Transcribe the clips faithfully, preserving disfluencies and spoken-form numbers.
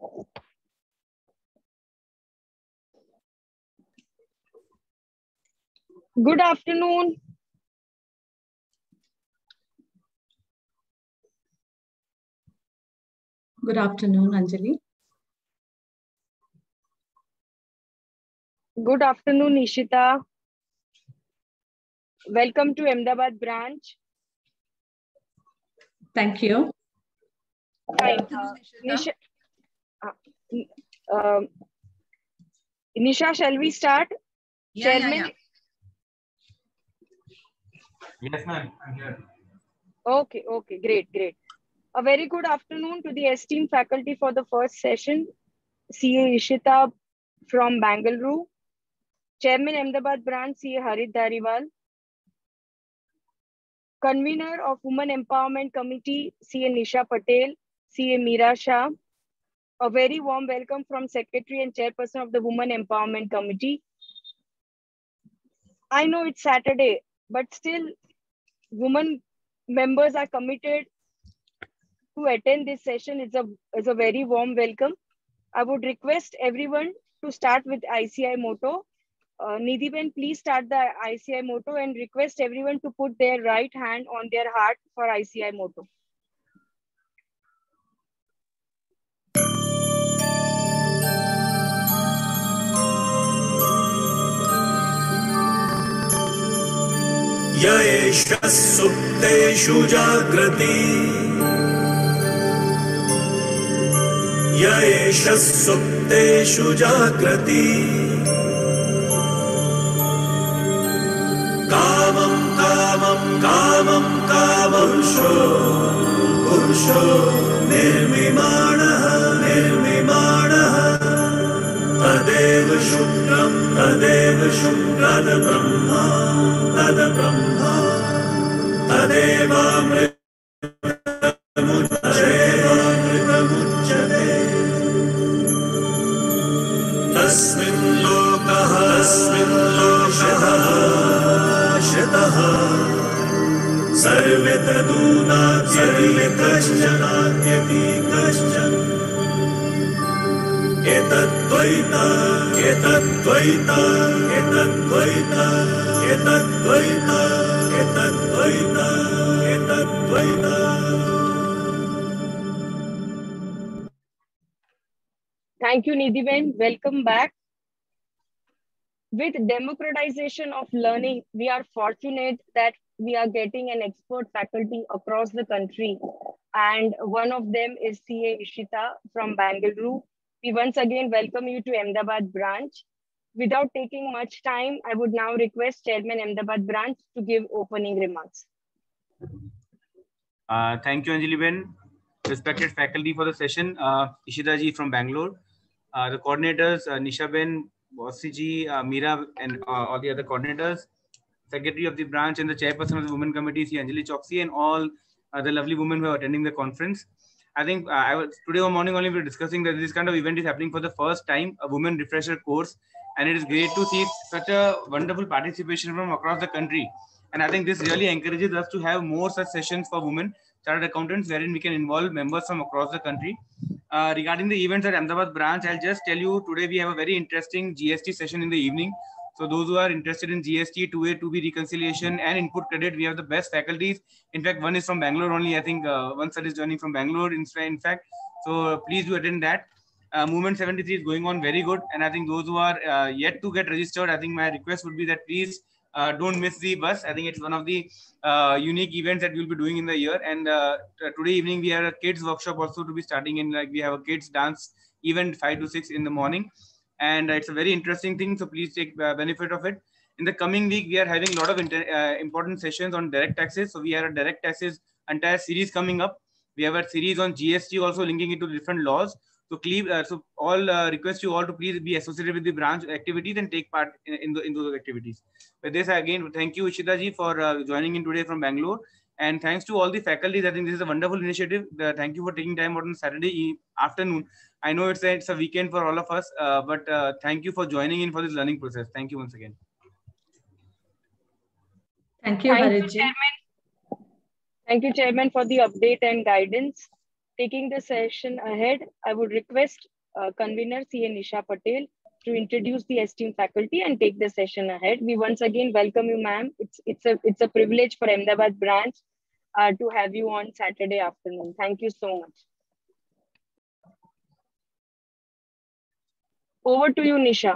Good afternoon. Good afternoon, Anjali. Good afternoon, Ishita. Welcome to Ahmedabad branch. Thank you. Fine. Uh, Nisha, uh, uh, Nisha, shall we start? Yeah, Chairman? yeah, yeah. Yes, ma'am. I'm here. Okay, okay, great, great. A very good afternoon to the esteemed faculty for the first session. C A Ishita from Bangalore. Chairman Ahmedabad branch, C A Harit Dhariwal. Convener of Women Empowerment Committee, C A Nisha Patel, C A Meera Shah. A very warm welcome from Secretary and Chairperson of the Women Empowerment Committee. I know it's Saturday, but still women members are committed to attend this session. It's a, it's a very warm welcome. I would request everyone to start with I C I motto. Uh, Nidhiben, please start the I C I motto and request everyone to put their right hand on their heart for I C I motto. येष सुप्तेषु जाग्रति येष सुप्तेषु जाग्रति कामं कामं कामं कामंशो पुरुषो निर्विमाणः निर्विमाणः तदेव शुक्रं तदेव शुक्रं ब्रह्मा तद ब्रह्मा तदेवामृतमुच्यते तस्मिन् लोकः तस्मिन् लोकः शतः सर्वे तदूनात्यपि कश्चनात्यपि कश्चन एतद्वैता एतद्वैता एतद्वैता एतद्वैता एतद्वैता एतद्वैता. Thank you, Nidhiben. Welcome back. With democratization of learning, we are fortunate that we are getting an expert faculty across the country. And one of them is C A Ishita from Bangalore. We once again welcome you to Ahmedabad branch. Without taking much time, I would now request Chairman Ahmedabad branch to give opening remarks. Uh, thank you, Anjali Ben. Respected faculty for the session, uh, Ishita ji from Bangalore. Uh, the coordinators, uh, Nisha Ben, Bossi ji, uh, Meera, and uh, all the other coordinators, Secretary of the branch and the Chairperson of the Women Committee, Anjali Choksi, and all uh, the lovely women who are attending the conference. I think uh, I was today morning only we were discussing that this kind of event is happening for the first time, a women refresher course, and it is great to see such a wonderful participation from across the country. And I think this really encourages us to have more such sessions for women chartered accountants, wherein we can involve members from across the country. Uh, regarding the events at Ahmedabad branch, I'll just tell you today we have a very interesting G S T session in the evening. So those who are interested in G S T, two A, two B reconciliation and input credit, we have the best faculties. In fact, one is from Bangalore only. I think uh, one sir is joining from Bangalore in, in fact. So uh, please do attend that. Uh, Movement seventy-three is going on very good. And I think those who are uh, yet to get registered, I think my request would be that please uh, don't miss the bus. I think it's one of the uh, unique events that we'll be doing in the year. And uh, today evening, we have a kids workshop also to be starting in, like we have a kids dance event five to six in the morning. And it's a very interesting thing. So please take uh, benefit of it. In the coming week, we are having a lot of inter uh, important sessions on direct taxes. So we have a direct taxes entire series coming up. We have a series on G S T also linking it to different laws. So, please, uh, so all uh, request you all to please be associated with the branch activities and take part in, in, the, in those activities. With this, again, thank you, Ishita ji, for uh, joining in today from Bangalore. And thanks to all the faculties. I think this is a wonderful initiative. Uh, thank you for taking time out on Saturday afternoon. I know it's a, it's a weekend for all of us, uh, but uh, thank you for joining in for this learning process. Thank you once again. Thank you, Thank Harit you, ji. Chairman. Thank you, Chairman, for the update and guidance. Taking the session ahead, I would request uh, convener C A Nisha Patel to introduce the esteemed faculty and take the session ahead. We once again welcome you, ma'am. It's it's a it's a privilege for Ahmedabad branch uh, to have you on Saturday afternoon. Thank you so much. Over to you, Nisha.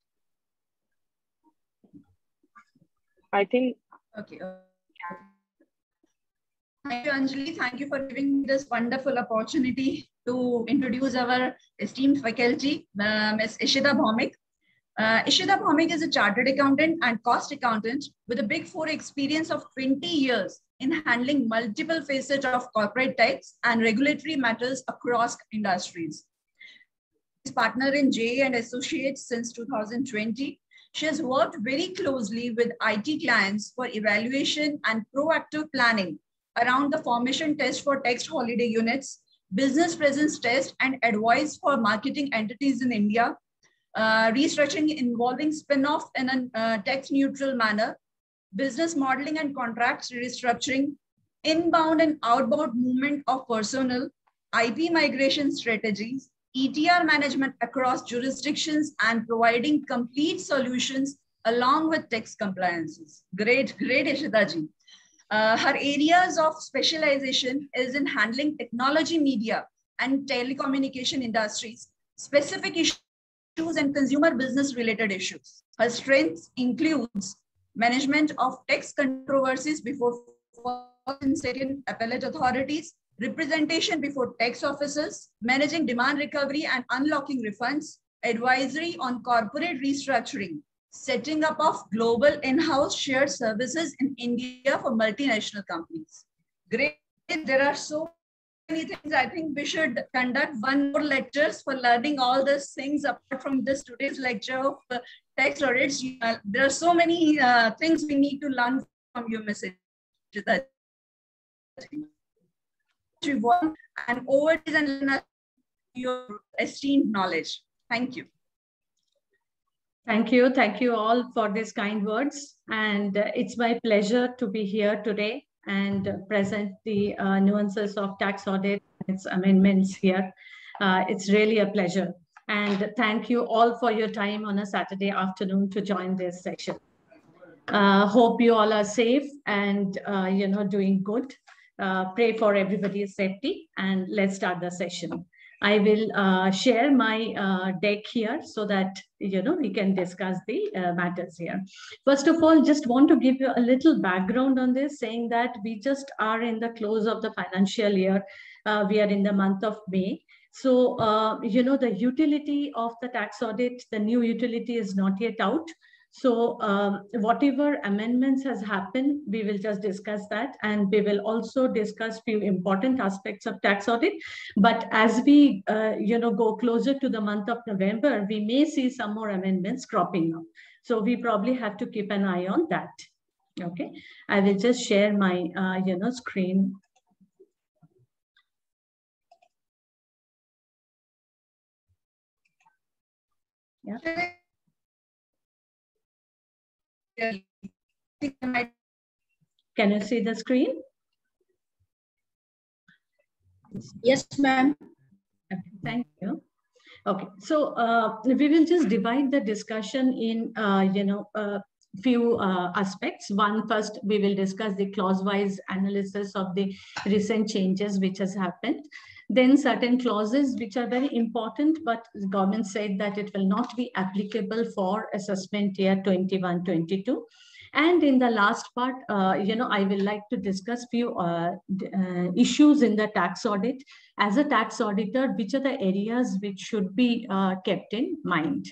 I think. Okay. Thank you, Anjali. Thank you for giving me this wonderful opportunity to introduce our esteemed faculty, uh, Miz Ishita Bhaumik. Uh, Ishita Bhaumik is a chartered accountant and cost accountant with a Big Four experience of twenty years in handling multiple facets of corporate tax and regulatory matters across industries. She's partner in J A and Associates since two thousand twenty. She has worked very closely with I T clients for evaluation and proactive planning around the formation test for tax holiday units, business presence test, and advice for marketing entities in India, uh, restructuring involving spin-off in a uh, tax-neutral manner, business modeling and contracts restructuring, inbound and outbound movement of personnel, I P migration strategies, E T R management across jurisdictions, and providing complete solutions along with tax compliances. Great, great, Ishita ji. Uh, her areas of specialization is in handling technology, media, and telecommunication industries, specific issues and consumer business related issues. Her strengths includes management of tax controversies before first and second appellate authorities, representation before tax officers, managing demand recovery and unlocking refunds, advisory on corporate restructuring, setting up of global in-house shared services in India for multinational companies. Great. There are so many things. I think we should conduct one more lectures for learning all these things apart from this today's lecture of uh, tax audits. Uh, there are so many uh, things we need to learn from you, Miz Ishita. And over and your esteemed knowledge. Thank you. Thank you. Thank you all for these kind words. And uh, it's my pleasure to be here today and uh, present the uh, nuances of tax audit and its amendments here. Uh, it's really a pleasure. And thank you all for your time on a Saturday afternoon to join this session. Uh, hope you all are safe and, uh, you know, doing good. Uh, pray for everybody's safety, and let's start the session. I will uh, share my uh, deck here so that, you know, we can discuss the uh, matters here. First of all, just want to give you a little background on this, saying that we just are in the close of the financial year. Uh, we are in the month of May. So, uh, you know, the utility of the tax audit, the new utility is not yet out. So um, whatever amendments has happened, we will just discuss that, and we will also discuss few important aspects of tax audit. But as we, uh, you know, go closer to the month of November, we may see some more amendments cropping up. So we probably have to keep an eye on that. Okay, I will just share my, uh, you know, screen. Yeah. Can you see the screen? Yes, ma'am. Okay, thank you. Okay, so uh, we will just divide the discussion in, uh, you know, a few uh, aspects. One, first, we will discuss the clause-wise analysis of the recent changes which has happened. Then certain clauses which are very important, but the government said that it will not be applicable for assessment year twenty-one twenty-two. And in the last part, uh, you know, I will like to discuss few uh, uh, issues in the tax audit. As a tax auditor, which are the areas which should be uh, kept in mind?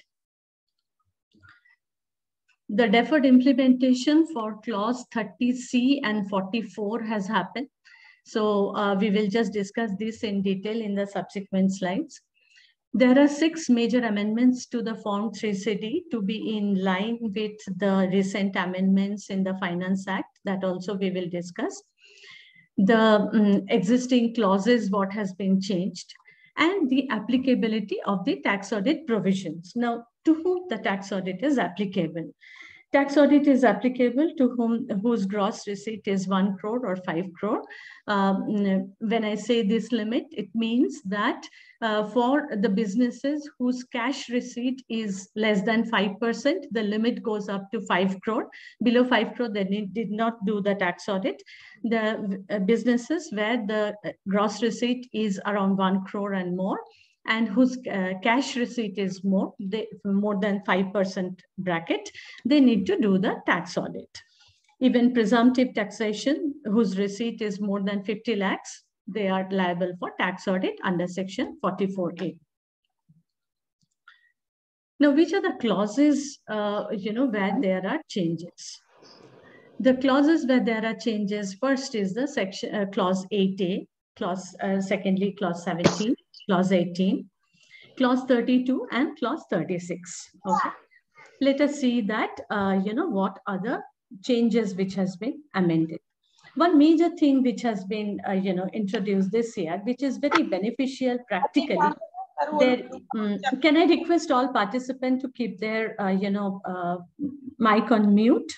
The deferred implementation for clause thirty C and forty-four has happened. So uh, we will just discuss this in detail in the subsequent slides. There are six major amendments to the Form three C D to be in line with the recent amendments in the Finance Act, that also we will discuss. The um, existing clauses, what has been changed, and the applicability of the tax audit provisions. Now, to whom the tax audit is applicable? Tax audit is applicable to whom whose gross receipt is one crore or five crore. Um, when I say this limit, it means that uh, for the businesses whose cash receipt is less than five percent, the limit goes up to five crore. Below five crore, they need, did not do the tax audit. The uh, businesses where the gross receipt is around one crore and more, and whose uh, cash receipt is more, they, more than five percent bracket, they need to do the tax audit. Even presumptive taxation, whose receipt is more than fifty lakhs, they are liable for tax audit under section forty-four A. Now, which are the clauses, uh, you know, where there are changes? The clauses where there are changes, first is the section uh, clause eight A, clause, uh, secondly, clause seventeen, clause eighteen, clause thirty-two, and clause thirty-six. Okay. Let us see that, uh, you know, what are the changes which has been amended. One major thing which has been, uh, you know, introduced this year, which is very beneficial practically. There, um, can I request all participants to keep their, uh, you know, uh, mic on mute?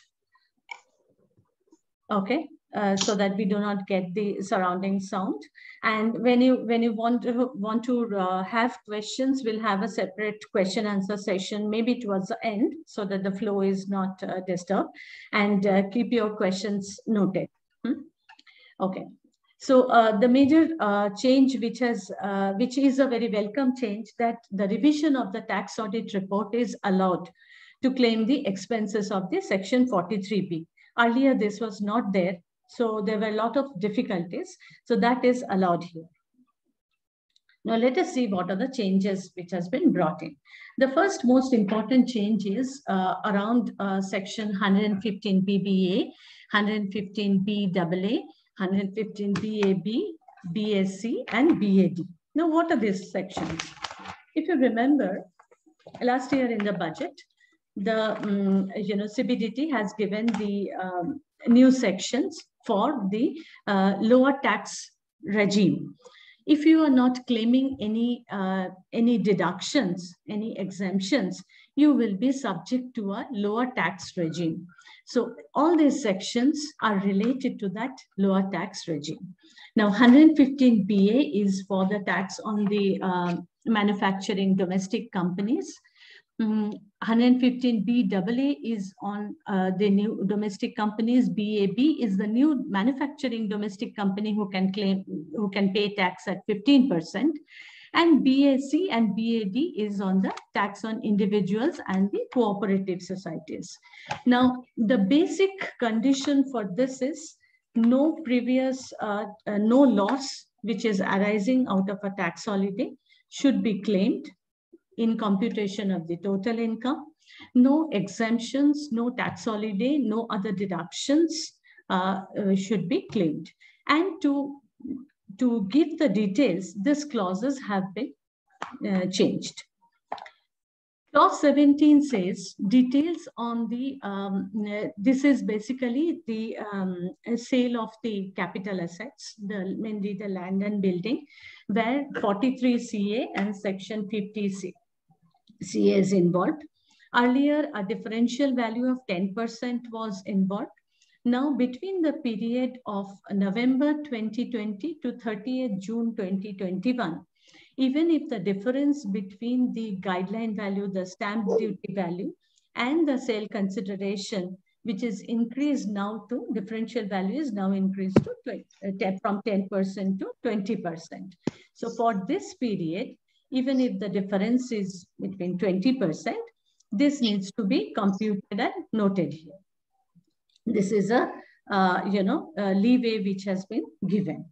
Okay. Uh, so that we do not get the surrounding sound. And when you when you want to want to uh, have questions, we'll have a separate question answer session, maybe towards the end, so that the flow is not uh, disturbed. And uh, keep your questions noted. Hmm? Okay. So uh, the major uh, change, which has uh, which is a very welcome change, that the revision of the tax audit report is allowed to claim the expenses of the section forty-three B. Earlier, this was not there. So there were a lot of difficulties. So that is allowed here. Now let us see what are the changes which has been brought in. The first most important change is uh, around uh, section one hundred fifteen B B A, one hundred fifteen B A A, one hundred fifteen B A B, B S C, and B A D. Now what are these sections? If you remember, last year in the budget, the um, you know C B D T has given the um, new sections for the uh, lower tax regime. If you are not claiming any uh, any deductions, any exemptions, you will be subject to a lower tax regime. So all these sections are related to that lower tax regime. Now one hundred fifteen B A is for the tax on the uh, manufacturing domestic companies. Mm, one hundred fifteen B A A is on uh, the new domestic companies. B A B is the new manufacturing domestic company who can claim, who can pay tax at fifteen percent. And B A C and B A D is on the tax on individuals and the cooperative societies. Now, the basic condition for this is no previous, uh, uh, no loss which is arising out of a tax holiday should be claimed in computation of the total income. No exemptions, no tax holiday, no other deductions uh, uh, should be claimed. And to, to give the details, these clauses have been uh, changed. Clause seventeen says details on the, um, this is basically the um, sale of the capital assets, the mainly the land and building, where forty-three C A and section fifty C A is involved. Earlier, a differential value of ten percent was involved. Now, between the period of November twenty twenty to thirtieth June twenty twenty-one, even if the difference between the guideline value, the stamp duty value, and the sale consideration, which is increased now to, differential value is now increased to twenty, uh, from ten percent to twenty percent. So for this period, even if the difference is between twenty percent, this needs to be computed and noted here. This is a, uh, you know, a leeway which has been given.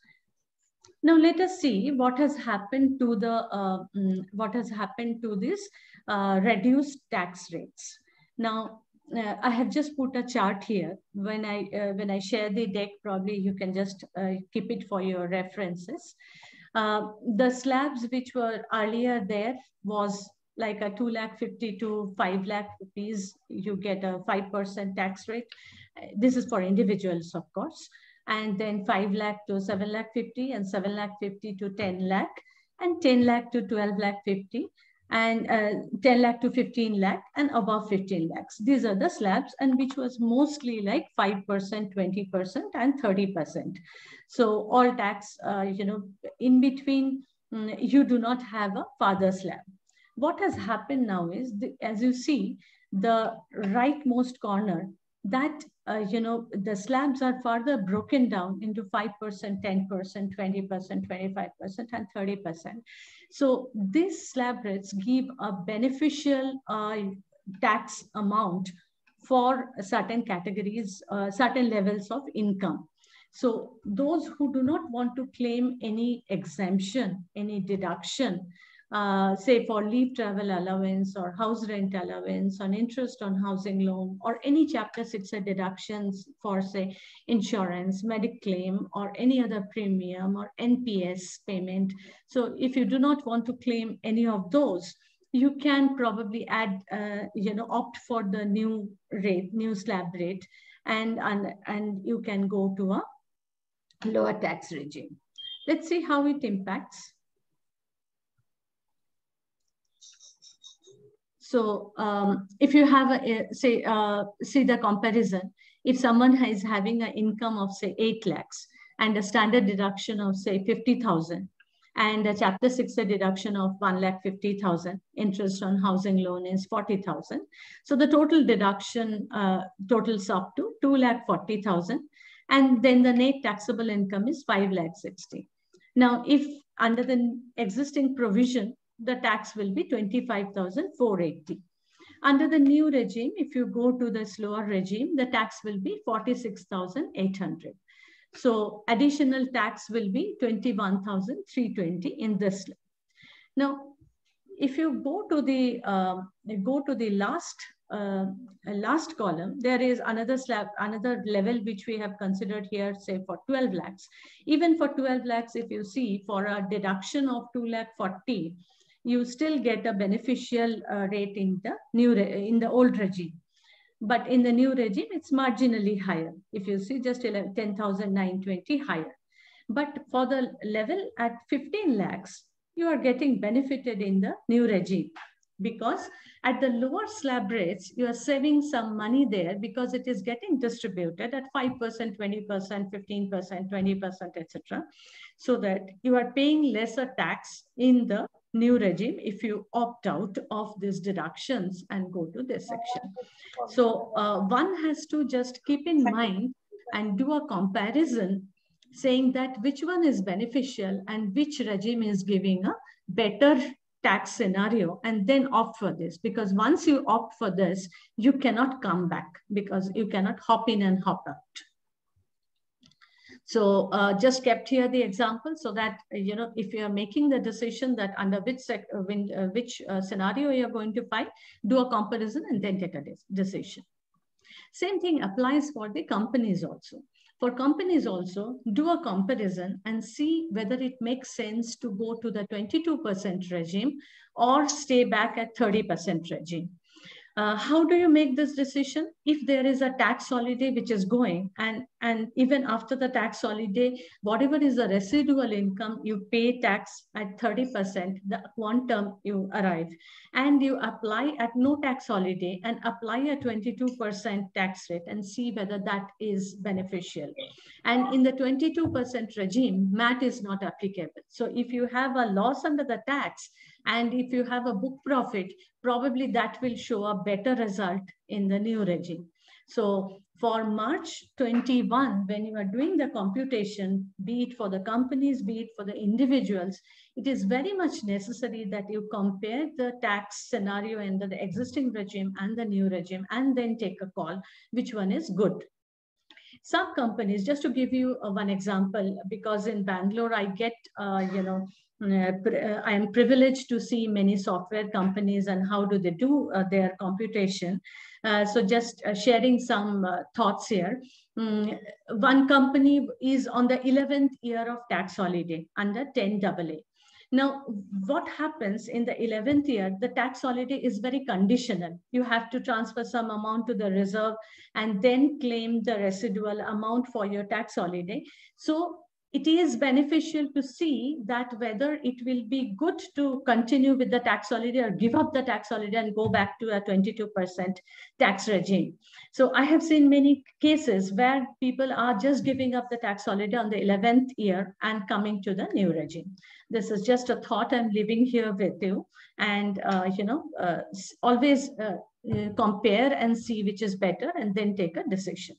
Now let us see what has happened to the uh, what has happened to this uh, reduced tax rates. Now uh, I have just put a chart here. When I uh, when I share the deck, probably you can just uh, keep it for your references. Uh, the slabs which were earlier there was like a two lakh fifty to five lakh rupees. You get a five percent tax rate. This is for individuals, of course. And then five lakh to seven lakh fifty, and seven lakh fifty to ten lakh, and ten lakh to twelve lakh fifty. and uh, ten lakh to fifteen lakh and above fifteen lakhs. These are the slabs, and which was mostly like five percent, twenty percent and thirty percent. So all tax, uh, you know, in between, um, you do not have a father slab. What has happened now is, the, as you see, the rightmost corner, that, uh, you know, the slabs are further broken down into five percent, ten percent, twenty percent, twenty-five percent, and thirty percent. So these slab rates give a beneficial uh, tax amount for certain categories, uh, certain levels of income. So those who do not want to claim any exemption, any deduction, Uh, say for leave travel allowance or house rent allowance, on interest on housing loan, or any chapter six deductions for, say, insurance, medic claim, or any other premium or N P S payment. So if you do not want to claim any of those, you can probably add, uh, you know, opt for the new rate, new slab rate, and, and, and you can go to a lower tax regime. Let's see how it impacts. So um, if you have, a, say, uh, see the comparison, if someone is having an income of, say, eight lakhs and a standard deduction of, say, fifty thousand, and a chapter six a deduction of one lakh fifty thousand, interest on housing loan is forty thousand. So the total deduction uh, totals up to two lakh forty thousand. And then the net taxable income is five lakh sixty. Now, if under the existing provision, the tax will be twenty-five thousand four hundred eighty. Under the new regime, if you go to the slower regime, the tax will be forty-six thousand eight hundred. So additional tax will be twenty-one thousand three hundred twenty in this. Now, if you go to the uh, go to the last uh, last column, there is another slab, another level which we have considered here, say for twelve lakhs. Even for twelve lakhs, if you see, for a deduction of two lakh forty, you still get a beneficial uh, rate in the new in the old regime, but in the new regime it's marginally higher. If you see, just ten thousand nine hundred twenty higher. But for the level at fifteen lakhs, you are getting benefited in the new regime, because at the lower slab rates, you are saving some money there, because it is getting distributed at five percent, twenty percent, fifteen percent, twenty percent, et cetera. So that you are paying lesser tax in the new regime if you opt out of these deductions and go to this section. So uh, one has to just keep in mind and do a comparison, saying that which one is beneficial and which regime is giving a better tax scenario, and then opt for this. Because once you opt for this, you cannot come back, because you cannot hop in and hop out. So uh, just kept here the example, so that, you know, if you are making the decision that under which sec uh, when, uh, which uh, scenario you're going to find, do a comparison and then take a decision. Same thing applies for the companies also. For companies also, do a comparison and see whether it makes sense to go to the twenty-two percent regime or stay back at thirty percent regime. Uh, how do you make this decision? If there is a tax holiday which is going, and, and even after the tax holiday, whatever is the residual income, you pay tax at thirty percent, the quantum you arrive, and you apply at no tax holiday and apply a twenty-two percent tax rate and see whether that is beneficial. And in the twenty-two percent regime, M A T is not applicable. So if you have a loss under the tax, and if you have a book profit, probably that will show a better result in the new regime. So for March twenty-one, when you are doing the computation, be it for the companies, be it for the individuals, it is very much necessary that you compare the tax scenario under the existing regime and the new regime, and then take a call which one is good. Some companies, just to give you uh, one example, because in Bangalore, I get, uh, you know, uh, I am privileged to see many software companies and how do they do uh, their computation. Uh, so just uh, sharing some uh, thoughts here. Um, one company is on the eleventh year of tax holiday under ten A A. Now, what happens in the eleventh year, the tax holiday is very conditional. You have to transfer some amount to the reserve and then claim the residual amount for your tax holiday. So it is beneficial to see that whether it will be good to continue with the tax holiday or give up the tax holiday and go back to a twenty-two percent tax regime. So I have seen many cases where people are just giving up the tax holiday on the eleventh year and coming to the new regime. This is just a thought I'm leaving here with you. And, uh, you know, uh, always uh, uh, compare and see which is better and then take a decision.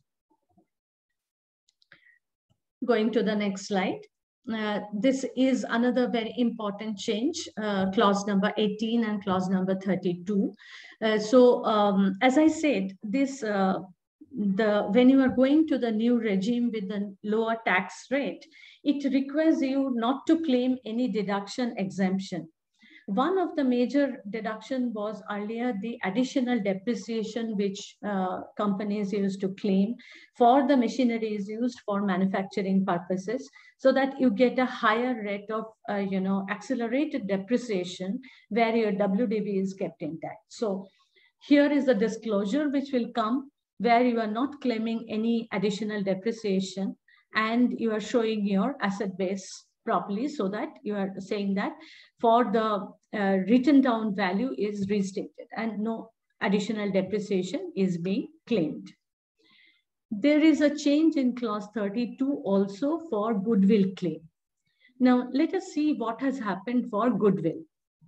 Going to the next slide. Uh, this is another very important change, uh, clause number eighteen and clause number thirty-two. Uh, so um, as I said, this uh, the when you are going to the new regime with the lower tax rate, it requires you not to claim any deduction exemption. One of the major deduction was earlier the additional depreciation which uh, companies used to claim for the machineries used for manufacturing purposes, so that you get a higher rate of, uh, you know, accelerated depreciation where your W D V is kept intact. So here is a disclosure which will come where you are not claiming any additional depreciation and you are showing your asset base properly, so that you are saying that for the uh, written down value is restated and no additional depreciation is being claimed. There is a change in clause thirty-two also for goodwill claim. Now let us see what has happened for goodwill.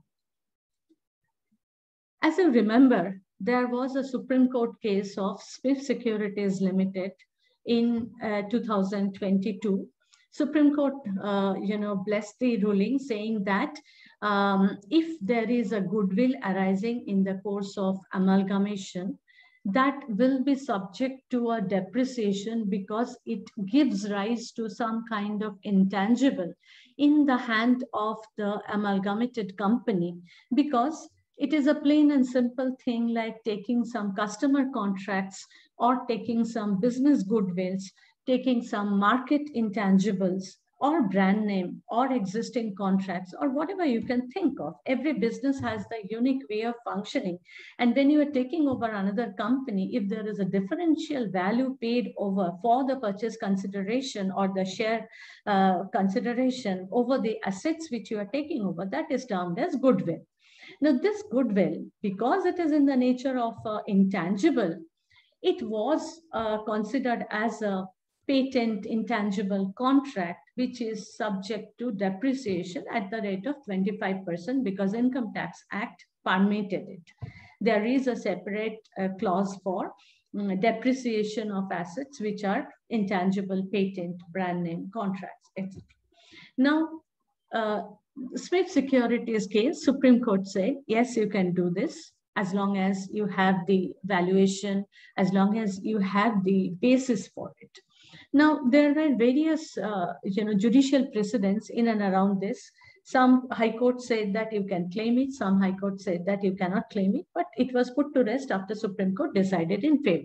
As you remember, there was a Supreme Court case of Smith Securities Limited in uh, two thousand twenty-two. Supreme Court, uh, you know, blessed the ruling saying that um, if there is a goodwill arising in the course of amalgamation, that will be subject to a depreciation because it gives rise to some kind of intangible in the hand of the amalgamated company, because it is a plain and simple thing like taking some customer contracts or taking some business goodwills, taking some market intangibles or brand name or existing contracts or whatever you can think of. Every business has the unique way of functioning. And when you are taking over another company, if there is a differential value paid over for the purchase consideration or the share uh, consideration over the assets which you are taking over, that is termed as goodwill. Now this goodwill, because it is in the nature of uh, intangible, it was uh, considered as a patent intangible contract, which is subject to depreciation at the rate of twenty-five percent because Income Tax Act permitted it. There is a separate uh, clause for um, depreciation of assets, which are intangible patent brand name contracts, et cetera. Now, uh, Smith Securities case, Supreme Court said, yes, you can do this as long as you have the valuation, as long as you have the basis for it. Now, there are various uh, you know, judicial precedents in and around this. Some high court said that you can claim it, some high court said that you cannot claim it, but it was put to rest after Supreme Court decided in favor.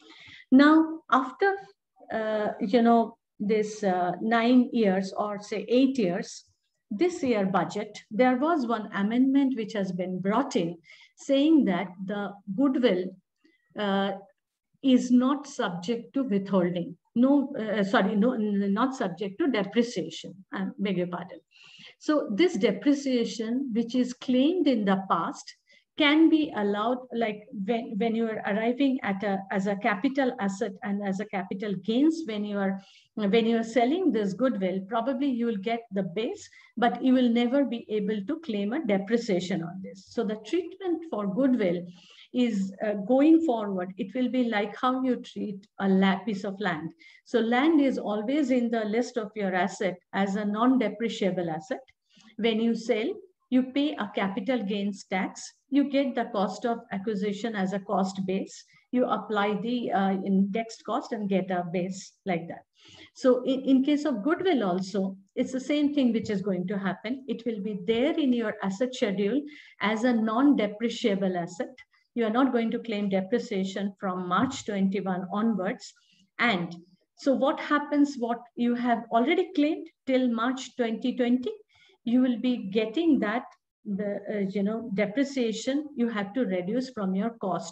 Now, after uh, you know, this uh, nine years or say eight years, this year budget, there was one amendment which has been brought in saying that the goodwill uh, is not subject to withholding. No, uh, sorry, no, not subject to depreciation. I beg your pardon. So this depreciation, which is claimed in the past, can be allowed, like when, when you are arriving at a, as a capital asset and as a capital gains, when you are, when you are selling this goodwill, probably you will get the base, but you will never be able to claim a depreciation on this. So the treatment for goodwill is uh, going forward, it will be like how you treat a piece of land. So land is always in the list of your asset as a non-depreciable asset. When you sell, you pay a capital gains tax, you get the cost of acquisition as a cost base, you apply the uh, indexed cost and get a base like that. So in, in case of goodwill also, it's the same thing which is going to happen. It will be there in your asset schedule as a non-depreciable asset. You are not going to claim depreciation from March twenty-one onwards. And so what happens, what you have already claimed till March twenty twenty, you will be getting that, the uh, you know, depreciation you have to reduce from your cost.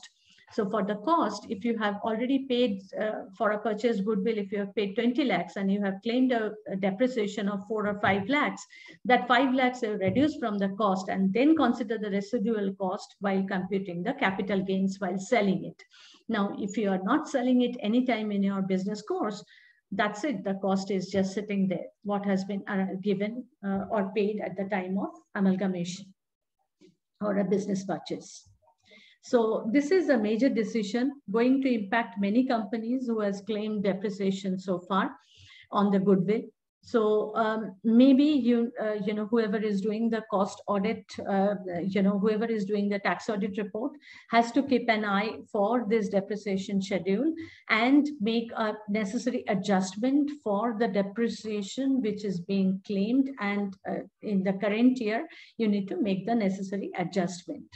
So for the cost, if you have already paid uh, for a purchased goodwill, if you have paid twenty lakhs and you have claimed a, a depreciation of four or five lakhs, that five lakhs are reduced from the cost, and then consider the residual cost while computing the capital gains while selling it. Now, if you are not selling it anytime in your business course, that's it. The cost is just sitting there, what has been uh, given uh, or paid at the time of amalgamation or a business purchase. So this is a major decision going to impact many companies who has claimed depreciation so far on the goodwill. So um, maybe you, uh, you know, whoever is doing the cost audit, uh, you know, whoever is doing the tax audit report has to keep an eye for this depreciation schedule and make a necessary adjustment for the depreciation which is being claimed. And uh, in the current year, you need to make the necessary adjustment.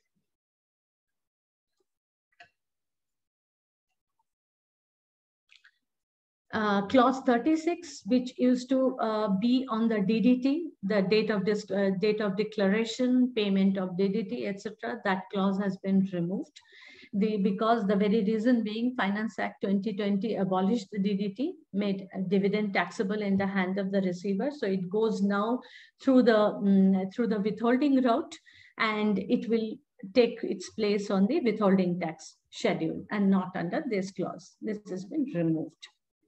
Uh, clause thirty-six, which used to uh, be on the D D T, the date of this uh, date of declaration, payment of D D T, et cetera. That clause has been removed. The because the very reason being, Finance Act twenty twenty abolished the D D T, made dividend taxable in the hand of the receiver. So it goes now through the um, through the withholding route, and it will take its place on the withholding tax schedule and not under this clause. This has been removed.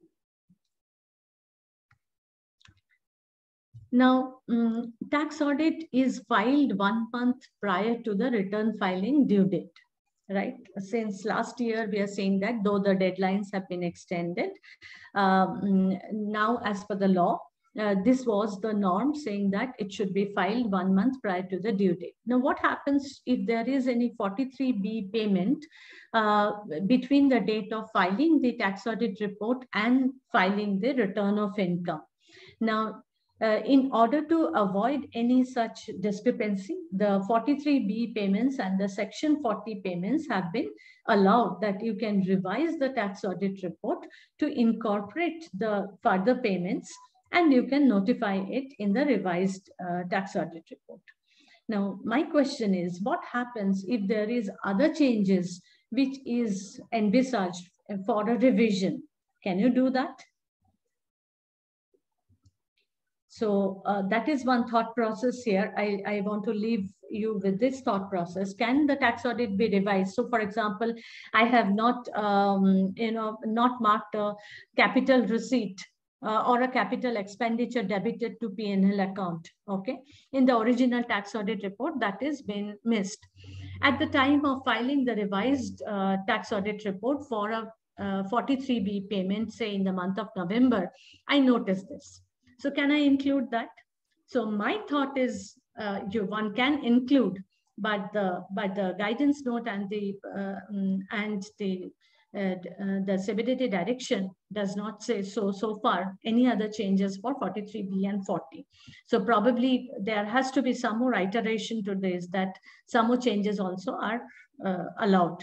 Now, um, tax audit is filed one month prior to the return filing due date, right? Since last year, we are saying that though the deadlines have been extended, um, now as per the law, uh, this was the norm, saying that it should be filed one month prior to the due date. Now, what happens if there is any forty-three B payment uh, between the date of filing the tax audit report and filing the return of income? Now, Uh, in order to avoid any such discrepancy, the forty-three B payments and the Section forty payments have been allowed, that you can revise the tax audit report to incorporate the further payments, and you can notify it in the revised uh, tax audit report. Now, my question is, what happens if there is other changes which is envisaged for a revision? Can you do that? So uh, that is one thought process here. I, I want to leave you with this thought process. Can the tax audit be revised? So for example, I have not, um, you know, not marked a capital receipt uh, or a capital expenditure debited to P and L account, okay? In the original tax audit report, that has been missed. At the time of filing the revised uh, tax audit report for a uh, forty-three B payment, say in the month of November, I noticed this. So can I include that? So my thought is, uh, you one can include, but the but the guidance note and the uh, and the uh, uh, the C B D T direction does not say so. So far, any other changes for forty-three B and forty. So probably there has to be some more iteration to this, that some more changes also are uh, allowed.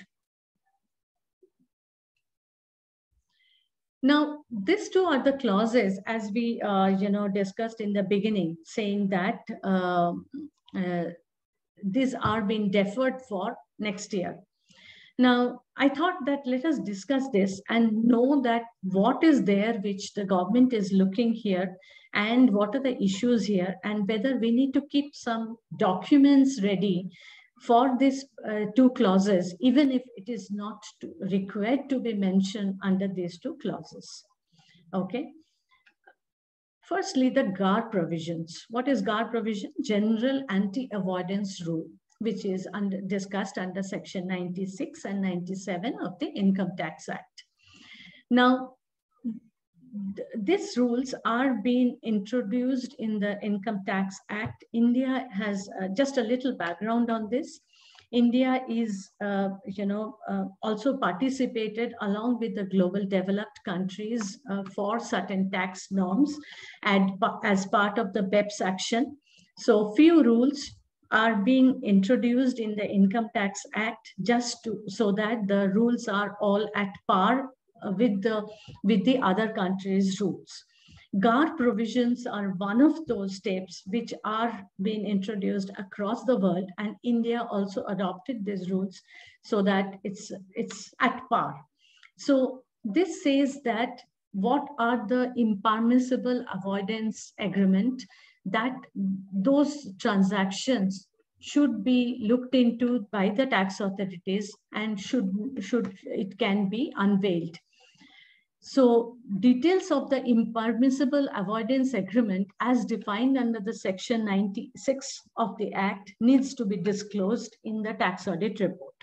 Now, these two are the clauses, as we, uh, you know, discussed in the beginning, saying that uh, uh, these are being deferred for next year. Now, I thought that let us discuss this and know that what is there which the government is looking here, and what are the issues here, and whether we need to keep some documents ready for these uh, two clauses, even if it is not to, required to be mentioned under these two clauses. Okay. Firstly, the G A R provisions. What is G A R provision? General Anti-Avoidance Rule, which is under, discussed under Section ninety-six and ninety-seven of the Income Tax Act. Now, th these rules are being introduced in the Income Tax Act. India has uh, just a little background on this. India is, uh, you know, uh, also participated along with the global developed countries uh, for certain tax norms and as part of the BEPS action. So few rules are being introduced in the Income Tax Act just to, so that the rules are all at par with the with the other countries' rules. G A R provisions are one of those steps which are being introduced across the world, and India also adopted these rules so that it's, it's at par. So this says that what are the impermissible avoidance agreement, that those transactions should be looked into by the tax authorities and should, should it can be unveiled. So details of the impermissible avoidance agreement as defined under the section ninety-six of the Act needs to be disclosed in the tax audit report.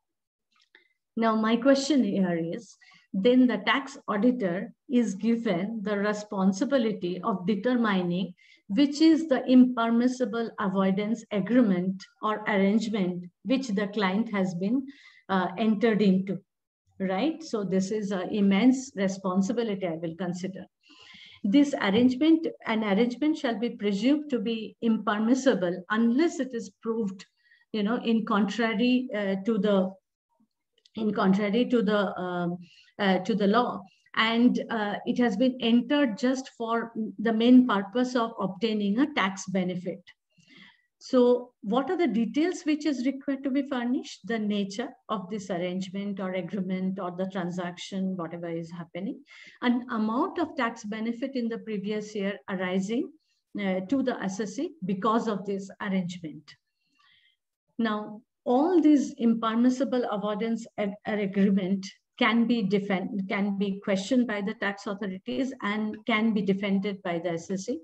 Now, my question here is, then the tax auditor is given the responsibility of determining which is the impermissible avoidance agreement or arrangement which the client has been uh, entered into. Right? So this is an immense responsibility I will consider. This arrangement, an arrangement shall be presumed to be impermissible unless it is proved, you know, in contrary uh, to the, in contrary to the, um, uh, to the law. And uh, it has been entered just for the main purpose of obtaining a tax benefit. So what are the details which is required to be furnished? The nature of this arrangement or agreement or the transaction, whatever is happening, an amount of tax benefit in the previous year arising uh, to the assessee because of this arrangement. Now, all these impermissible avoidance ag agreement can be defend, can be questioned by the tax authorities and can be defended by the assessee.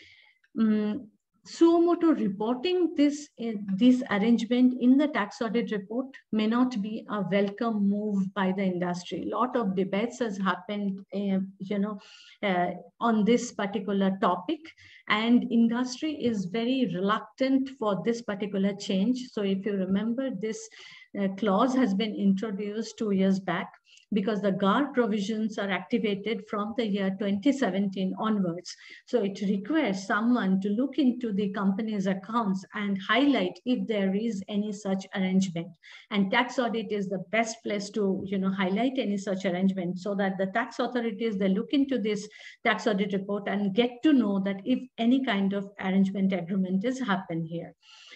Um, Suo motu reporting this, uh, this arrangement in the tax audit report may not be a welcome move by the industry. A lot of debates has happened, uh, you know, uh, on this particular topic, and industry is very reluctant for this particular change. So if you remember, this uh, clause has been introduced two years back, because the G A R provisions are activated from the year twenty seventeen onwards. So it requires someone to look into the company's accounts and highlight if there is any such arrangement. And tax audit is the best place to, you know, highlight any such arrangement, so that the tax authorities, they look into this tax audit report and get to know that if any kind of arrangement agreement is happened here.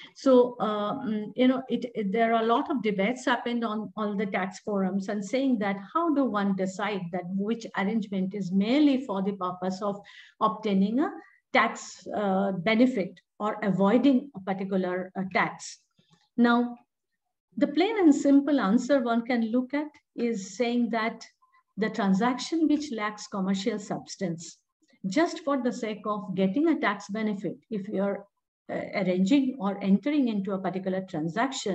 So, um, you know, it, it, there are a lot of debates happened on all the tax forums and saying that how do one decide that which arrangement is merely for the purpose of obtaining a tax uh, benefit or avoiding a particular uh, tax. Now, the plain and simple answer one can look at is saying that the transaction which lacks commercial substance, just for the sake of getting a tax benefit, if you're Uh, arranging or entering into a particular transaction,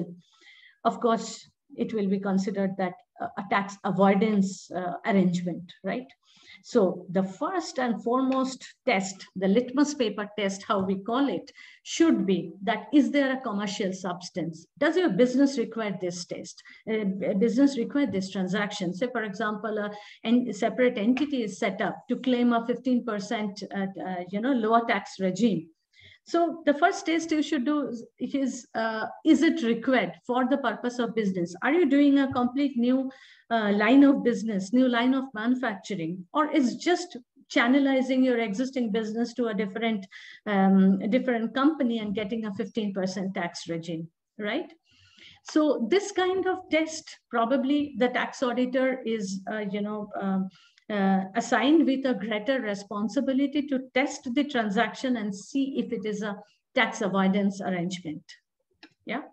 of course, it will be considered that uh, a tax avoidance uh, arrangement, right? So the first and foremost test, the litmus paper test, how we call it, should be that is there a commercial substance? Does your business require this test? Uh, business require this transaction? Say, for example, a, a separate entity is set up to claim a fifteen percent uh, uh, you know, lower tax regime. So the first test you should do is, uh, is it required for the purpose of business? Are you doing a complete new uh, line of business, new line of manufacturing, or is just channelizing your existing business to a different, um, a different company and getting a fifteen percent tax regime, right? So this kind of test, probably the tax auditor is, uh, you know, um, Uh, assigned with a greater responsibility to test the transaction and see if it is a tax avoidance arrangement. Yeah.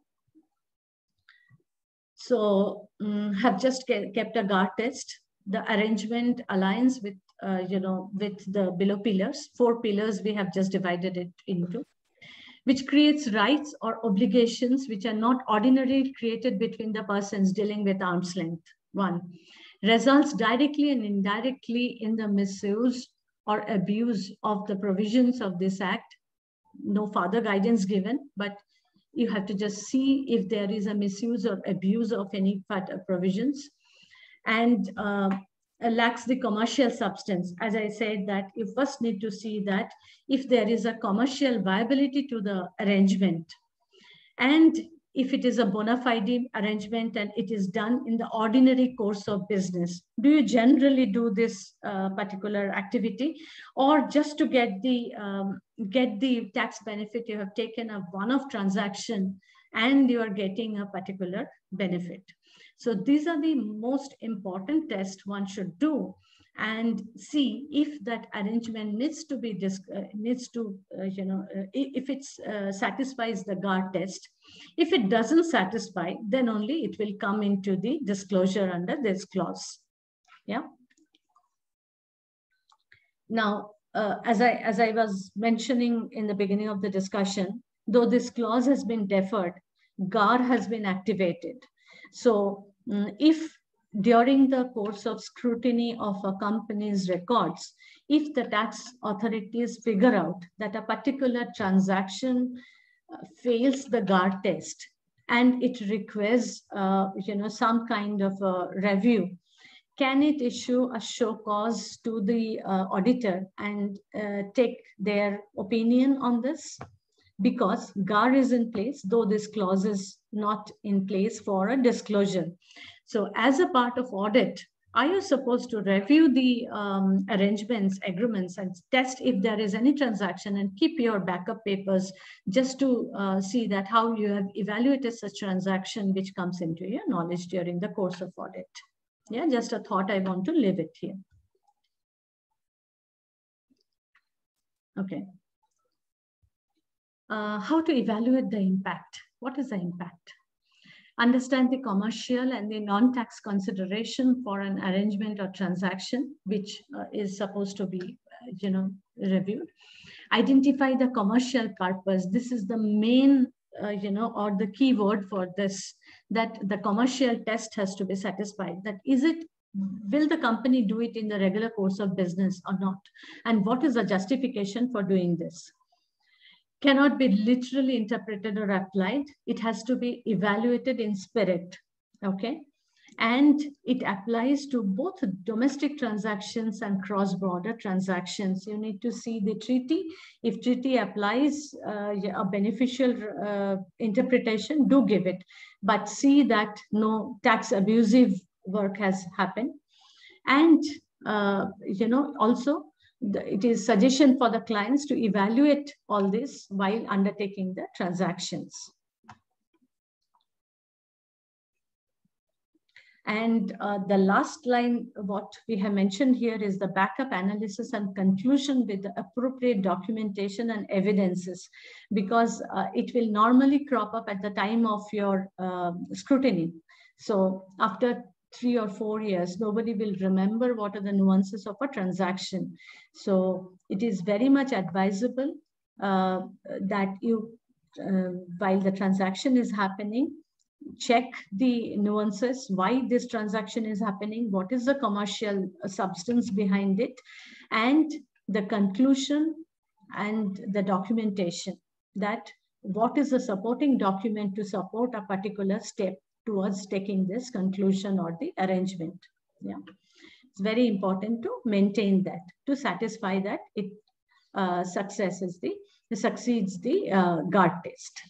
So um, have just kept a G A R test. The arrangement aligns with, uh, you know, with the below pillars. Four pillars we have just divided it into, which creates rights or obligations which are not ordinarily created between the persons dealing with arm's length. One, results directly and indirectly in the misuse or abuse of the provisions of this act. No further guidance given, but you have to just see if there is a misuse or abuse of any provisions. And uh, lacks the commercial substance. As I said, that you first need to see that if there is a commercial viability to the arrangement, and if it is a bona fide arrangement and it is done in the ordinary course of business, do you generally do this uh, particular activity, or just to get the um, get the tax benefit, you have taken a one-off transaction and you are getting a particular benefit? So these are the most important tests one should do, and see if that arrangement needs to be uh, needs to uh, you know uh, if it uh, satisfies the G A R test. If it doesn't satisfy, then only it will come into the disclosure under this clause. Yeah. Now, uh, as I as I was mentioning in the beginning of the discussion, though this clause has been deferred, G A R has been activated. So um, if during the course of scrutiny of a company's records, if the tax authorities figure out that a particular transaction uh, fails the G A R test and it requires uh, you know, some kind of a review, can it issue a show cause to the uh, auditor and uh, take their opinion on this? Because G A R is in place, though this clause is not in place for a disclosure. So as a part of audit, are you supposed to review the um, arrangements, agreements, and test if there is any transaction, and keep your backup papers just to uh, see that how you have evaluated such transaction which comes into your knowledge during the course of audit? Yeah, just a thought, I want to leave it here. Okay. Uh, how to evaluate the impact? What is the impact? Understand the commercial and the non-tax consideration for an arrangement or transaction, which uh, is supposed to be, uh, you know, reviewed. Identify the commercial purpose. This is the main, uh, you know, or the key word for this, that the commercial test has to be satisfied. That is it, will the company do it in the regular course of business or not? And what is the justification for doing this? Cannot be literally interpreted or applied. It has to be evaluated in spirit, okay? And it applies to both domestic transactions and cross-border transactions. You need to see the treaty. If treaty applies uh, a beneficial uh, interpretation, do give it. But see that no tax abusive work has happened. And, uh, you know, also, it is suggestion for the clients to evaluate all this while undertaking the transactions. And uh, the last line, what we have mentioned here is the backup analysis and conclusion with the appropriate documentation and evidences, because uh, it will normally crop up at the time of your uh, scrutiny. So after three or four years, nobody will remember what are the nuances of a transaction. So it is very much advisable uh, that you, uh, while the transaction is happening, check the nuances, why this transaction is happening, what is the commercial substance behind it, and the conclusion and the documentation, that what is the supporting document to support a particular step towards taking this conclusion or the arrangement. Yeah, it's very important to maintain that, to satisfy that it uh, successes the, succeeds the uh, G A R test.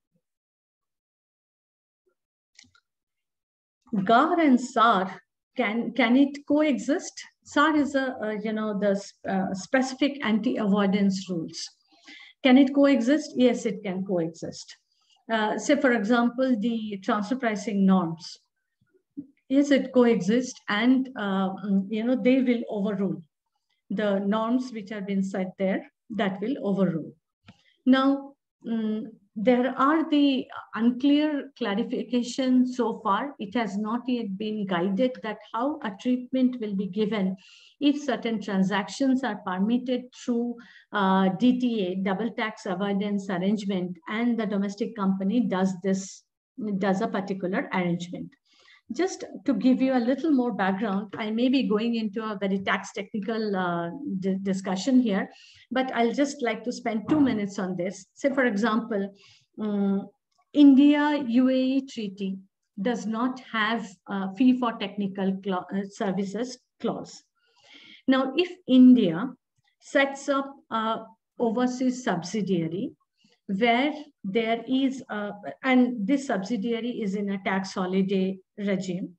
G A R and S A R, can, can it coexist? S A R is a, uh, you know, the uh, specific anti-avoidance rules. Can it coexist? Yes, it can coexist. Uh, say, for example, the transfer pricing norms. Yes, it coexists, and uh, you know, they will overrule the norms which have been set there. That will overrule. Now, um, there are the unclear clarification so far. It has not yet been guided that how a treatment will be given if certain transactions are permitted through uh, D T A, double tax avoidance arrangement, and the domestic company does this, does a particular arrangement. Just to give you a little more background, I may be going into a very tax technical uh, discussion here, but I'll just like to spend two minutes on this. Say, for example, um, India U A E treaty does not have a fee for technical services clause. Now, if India sets up an overseas subsidiary where there is, a, and this subsidiary is in a tax holiday regime.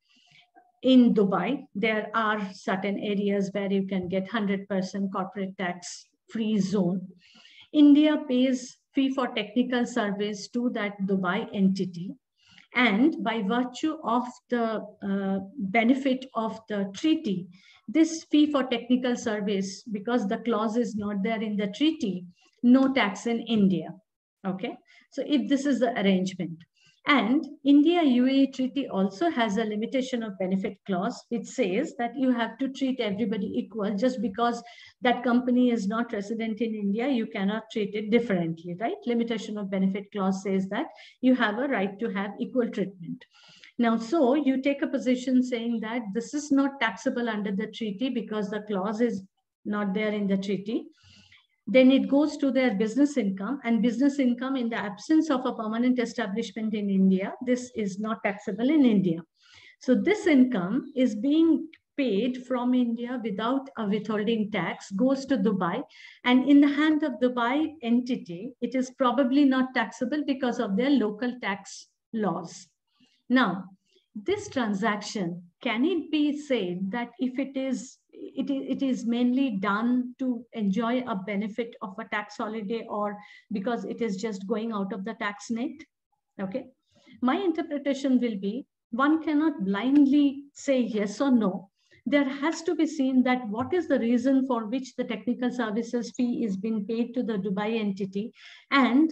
In Dubai, there are certain areas where you can get one hundred percent corporate tax free zone. India pays fee for technical service to that Dubai entity. And by virtue of the uh, benefit of the treaty, this fee for technical service, because the clause is not there in the treaty, no tax in India. Okay, so if this is the arrangement. And India U A E treaty also has a limitation of benefit clause, which says that you have to treat everybody equal. Just because that company is not resident in India, you cannot treat it differently, right? Limitation of benefit clause says that you have a right to have equal treatment. Now, so you take a position saying that this is not taxable under the treaty because the clause is not there in the treaty. Then it goes to their business income, and business income in the absence of a permanent establishment in India, this is not taxable in India. So this income is being paid from India without a withholding tax, goes to Dubai, and in the hand of Dubai entity, it is probably not taxable because of their local tax laws. Now, this transaction, can it be said that if it is It, it is mainly done to enjoy a benefit of a tax holiday, or because it is just going out of the tax net? Okay. My interpretation will be, one cannot blindly say yes or no. There has to be seen that what is the reason for which the technical services fee is being paid to the Dubai entity, and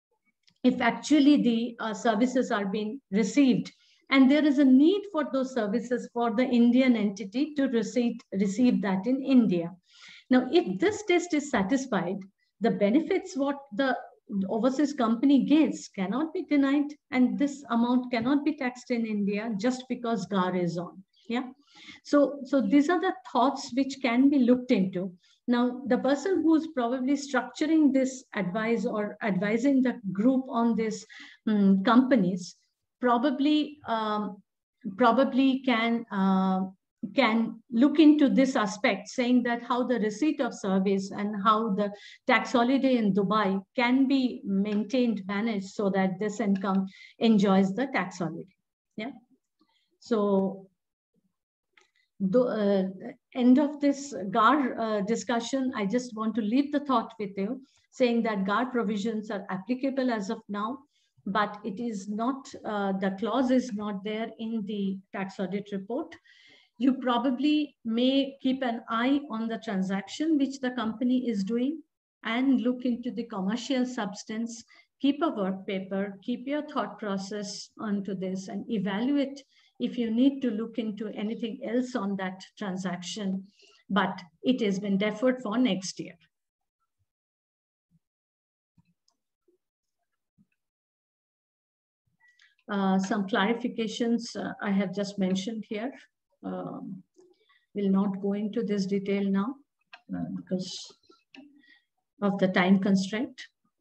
if actually the uh, services are being received, and there is a need for those services for the Indian entity to receive, receive that in India. Now, if this test is satisfied, the benefits what the overseas company gets cannot be denied, and this amount cannot be taxed in India just because G A R is on. Yeah. So, so these are the thoughts which can be looked into. Now, the person who's probably structuring this advice or advising the group on this um, companies, probably um, probably can uh, can look into this aspect, saying that how the receipt of service and how the tax holiday in Dubai can be maintained, managed, so that this income enjoys the tax holiday. Yeah. So the uh, end of this G A R uh, discussion, I just want to leave the thought with you, saying that G A R provisions are applicable as of now, but it is not, uh, the clause is not there in the tax audit report. You probably may keep an eye on the transaction which the company is doing and look into the commercial substance, keep a work paper, keep your thought process onto this, and evaluate if you need to look into anything else on that transaction, but it has been deferred for next year. Uh, some clarifications uh, I have just mentioned here. Um, will not go into this detail now uh, because of the time constraint.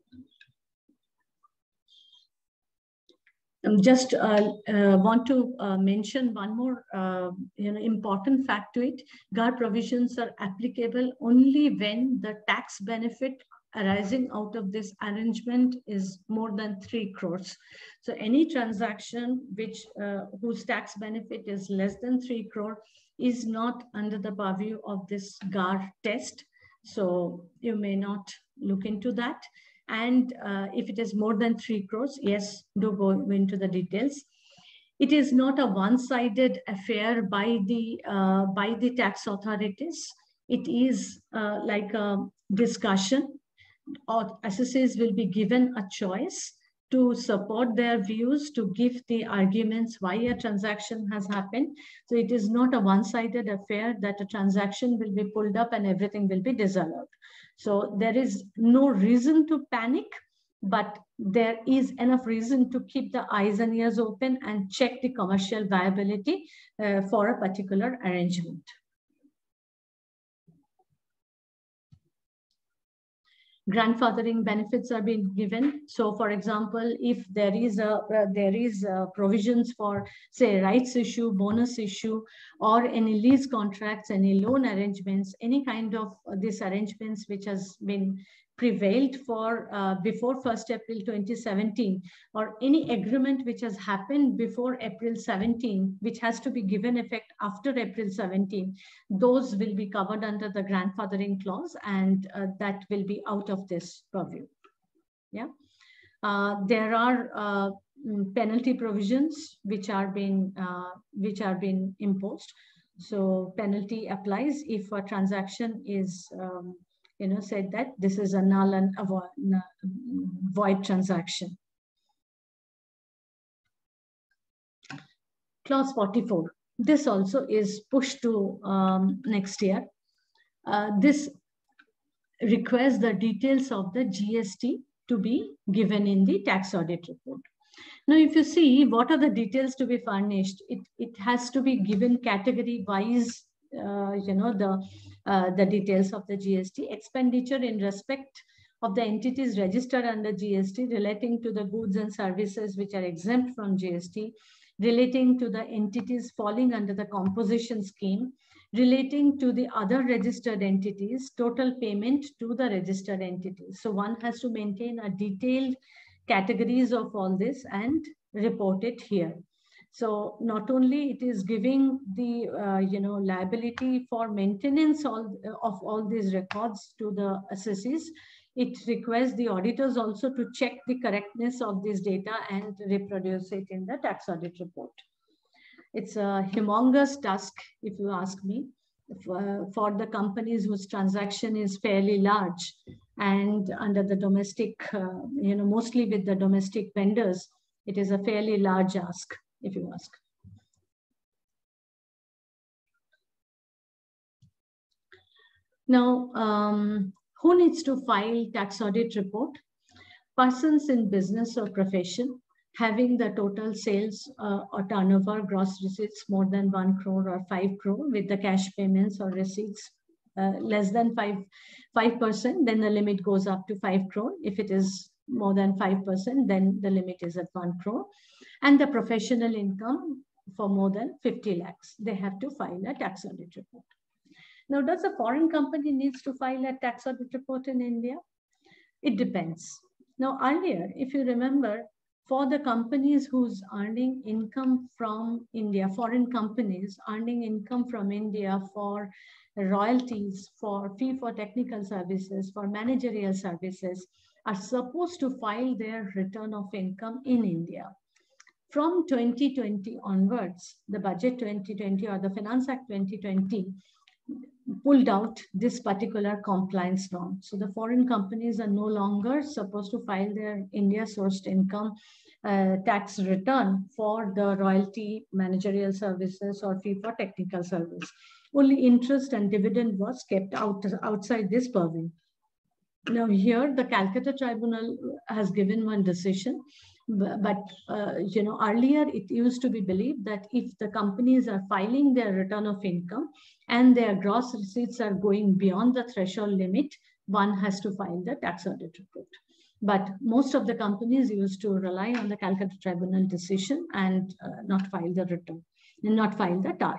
I just uh, uh, want to uh, mention one more uh, you know, important fact to it. G A R provisions are applicable only when the tax benefit arising out of this arrangement is more than three crores. So any transaction which uh, whose tax benefit is less than three crore is not under the purview of this G A R test. So you may not look into that. And uh, if it is more than three crores, yes, do go into the details. It is not a one-sided affair by the uh, by the tax authorities. It is uh, like a discussion. Or assessors will be given a choice to support their views, to give the arguments why a transaction has happened. So it is not a one-sided affair that a transaction will be pulled up and everything will be disallowed. So there is no reason to panic, but there is enough reason to keep the eyes and ears open and check the commercial viability uh, for a particular arrangement. Grandfathering benefits are being given. So, for example, if there is a uh, there is a provisions for, say, rights issue, bonus issue, or any lease contracts, any loan arrangements, any kind of uh, these arrangements which has been prevailed for uh, before first April twenty seventeen, or any agreement which has happened before April seventeen, which has to be given effect after April seventeen, those will be covered under the grandfathering clause, and uh, that will be out of this purview. Yeah, uh, there are uh, penalty provisions which are being uh, which are being imposed. So penalty applies if a transaction is um, you know, said that this is a null and a void, void transaction. Clause forty-four. This also is pushed to um, next year. Uh, this requires the details of the G S T to be given in the tax audit report. Now, if you see what are the details to be furnished, it, it has to be given category wise, uh, you know, the Uh, the details of the G S T, expenditure in respect of the entities registered under G S T relating to the goods and services which are exempt from G S T, relating to the entities falling under the composition scheme, relating to the other registered entities, total payment to the registered entities. So one has to maintain a detailed categories of all this and report it here. So not only it is giving the uh, you know, liability for maintenance all, of all these records to the assessees, it requires the auditors also to check the correctness of this data and reproduce it in the tax audit report. It's a humongous task, if you ask me, for, for the companies whose transaction is fairly large and under the domestic, uh, you know, mostly with the domestic vendors, it is a fairly large ask, if you ask. Now, um, who needs to file tax audit report? Persons in business or profession having the total sales uh, or turnover, gross receipts more than one crore or five crore with the cash payments or receipts uh, less than five, five percent, then the limit goes up to five crore. If it is more than five percent, then the limit is at one crore. And the professional income for more than fifty lakhs, they have to file a tax audit report. Now, does a foreign company needs to file a tax audit report in India? It depends. Now, earlier, if you remember, for the companies who's earning income from India, foreign companies earning income from India for royalties, for fee for technical services, for managerial services, are supposed to file their return of income in India. From twenty twenty onwards, the budget twenty twenty or the Finance Act twenty twenty pulled out this particular compliance norm. So the foreign companies are no longer supposed to file their India-sourced income uh, tax return for the royalty, managerial services, or fee for technical service. Only interest and dividend was kept out outside this purview. Now here, the Calcutta Tribunal has given one decision, but uh, you know, earlier it used to be believed that if the companies are filing their return of income and their gross receipts are going beyond the threshold limit, one has to file the tax audit report. But most of the companies used to rely on the Calcutta Tribunal decision and uh, not file the return, and not file the T A R.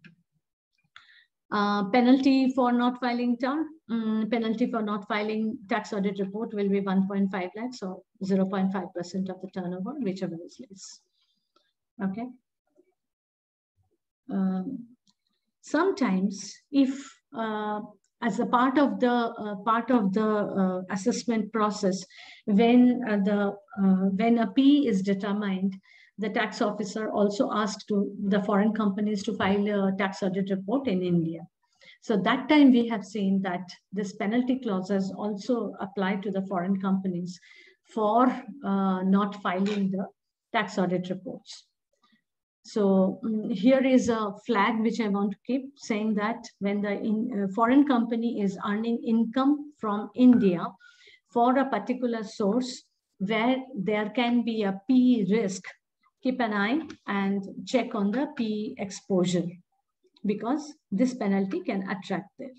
Uh, penalty for not filing T A R, um, penalty for not filing tax audit report will be one point five lakhs or zero point five percent of the turnover, whichever is less. Okay. Um, sometimes, if uh, as a part of the uh, part of the uh, assessment process, when uh, the uh, when a P is determined, the tax officer also asked to the foreign companies to file a tax audit report in India. So that time we have seen that this penalty clauses also apply to the foreign companies for uh, not filing the tax audit reports. So um, here is a flag which I want to keep saying that when the in, uh, foreign company is earning income from India for a particular source where there can be a P risk, keep an eye and check on the P exposure, because this penalty can attract there.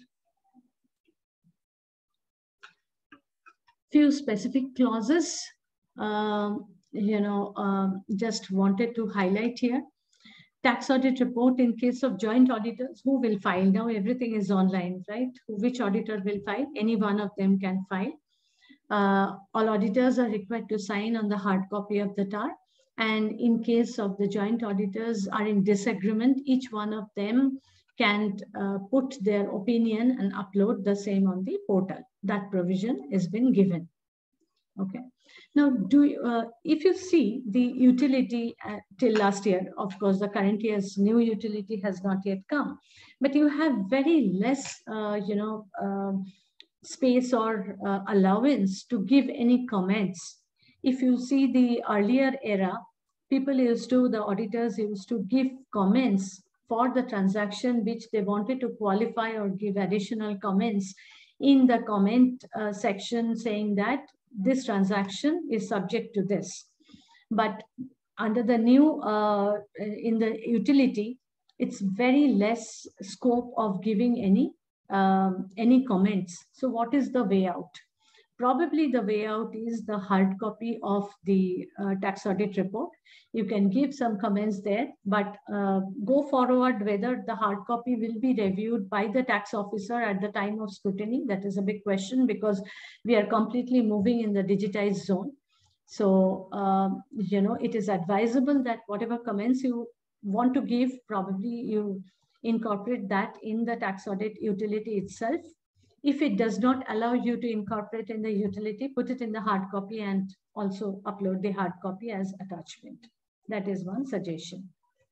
Few specific clauses, um, you know, um, just wanted to highlight here. Tax audit report in case of joint auditors, who will file? Now everything is online, right? Which auditor will file? Any one of them can file. Uh, all auditors are required to sign on the hard copy of the T A R. And in case of the joint auditors are in disagreement, each one of them can uh, put their opinion and upload the same on the portal. That provision has been given. Okay. Now, do you, uh, if you see the utility uh, till last year, of course, the current year's new utility has not yet come, but you have very less, uh, you know, uh, space or uh, allowance to give any comments. If you see the earlier era, people used to, the auditors used to give comments for the transaction which they wanted to qualify or give additional comments in the comment uh, section, saying that this transaction is subject to this. But under the new, uh, in the utility, it's very less scope of giving any, um, any comments. So what is the way out? Probably the way out is the hard copy of the uh, tax audit report. You can give some comments there, but uh, go forward whether the hard copy will be reviewed by the tax officer at the time of scrutiny. That is a big question because we are completely moving in the digitized zone. So, um, you know, it is advisable that whatever comments you want to give, probably you incorporate that in the tax audit utility itself. If it does not allow you to incorporate in the utility, put it in the hard copy and also upload the hard copy as attachment. That is one suggestion.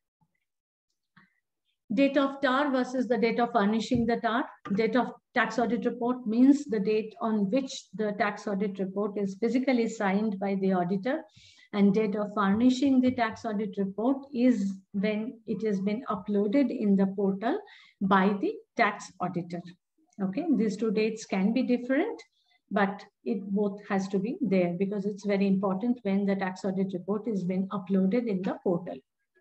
Date of T A R versus the date of furnishing the T A R. Date of tax audit report means the date on which the tax audit report is physically signed by the auditor, and date of furnishing the tax audit report is when it has been uploaded in the portal by the tax auditor. Okay, these two dates can be different, but it both has to be there because it's very important when the tax audit report is being uploaded in the portal.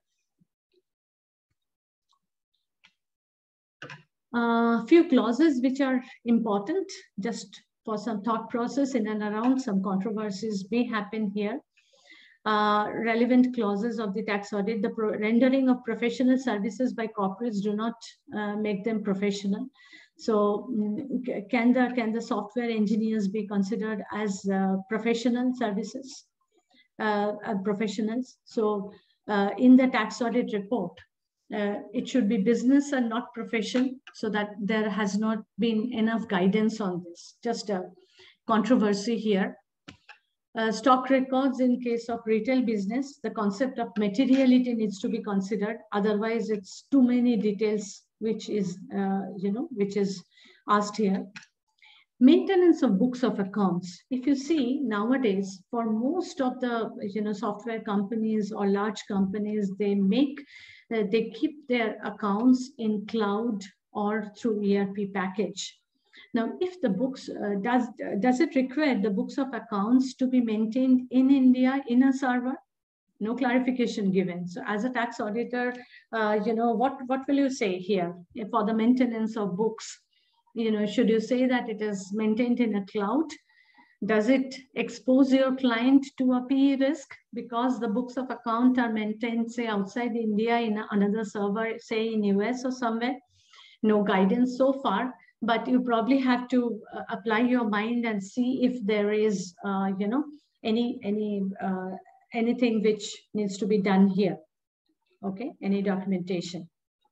A uh, few clauses which are important just for some thought process in and around. Some controversies may happen here. Uh, relevant clauses of the tax audit, the pro rendering of professional services by corporates do not uh, make them professional. So can the, can the software engineers be considered as uh, professional services, uh, uh, professionals? So uh, in the tax audit report, uh, it should be business and not profession, so that there has not been enough guidance on this. Just a controversy here. Uh, stock records in case of retail business, the concept of materiality needs to be considered. Otherwise, it's too many details which is, uh, you know, which is asked here. Maintenance of books of accounts. If you see nowadays, for most of the, you know, software companies or large companies, they make, uh, they keep their accounts in cloud or through E R P package. Now, if the books, uh, does, uh, does it require the books of accounts to be maintained in India in a server? No clarification given. So as a tax auditor, uh, you know, what, what will you say here for the maintenance of books? You know, should you say that it is maintained in a cloud? Does it expose your client to a P E risk because the books of account are maintained, say, outside India in another server, say in U S or somewhere? No guidance so far, but you probably have to uh, apply your mind and see if there is, uh, you know, any, any, uh, anything which needs to be done here. Okay, any documentation.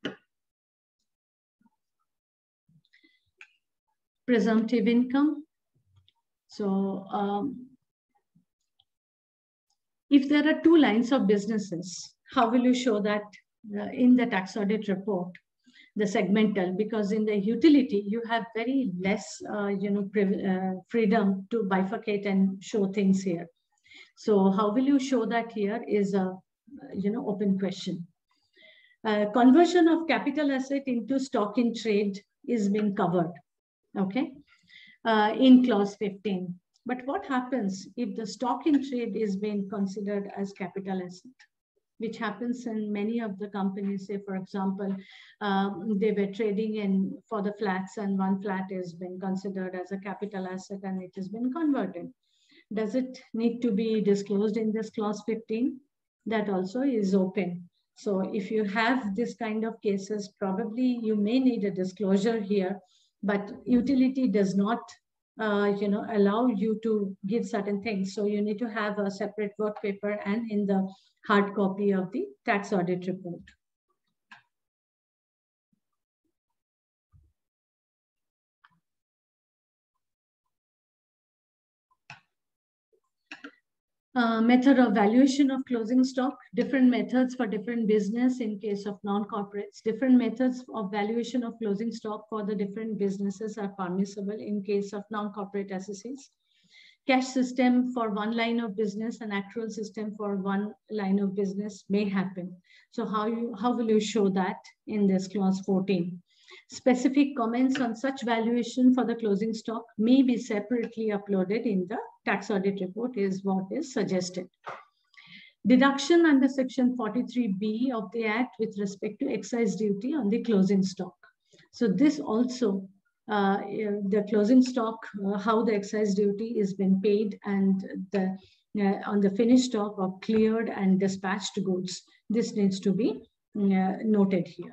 Presumptive income. So um, if there are two lines of businesses, how will you show that uh, in the tax audit report, the segmental? Because in the utility, you have very less, uh, you know, uh, freedom to bifurcate and show things here. So how will you show that here is a, you know, open question. Uh, conversion of capital asset into stock in trade is being covered, okay, uh, in clause fifteen. But what happens if the stock in trade is being considered as capital asset, which happens in many of the companies? Say, for example, um, they were trading in for the flats and one flat is being considered as a capital asset and it has been converted. Does it need to be disclosed in this clause fifteen? That also is open. So if you have this kind of cases, probably you may need a disclosure here, but utility does not uh, you know, allow you to give certain things. So you need to have a separate work paper and in the hard copy of the tax audit report. Uh, method of valuation of closing stock, different methods for different business in case of non-corporates, different methods of valuation of closing stock for the different businesses are permissible in case of non-corporate associates. Cash system for one line of business and accrual system for one line of business may happen. So how, you, how will you show that in this clause fourteen? Specific comments on such valuation for the closing stock may be separately uploaded in the tax audit report is what is suggested. Deduction under section forty-three B of the Act with respect to excise duty on the closing stock. So this also, uh, the closing stock, uh, how the excise duty is been paid and the uh, on the finished stock of cleared and dispatched goods. This needs to be uh, noted here.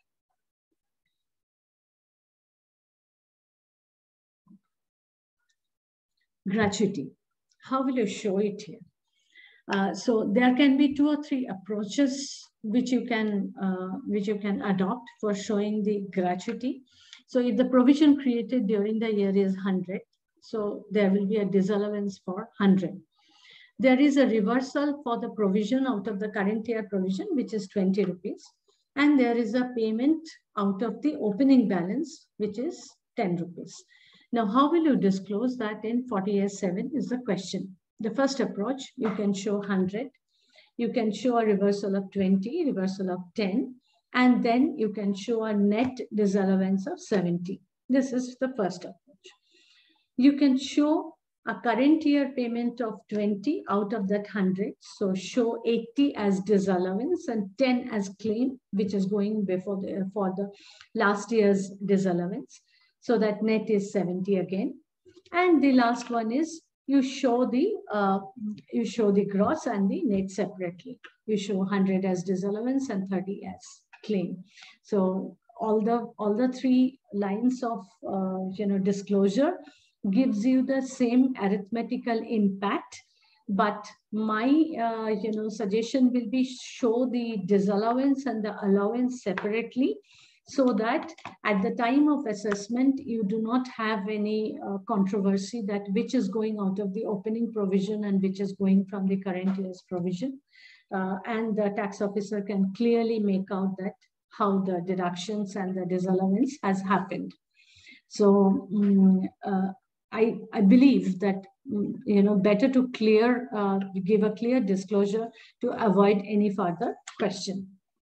Gratuity. How will you show it here? Uh, so there can be two or three approaches which you can uh, which you can adopt for showing the gratuity. So if the provision created during the year is one hundred, so there will be a disallowance for one hundred. There is a reversal for the provision out of the current year provision, which is twenty rupees. And there is a payment out of the opening balance, which is ten rupees. Now, how will you disclose that in forty A seven is the question. The first approach, you can show one hundred. You can show a reversal of twenty, reversal of ten, and then you can show a net disallowance of seventy. This is the first approach. You can show a current year payment of twenty out of that one hundred. So show eighty as disallowance and ten as claim, which is going before the, for the last year's disallowance. So that net is seventy again. And the last one is you show the uh, you show the gross and the net separately. You show one hundred as disallowance and thirty as claim. So all the all the three lines of uh, you know disclosure gives you the same arithmetical impact. But my uh, you know suggestion will be show the disallowance and the allowance separately, so that at the time of assessment, you do not have any uh, controversy that which is going out of the opening provision and which is going from the current year's provision. Uh, and the tax officer can clearly make out that how the deductions and the disallowance has happened. So um, uh, I, I believe that, you know, better to clear, uh, give a clear disclosure to avoid any further question.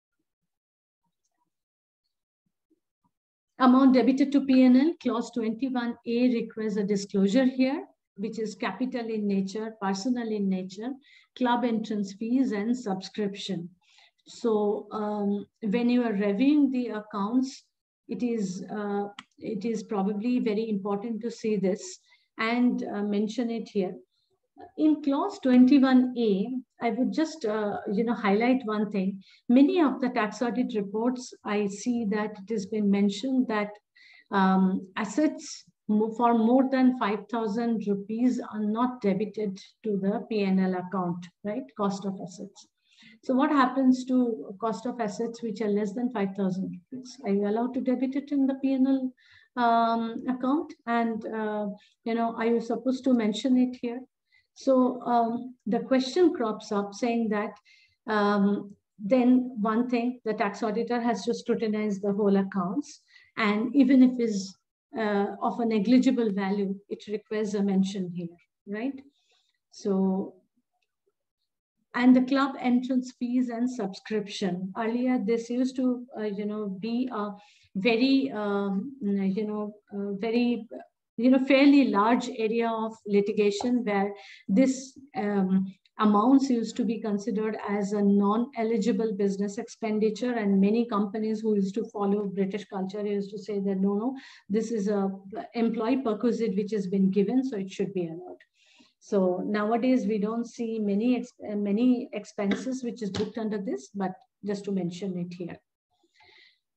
Amount debited to P and L, clause twenty-one A requires a disclosure here, which is capital in nature, personal in nature, club entrance fees and subscription. So um, when you are reviewing the accounts, it is, uh, it is probably very important to see this and uh, mention it here. In clause twenty-one A, I would just uh, you know highlight one thing. Many of the tax audit reports, I see that it has been mentioned that um, assets for more than five thousand rupees are not debited to the P and L account, right? Cost of assets. So what happens to cost of assets which are less than five thousand rupees? Are you allowed to debit it in the P and L um, account? And uh, you know, are you supposed to mention it here? So um, the question crops up saying that um, then one thing, the tax auditor has to scrutinize the whole accounts, and even if it's uh, of a negligible value, it requires a mention here, right? So, and the club entrance fees and subscription. Earlier, this used to, uh, you know, be a very, um, you know, uh, very, you know, fairly large area of litigation where this um, amounts used to be considered as a non-eligible business expenditure, and many companies who used to follow British culture used to say that no, no, this is a employee perquisite which has been given, so it should be allowed. So nowadays we don't see many ex many expenses which is booked under this, but just to mention it here.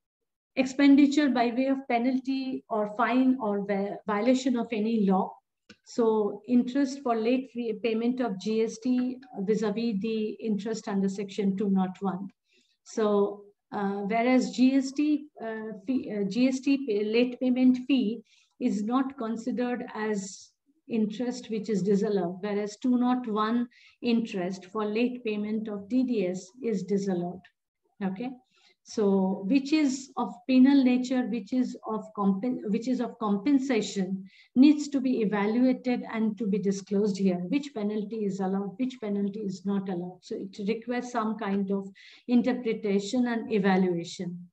expenditure by way of penalty or fine or violation of any law. So interest for late payment of G S T vis-a-vis the interest under section two oh one. So uh, whereas G S T, uh, fee, uh, G S T pay, late payment fee is not considered as interest which is disallowed, whereas two oh one interest for late payment of D D S is disallowed. Okay. So, which is of penal nature, which is of which is of compensation, needs to be evaluated and to be disclosed here. Which penalty is allowed, which penalty is not allowed. So, it requires some kind of interpretation and evaluation.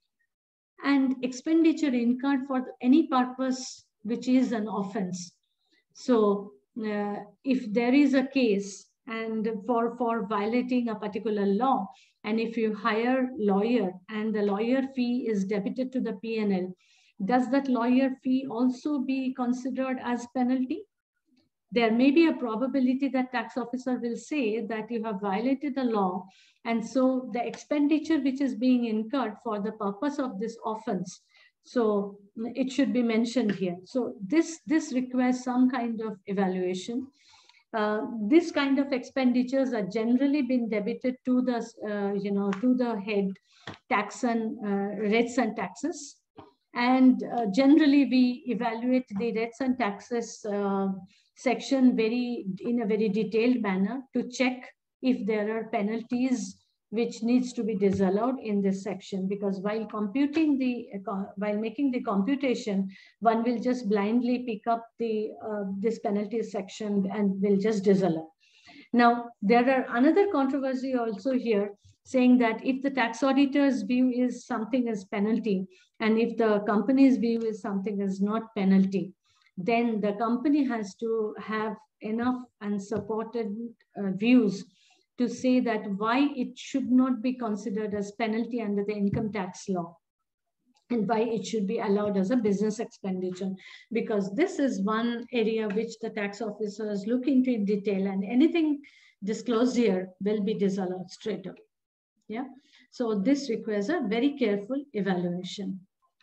And expenditure incurred for any purpose which is an offense. So, uh, if there is a case and for for violating a particular law, and if you hire lawyer and the lawyer fee is debited to the P and L, does that lawyer fee also be considered as penalty? There may be a probability that tax officer will say that you have violated the law, and so the expenditure which is being incurred for the purpose of this offense, so it should be mentioned here. So this, this requires some kind of evaluation. Uh, this kind of expenditures are generally been debited to the, uh, you know, to the head tax and uh, rates and taxes. And uh, generally we evaluate the rates and taxes uh, section very, in a very detailed manner to check if there are penalties which needs to be disallowed in this section, because while computing the, uh, while making the computation, one will just blindly pick up the, uh, this penalty section and will just disallow. Now, there are another controversy also here saying that if the tax auditor's view is something as penalty, and if the company's view is something as not penalty, then the company has to have enough and supported uh, views to say that why it should not be considered as penalty under the income tax law and why it should be allowed as a business expenditure, because this is one area which the tax officers look into in detail, and anything disclosed here will be disallowed straight up. Yeah. So this requires a very careful evaluation.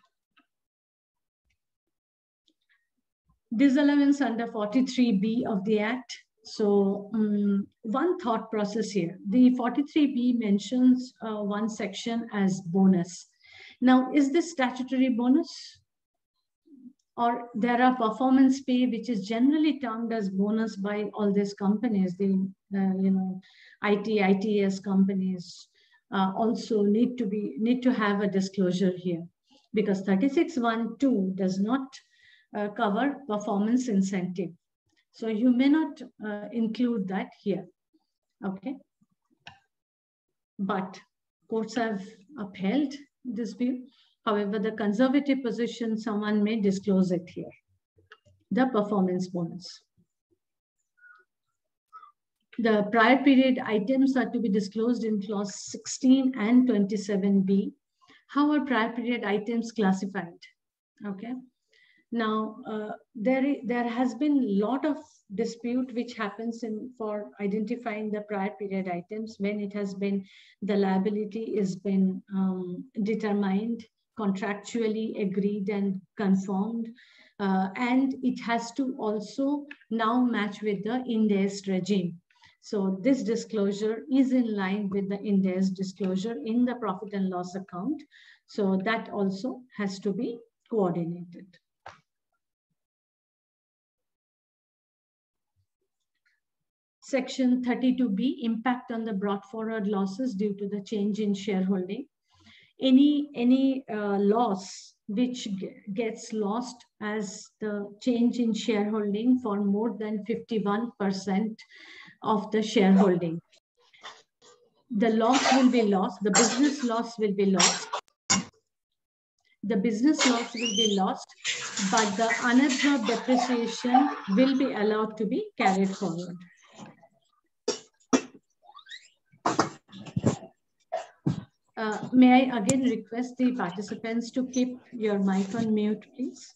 Disallowance under forty-three B of the Act. So um, one thought process here, the forty-three B mentions uh, one section as bonus. Now, is this statutory bonus? Or there are performance pay, which is generally termed as bonus by all these companies, the uh, you know, I T, I T S companies uh, also need to be, need to have a disclosure here, because thirty-six one two does not uh, cover performance incentive. So you may not uh, include that here, okay? But courts have upheld this view. However, the conservative position, someone may disclose it here, the performance bonus. The prior period items are to be disclosed in clause sixteen and twenty-seven B. How are prior period items classified? Okay. Now, uh, there, there has been a lot of dispute which happens in for identifying the prior period items when it has been, the liability has been um, determined, contractually agreed and confirmed, uh, and it has to also now match with the Ind AS regime. So this disclosure is in line with the Ind AS disclosure in the profit and loss account. So that also has to be coordinated. Section thirty-two B, impact on the brought forward losses due to the change in shareholding. Any, any uh, loss which gets lost as the change in shareholding for more than fifty-one percent of the shareholding. The loss will be lost, the business loss will be lost. The business loss will be lost, but the unabsorbed depreciation will be allowed to be carried forward. Uh, may I again request the participants to keep your mic on mute, please?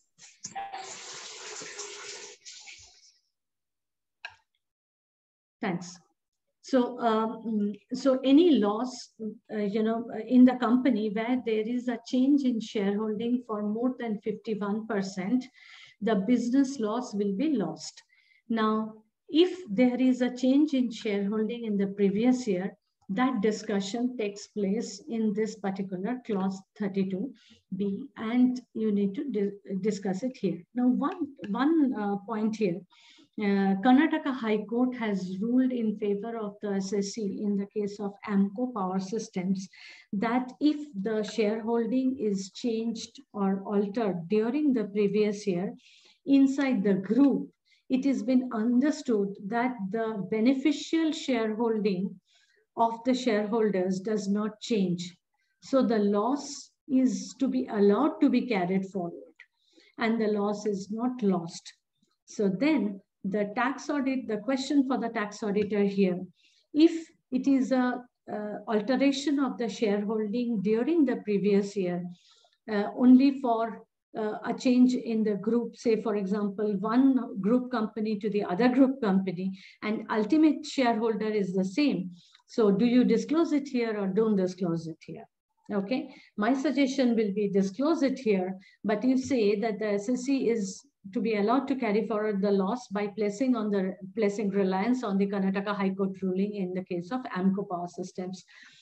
Thanks. So, um, so any loss, uh, you know, in the company where there is a change in shareholding for more than fifty-one percent, the business loss will be lost. Now, if there is a change in shareholding in the previous year, that discussion takes place in this particular clause thirty-two B, and you need to di discuss it here. Now, one, one uh, point here. Uh, Karnataka High Court has ruled in favor of the S S C in the case of Amco Power Systems that if the shareholding is changed or altered during the previous year inside the group, it has been understood that the beneficial shareholding of the shareholders does not change. So the loss is to be allowed to be carried forward and the loss is not lost. So then the tax audit, the question for the tax auditor here, if it is a uh, alteration of the shareholding during the previous year, uh, only for uh, a change in the group, say for example, one group company to the other group company, and ultimate shareholder is the same. So do you disclose it here or don't disclose it here? Okay, my suggestion will be disclose it here, but you say that the S S C is to be allowed to carry forward the loss by placing on the placing reliance on the Karnataka High Court ruling in the case of Amco Power Systems.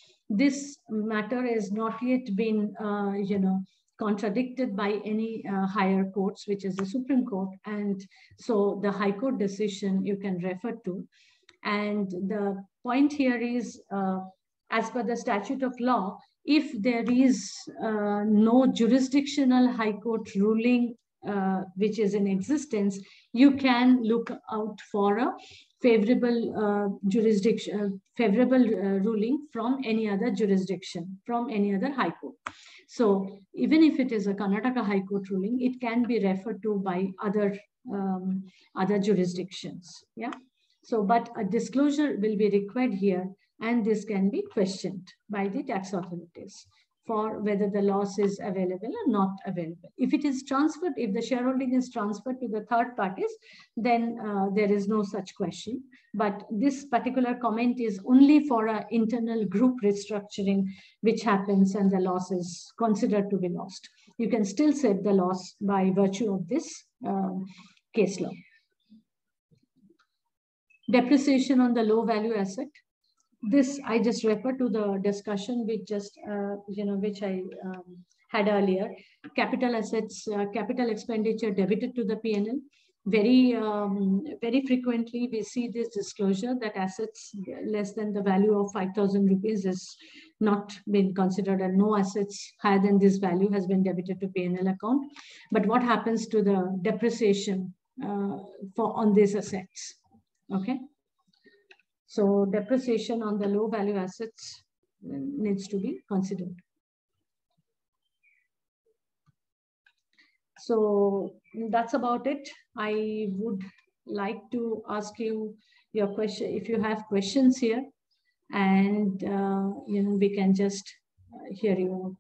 This matter has not yet been, uh, you know, contradicted by any uh, higher courts, which is the Supreme Court, and so the High Court decision you can refer to. And the point here is, uh, as per the statute of law, if there is uh, no jurisdictional High Court ruling Uh, which is in existence, you can look out for a favorable uh, jurisdiction, uh, favorable uh, ruling from any other jurisdiction, from any other high court. So even if it is a Karnataka High Court ruling, it can be referred to by other um, other jurisdictions. Yeah. So, but a disclosure will be required here, and this can be questioned by the tax authorities for whether the loss is available or not available. If it is transferred, if the shareholding is transferred to the third parties, then uh, there is no such question. But this particular comment is only for an internal group restructuring, which happens and the loss is considered to be lost. You can still set the loss by virtue of this um, case law. Depreciation on the low value asset. This, I just refer to the discussion which just, uh, you know, which I um, had earlier. Capital assets, uh, capital expenditure debited to the P and L. Very, um, very frequently we see this disclosure that assets less than the value of five thousand rupees is not been considered, and no assets higher than this value has been debited to P and L account. But what happens to the depreciation uh, for on these assets? Okay. So depreciation on the low value assets needs to be considered. So that's about it. I would like to ask you your question, if you have questions here, and uh, you know, we can just uh, hear you out.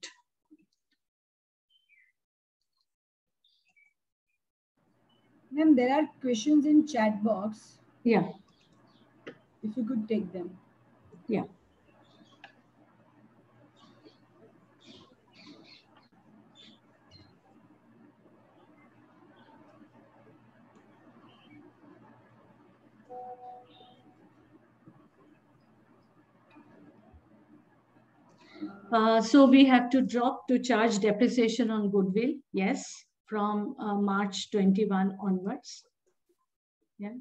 Ma'am, there are questions in chat box. Yeah. If you could take them. Yeah. Uh, so we have to drop to charge depreciation on goodwill. Yes, from uh, March twenty-one onwards. Yeah.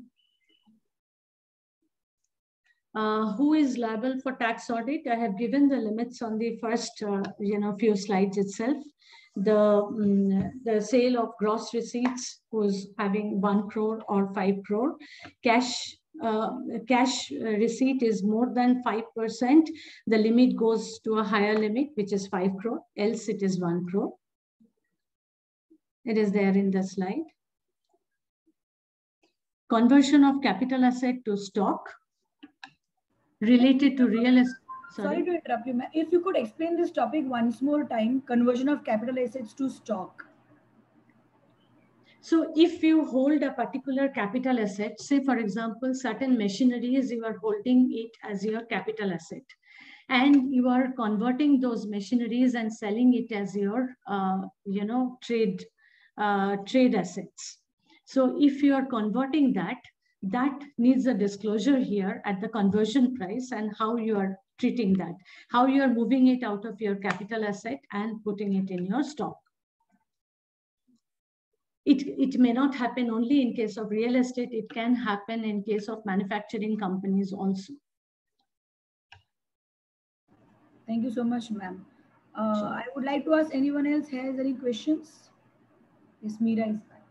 Uh, who is liable for tax audit? I have given the limits on the first, uh, you know, few slides itself. The, um, the sale of gross receipts who's having one crore or five crore. Cash, uh, cash receipt is more than five percent. The limit goes to a higher limit, which is five crore, else it is one crore. It is there in the slide. Conversion of capital asset to stock. Related to real estate. Sorry. Sorry to interrupt you, ma'am. If you could explain this topic once more time, conversion of capital assets to stock. So if you hold a particular capital asset, say for example, certain machineries, you are holding it as your capital asset, and you are converting those machineries and selling it as your, uh, you know, trade, uh, trade assets. So if you are converting that, that needs a disclosure here at the conversion price and how you are treating that, how you are moving it out of your capital asset and putting it in your stock. It, it may not happen only in case of real estate, it can happen in case of manufacturing companies also. Thank you so much, ma'am. Uh, sure. I would like to ask anyone else has any questions? Yes, Meera is back.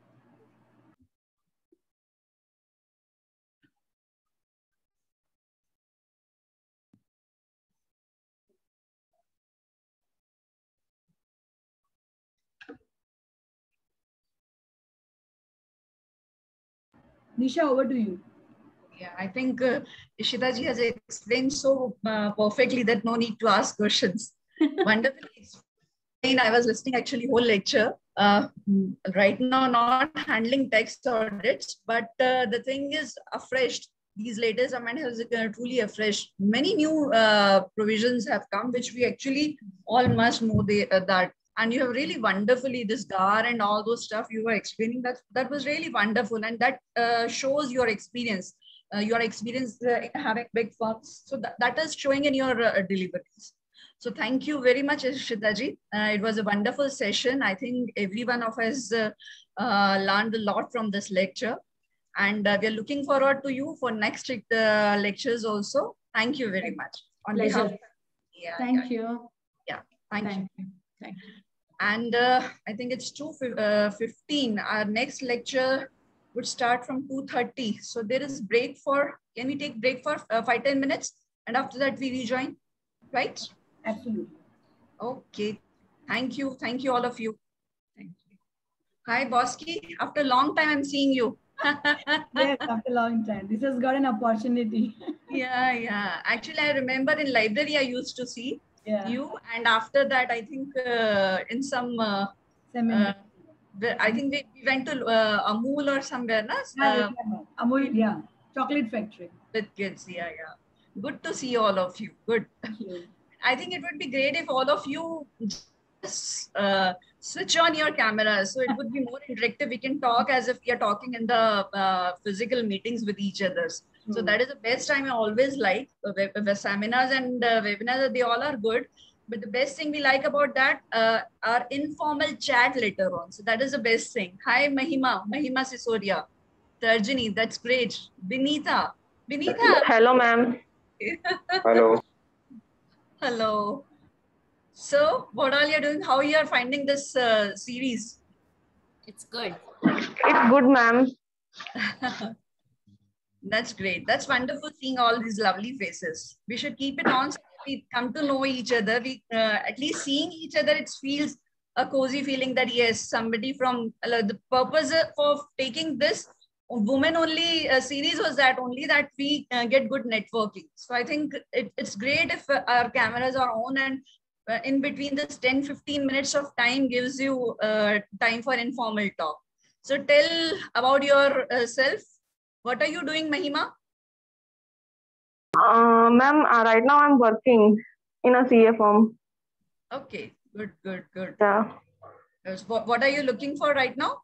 Nisha, over to you. Yeah, I think uh, Ishita ji has explained so uh, perfectly that no need to ask questions. Wonderfully explained. I was listening actually whole lecture. Uh, right now, not handling tax audits, but uh, the thing is afresh. These latest amendment has uh, truly afresh. Many new uh, provisions have come, which we actually all must know the, uh, that. And you have really wonderfully this G A R and all those stuff you were explaining. That that was really wonderful, and that uh, shows your experience. Uh, your experience uh, in having big firms. So that, that is showing in your uh, deliveries. So thank you very much, Ishita ji. Uh, it was a wonderful session. I think every one of us uh, uh, learned a lot from this lecture. And uh, we are looking forward to you for next uh, lectures also. Thank you very much. On Pleasure. Behalf, yeah, thank yeah. you. Yeah, thank, thank you. you. Thank you. And uh, I think it's two fifteen. Our next lecture would start from two thirty. So there is break for, can we take break for uh, five, ten minutes? And after that we rejoin, right? Absolutely. Okay. Thank you. Thank you, all of you. Thank you. Hi, Bosky. After a long time, I'm seeing you. Yes, after a long time. This has got an opportunity. Yeah, yeah. Actually, I remember in library, I used to see yeah. you. And after that, I think uh, in some uh, seminar. Uh, I think we, we went to uh, Amul or somewhere, na? Yeah, uh, Amul, yeah. Chocolate factory. With kids, yeah, yeah. Good to see all of you. Good. I think it would be great if all of you just uh, switch on your cameras. So it would be more interactive. We can talk as if we are talking in the uh, physical meetings with each other. Mm. So that is the best time I always like. Uh, web, seminars and uh, webinars, they all are good. But the best thing we like about that uh, are informal chat later on. So that is the best thing. Hi, Mahima, Mahima Sisodia. Tarjini, that's great. Binita. Binita. Hello, ma'am. Hello. Hello. So, what all you're doing? How you are finding this uh, series? It's good. It's good, ma'am. That's great. That's wonderful seeing all these lovely faces. We should keep it on so we come to know each other. We uh, at least seeing each other, it feels a cozy feeling that yes, somebody from uh, the purpose of taking this woman only uh, series was that only that we uh, get good networking. So I think it, it's great if uh, our cameras are on and uh, in between this ten fifteen minutes of time gives you uh, time for informal talk. So tell about yourself. What are you doing, Mahima? Uh, ma'am, uh, right now I'm working in a C A firm. Okay, good, good, good. Yeah. What, what are you looking for right now?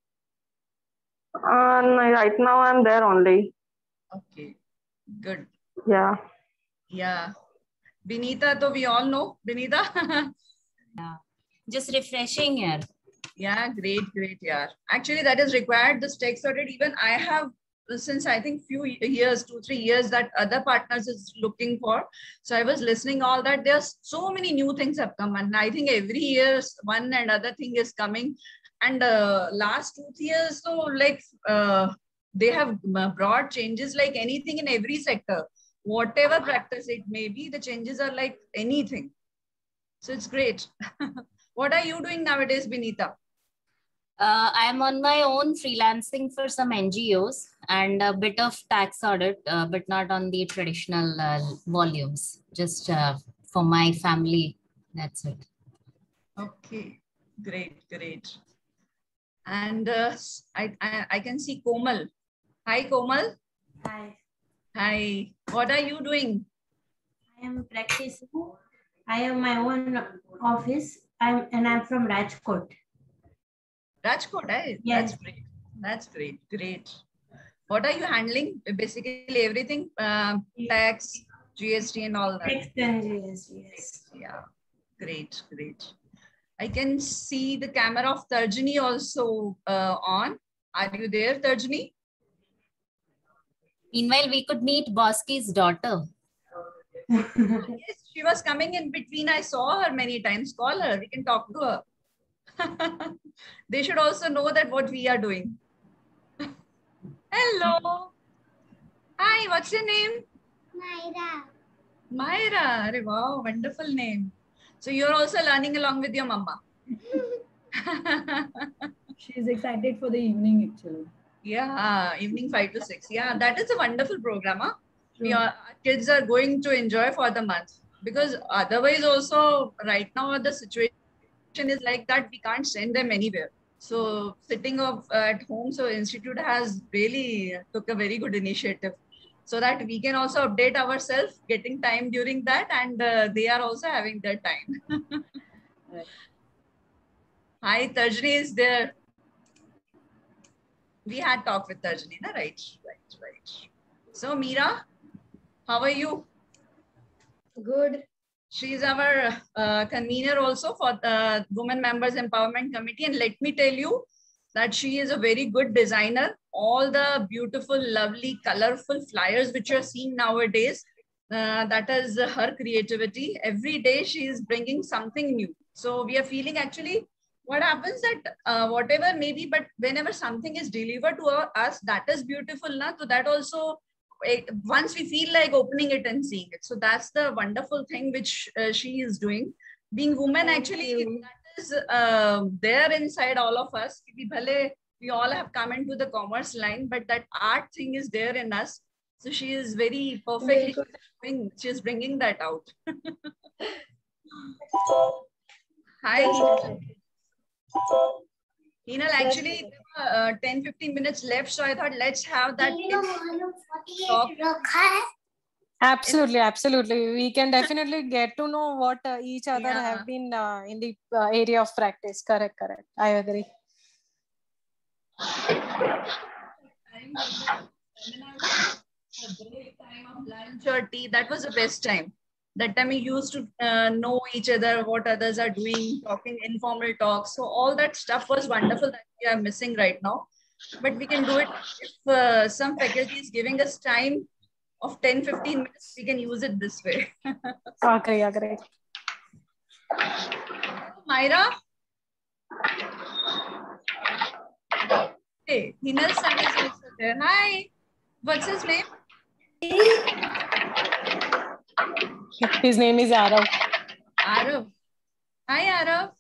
Uh, right now I'm there only. Okay, good. Yeah. Yeah. Binita, so we all know. Binita? Yeah. Just refreshing here. Yeah, great, great, yeah. Actually, that is required. This text audit, even I have, since I think few years, two, three years that other partners is looking for. So I was listening all that. There's so many new things have come. And I think every year one and other thing is coming. And uh, last two years, so like uh, they have brought changes like anything in every sector. Whatever practice it may be, the changes are like anything. So it's great. What are you doing nowadays, Binita? Uh, I'm on my own freelancing for some N G Os and a bit of tax audit, uh, but not on the traditional uh, volumes, just uh, for my family. That's it. Okay, great, great. And uh, I, I, I can see Komal. Hi, Komal. Hi. Hi. What are you doing? I am practicing. I have my own office. I'm and I'm from Rajkot. Rajkot, eh? Yes. That's great. That's great. Great. What are you handling? Basically everything, uh, tax, G S T and all that. Tax and G S T, yes. Yeah. Great, great. I can see the camera of Tarjini also uh, on. Are you there, Tarjini? Meanwhile, we could meet Bosky's daughter. Yes, she was coming in between. I saw her many times. Call her. We can talk to her. They should also know that what we are doing. Hello. Hi, what's your name? Myra. Myra. Arre, wow, wonderful name. So you're also learning along with your mama. She's excited for the evening actually. Yeah, evening five to six. Yeah, that is a wonderful program. Huh? Sure. Your kids are going to enjoy for the month, because otherwise also right now the situation is like that we can't send them anywhere. So sitting of uh, at home, so institute has really took a very good initiative, so that we can also update ourselves, getting time during that, and uh, they are also having their time. Right. Hi, Tarjini is there. We had talked with Tarjini, na? Right, right, right. So Meera, how are you? Good. She is our uh, convener also for the Women Members Empowerment Committee. And let me tell you that she is a very good designer. All the beautiful, lovely, colorful flyers which you're seeing nowadays, uh, that is her creativity. Every day she is bringing something new. So we are feeling actually what happens that uh, whatever maybe, but whenever something is delivered to us, that is beautiful. Na? So that also, once we feel like opening it and seeing it. So that's the wonderful thing which uh, she is doing. Being woman, Thank actually, you. That is uh, there inside all of us. We all have come into the commerce line, but that art thing is there in us. So she is very perfectly doing, she is bringing that out. Hi. Hinal, actually, uh, ten fifteen minutes left, so I thought let's have that talk. Absolutely, absolutely. We can definitely get to know what uh, each other yeah. have been uh, in the uh, area of practice. Correct, correct. I agree. Lunch or tea, that was the best time. That time we used to uh, know each other, what others are doing, talking informal talks. So all that stuff was wonderful that we are missing right now. But we can do it if uh, some faculty is giving us time of ten fifteen minutes, we can use it this way. Okay, agree. Myra? Hey, Hinal's son is also there. Hi. What's his name? His name is Arav. Arav. Hi, Arav.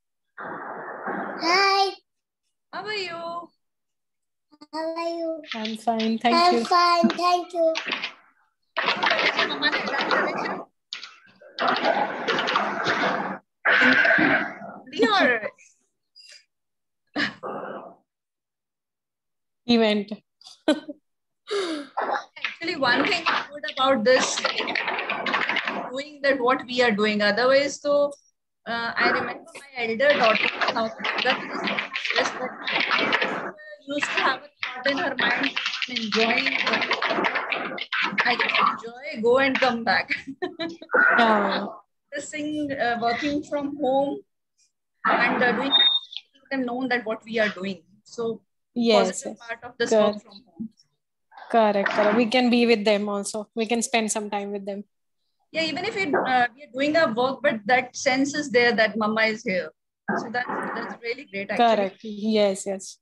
Hi. How are you? How are you? I'm fine, thank I'm you. I'm fine, thank you. Your event. Actually, one thing good about this doing that what we are doing. Otherwise, so uh, I remember my elder daughter now used to have a thought in her mind, I'm enjoying. I can enjoy, go and come back. Yeah. This thing, uh, working from home and uh, doing them known that what we are doing. So yes, positive yes. part of this Correct. work from home. Correct, correct. We can be with them also. We can spend some time with them. Yeah, even if it, uh, we are doing our work, but that sense is there that mama is here. So that's, that's really great actually. Correct. Yes, yes.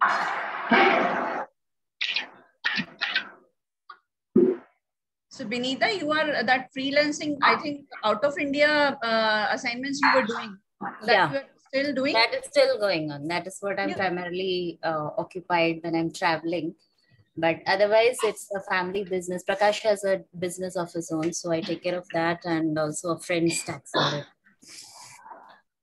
So Benita, you are that freelancing, I think out of India uh, assignments you were doing. That yeah. you are still doing? That is still going on. That is what I'm yeah. primarily uh, occupied when I'm traveling. But otherwise, it's a family business. Prakash has a business of his own, so I take care of that and also a friend's tax audit.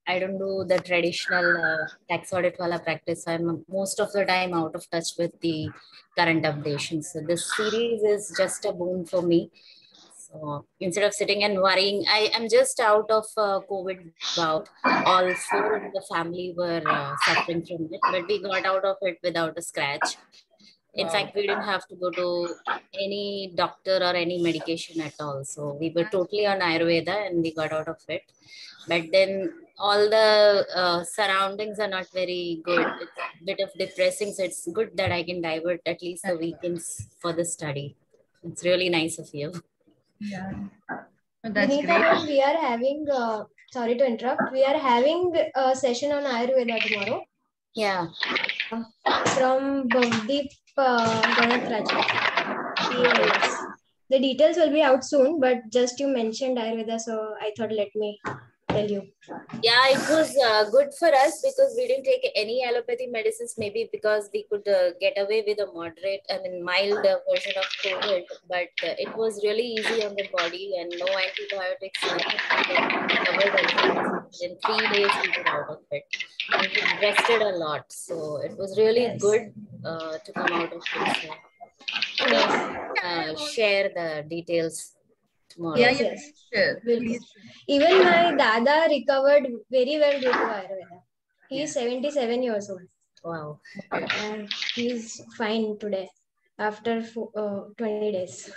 I don't do the traditional uh, tax audit wala practice. I'm most of the time out of touch with the current updations. So this series is just a boon for me. So instead of sitting and worrying, I am just out of uh, COVID bout. All four in the family were uh, suffering from it, but we got out of it without a scratch. In Wow. fact, we didn't have to go to any doctor or any medication at all. So we were totally on Ayurveda and we got out of it. But then all the uh, surroundings are not very good. It's a bit of depressing. So it's good that I can divert at least the weekends for the study. It's really nice of you. Yeah. That's Vinita, great. we are having, uh, sorry to interrupt, we are having a session on Ayurveda tomorrow. Yeah. Uh, from Bhavdeep uh, Ganath Yes. The details will be out soon, but just you mentioned Ayurveda, so I thought let me tell you. Yeah, it was uh, good for us because we didn't take any allopathy medicines, maybe because we could uh, get away with a moderate, I mean, mild uh, version of COVID, but uh, it was really easy on the body and no antibiotics, nothing. We covered everything. In three days, we were out of it. And we rested a lot. So it was really Yes. good uh, to come out of it. So Yes. uh, share the details tomorrow. Yeah, Yes, yeah, yes. please share. Will- Please. Even my dada recovered very well due to Ayurveda. He is Yeah. seventy-seven years old. Wow. And he's fine today after fo- uh, twenty days.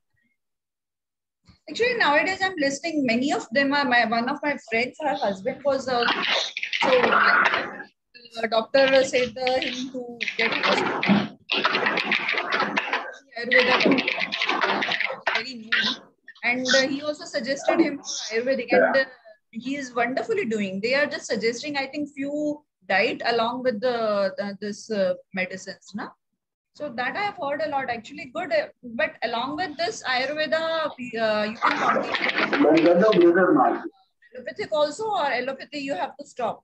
Actually, nowadays I'm listening. Many of them are my one of my friends. Her husband was uh, so the doctor said uh, him to get hospital. Ayurveda doctor, very known, and uh, he also suggested him Ayurvedic, and uh, he is wonderfully doing. They are just suggesting, I think, few diet along with the, the this uh, medicines, na. So that I have heard a lot. Actually, good. uh, But along with this Ayurveda, uh, you can continue. Allopathic also, or allopathy you have to stop.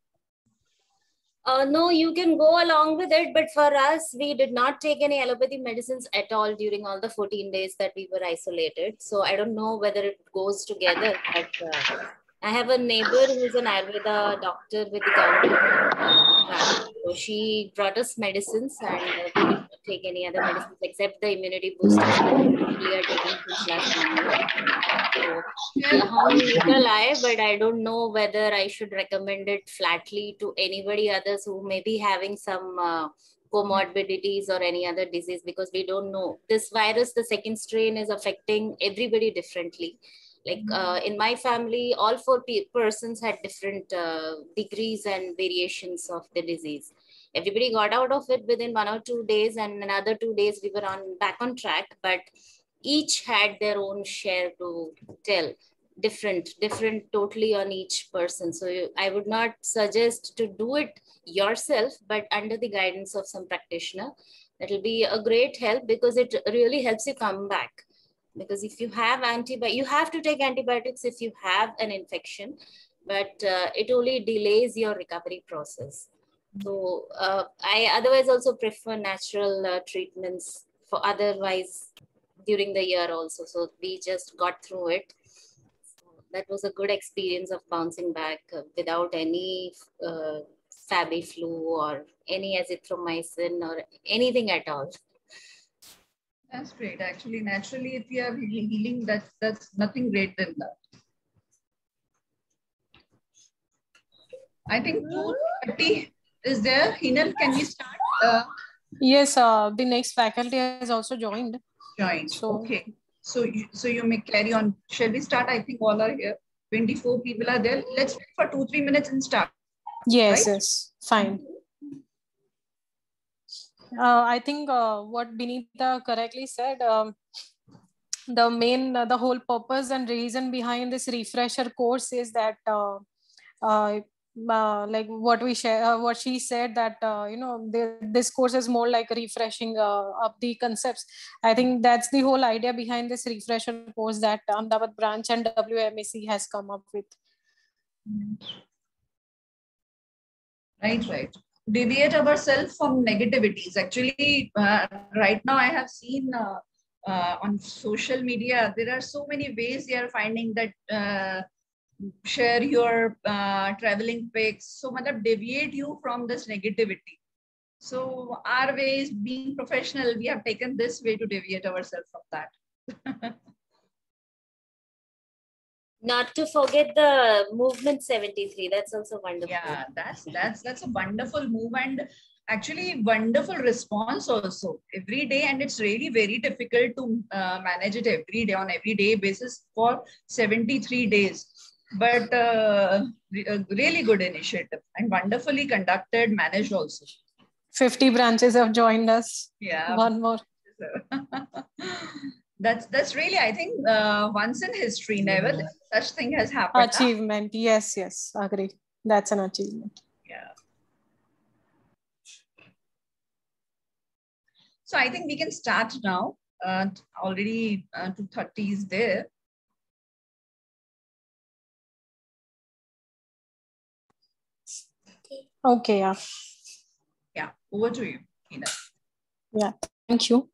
Uh, no, you can go along with it, but for us, we did not take any allopathy medicines at all during all the fourteen days that we were isolated. So I don't know whether it goes together, but uh, I have a neighbor who's an Ayurveda doctor with the government. Uh, so she brought us medicines and uh, we did not take any other medicines except the immunity boosters that we are taking since last one year. So, hum nikal aaye, but I don't know whether I should recommend it flatly to anybody others who may be having some uh, comorbidities or any other disease, because we don't know. This virus, the second strain, is affecting everybody differently. Like uh, in my family, all four pe persons had different uh, degrees and variations of the disease. Everybody got out of it within one or two days, and another two days we were on back on track. But each had their own share to tell, different, different totally on each person. So you, I would not suggest to do it yourself, but under the guidance of some practitioner. That will be a great help because it really helps you come back. Because if you have antibiotics, you have to take antibiotics if you have an infection, but uh, it only delays your recovery process. So uh, I otherwise also prefer natural uh, treatments for otherwise during the year also. So we just got through it. So that was a good experience of bouncing back uh, without any uh, Fabiflu or any azithromycin or anything at all. That's great. Actually, naturally, if you are healing, that's that's nothing great than that. I think two thirty is there. Hinal, can we start? Uh, Yes, uh, the next faculty has also joined. join. So, okay. So you, so you may carry on. Shall we start? I think all are here. twenty-four people are there. Let's wait for two, three minutes and start. yes, Right? yes, fine. Uh, I think uh, what Binita correctly said, um, the main, uh, the whole purpose and reason behind this refresher course is that, uh, uh, uh, like what we share, uh, what she said that, uh, you know, the, this course is more like refreshing uh, up the concepts. I think that's the whole idea behind this refresher course that Ahmedabad branch and W M A C has come up with. Right, right. Deviate ourselves from negativities. Actually, uh, right now I have seen uh, uh, on social media, there are so many ways they are finding that uh, share your uh, traveling pics. So, matlab, deviate you from this negativity. So, our way is being professional. We have taken this way to deviate ourselves from that. Not to forget the movement seventy-three. That's also wonderful. Yeah, that's that's that's a wonderful move and actually wonderful response also every day. And it's really very difficult to uh, manage it every day on everyday basis for seventy-three days. But uh, re really good initiative and wonderfully conducted, managed also. fifty branches have joined us. Yeah. One more. That's that's really, I think, uh, once in history, never such thing has happened. Achievement. Huh? Yes, yes, agree. That's an achievement. Yeah. So I think we can start now. Uh, already uh, two thirty is there. Okay. Yeah. Yeah. Over to you, Hina. Yeah. Thank you.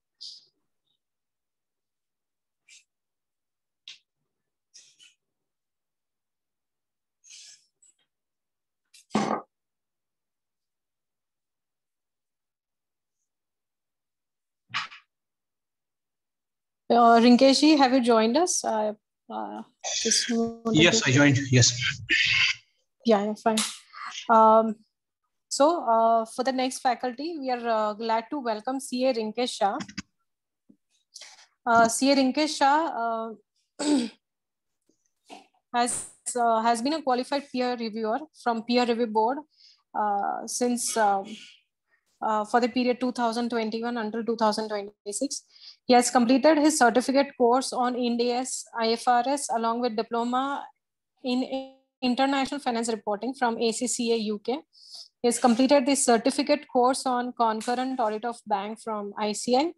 Uh, Rinkeshi, have you joined us? Uh, uh, just yes, to... I joined. Yes. Yeah, yeah, fine. Um, so uh, for the next faculty, we are uh, glad to welcome C A Rinkesh Shah. Uh, C A Rinkesh Shah uh, has uh, has been a qualified peer reviewer from Peer Review Board uh, since um, uh, for the period two thousand twenty-one until two thousand twenty-six. He has completed his certificate course on Ind AS I F R S along with diploma in international finance reporting from A C C A U K. He has completed the certificate course on concurrent audit of bank from I C I.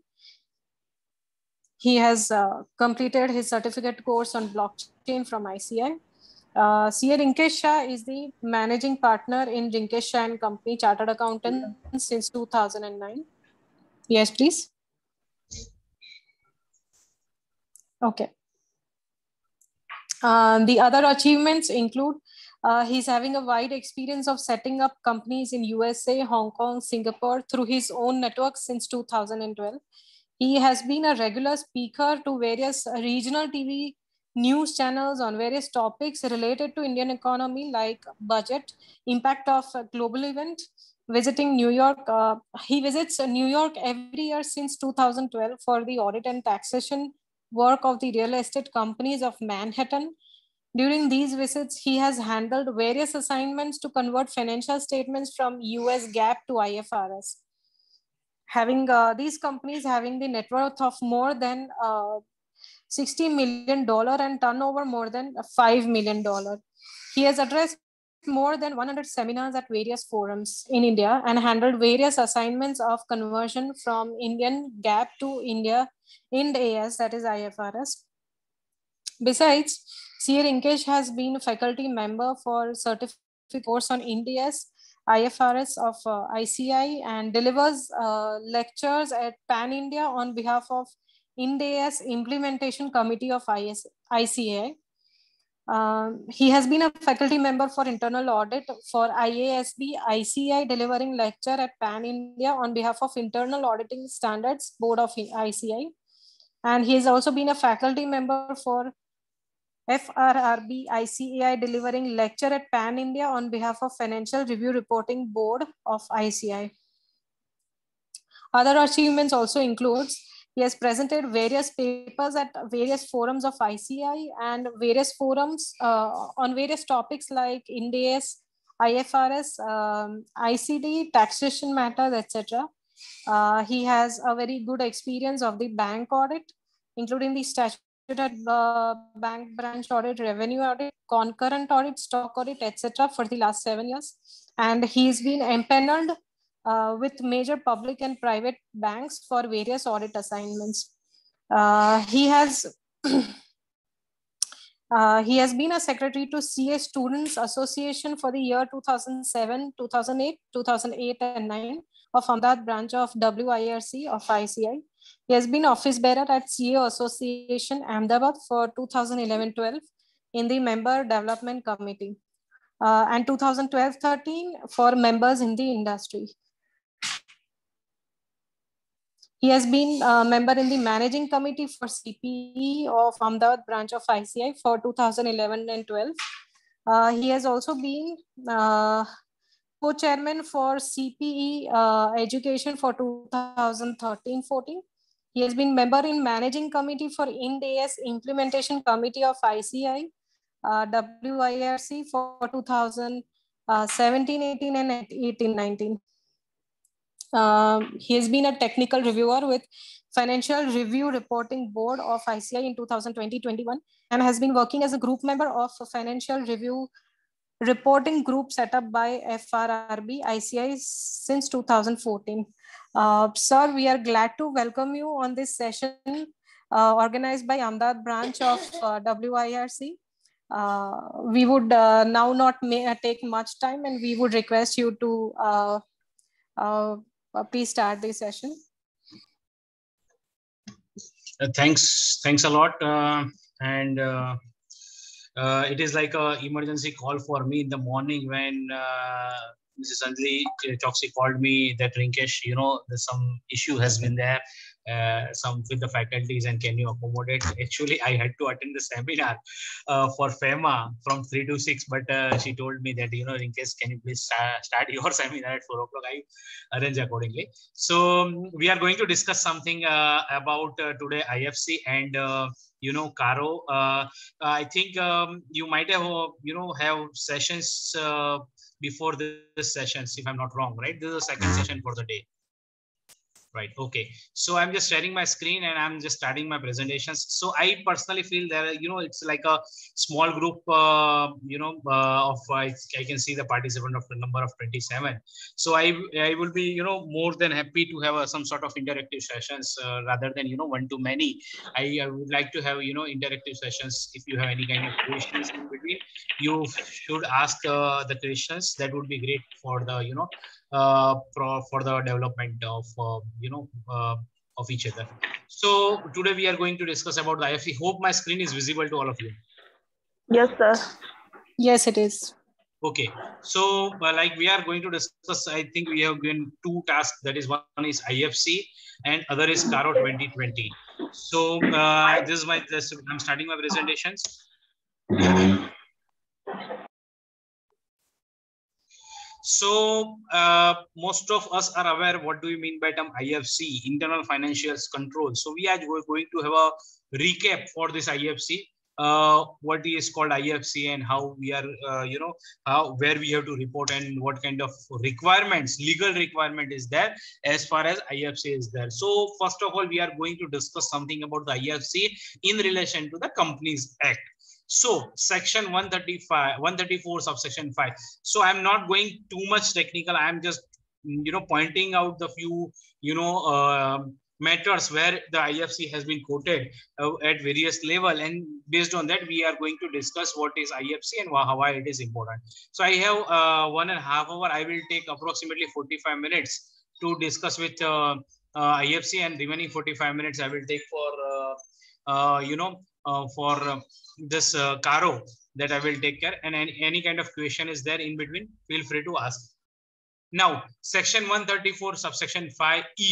He has uh, completed his certificate course on blockchain from I C I. Uh, C A Rinkesh Shah is the managing partner in Rinkesh Shah and Company Chartered Accountant since two thousand nine. Yes, please. Okay. Uh, the other achievements include uh, he's having a wide experience of setting up companies in U S A, Hong Kong, Singapore through his own network since two thousand twelve. He has been a regular speaker to various regional T V news channels on various topics related to Indian economy like budget, impact of a global event, visiting New York. Uh, he visits New York every year since two thousand twelve for the audit and taxation work of the real estate companies of Manhattan. During these visits, he has handled various assignments to convert financial statements from U S GAAP to I F R S. Having uh, these companies having the net worth of more than uh, sixty million dollars and turnover more than five million dollars. He has addressed more than one hundred seminars at various forums in India and handled various assignments of conversion from Indian GAAP to India Ind AS, that is I F R S. Besides, C A Rinkesh has been a faculty member for certificate course on Ind AS, I F R S of uh, I C I and delivers uh, lectures at Pan India on behalf of Ind AS Implementation Committee of I C A I. Um, he has been a faculty member for internal audit for I A S B I C I, delivering lecture at Pan India on behalf of Internal Auditing Standards Board of I C I. And he has also been a faculty member for F R R B I C A I, delivering lecture at Pan India on behalf of Financial Review Reporting Board of I C I. Other achievements also includes he has presented various papers at various forums of I C I and various forums uh, on various topics like Ind AS, I F R S, um, I C D, taxation matters, et cetera. Uh, he has a very good experience of the bank audit, including the statutory uh, bank branch audit, revenue audit, concurrent audit, stock audit, et cetera for the last seven years. And he's been empaneled Uh, with major public and private banks for various audit assignments. Uh, he has uh, he has been a secretary to C A Students Association for the year two thousand seven, two thousand eight, two thousand eight and nine of Ahmedabad branch of W I R C of I C I. He has been office bearer at C A Association Ahmedabad for two thousand eleven twelve. in the Member Development Committee, uh, and two thousand twelve thirteen for members in the industry. He has been a member in the Managing Committee for C P E of Ahmedabad branch of I C I for two thousand eleven and twelve. Uh, he has also been uh, co-chairman for C P E uh, Education for two thousand thirteen fourteen. He has been member in Managing Committee for Ind AS Implementation Committee of I C I, uh, W I R C for two thousand seventeen eighteen and eighteen nineteen. Um, he has been a technical reviewer with Financial Review Reporting Board of I C I in two thousand twenty twenty-one and has been working as a group member of a Financial Review Reporting Group set up by F R R B I C I since two thousand fourteen. Uh, sir, we are glad to welcome you on this session uh, organized by Ahmedabad branch of uh, W I R C. Uh, we would uh, now not may, take much time and we would request you to uh, uh, Uh, please start the session. Uh, thanks, thanks a lot. Uh, and uh, uh, it is like a emergency call for me in the morning when uh, Missus Anjali Choksi called me that Rinkesh, you know, there's some issue has been there, uh, some with the faculties, and can you accommodate? Actually, I had to attend the seminar uh, for FEMA from three to six, but uh, she told me that, you know, Rinkesh, can you please start, start your seminar at four o'clock? I arrange accordingly. So um, we are going to discuss something uh, about uh, today I F C and uh, you know, Caro. Uh, I think um, you might have uh, you know have sessions uh, before this sessions, if I'm not wrong, right? This is the second session for the day. Right. Okay. So I'm just sharing my screen and I'm just starting my presentations. So I personally feel that, you know, it's like a small group, uh, you know, uh, of uh, I can see the participant of the number of twenty-seven. So I, I will be, you know, more than happy to have uh, some sort of interactive sessions uh, rather than, you know, one to many. I, I would like to have, you know, interactive sessions. If you have any kind of questions in between, you should ask uh, the questions. That would be great for the, you know, Uh, for, for the development of uh, you know uh, of each other. So today we are going to discuss about the I F C. Hope my screen is visible to all of you. Yes, sir. Yes, it is. Okay. So uh, like we are going to discuss, I think we have given two tasks. That is, one is I F C and other is Caro twenty twenty. So uh, this is my this, I'm starting my presentations. So uh, most of us are aware what do we mean by term I F C, internal financials control. So we are going to have a recap for this I F C, uh, what is called I F C and how we are, uh, you know, how where we have to report and what kind of requirements, legal requirement is there as far as I F C is there. So first of all, we are going to discuss something about the I F C in relation to the Companies Act. So section one thirty-five, one thirty-four subsection five. So I'm not going too much technical. I'm just, you know, pointing out the few, you know, uh, matters where the I F C has been quoted uh, at various level. And based on that, we are going to discuss what is I F C and why it is important. So I have uh, one and a half hour. I will take approximately forty-five minutes to discuss with uh, uh, I F C, and remaining forty-five minutes I will take for, uh, uh, you know, uh, for uh, this uh, Caro that I will take care, and any, any kind of question is there in between, feel free to ask. Now, section one thirty-four subsection five E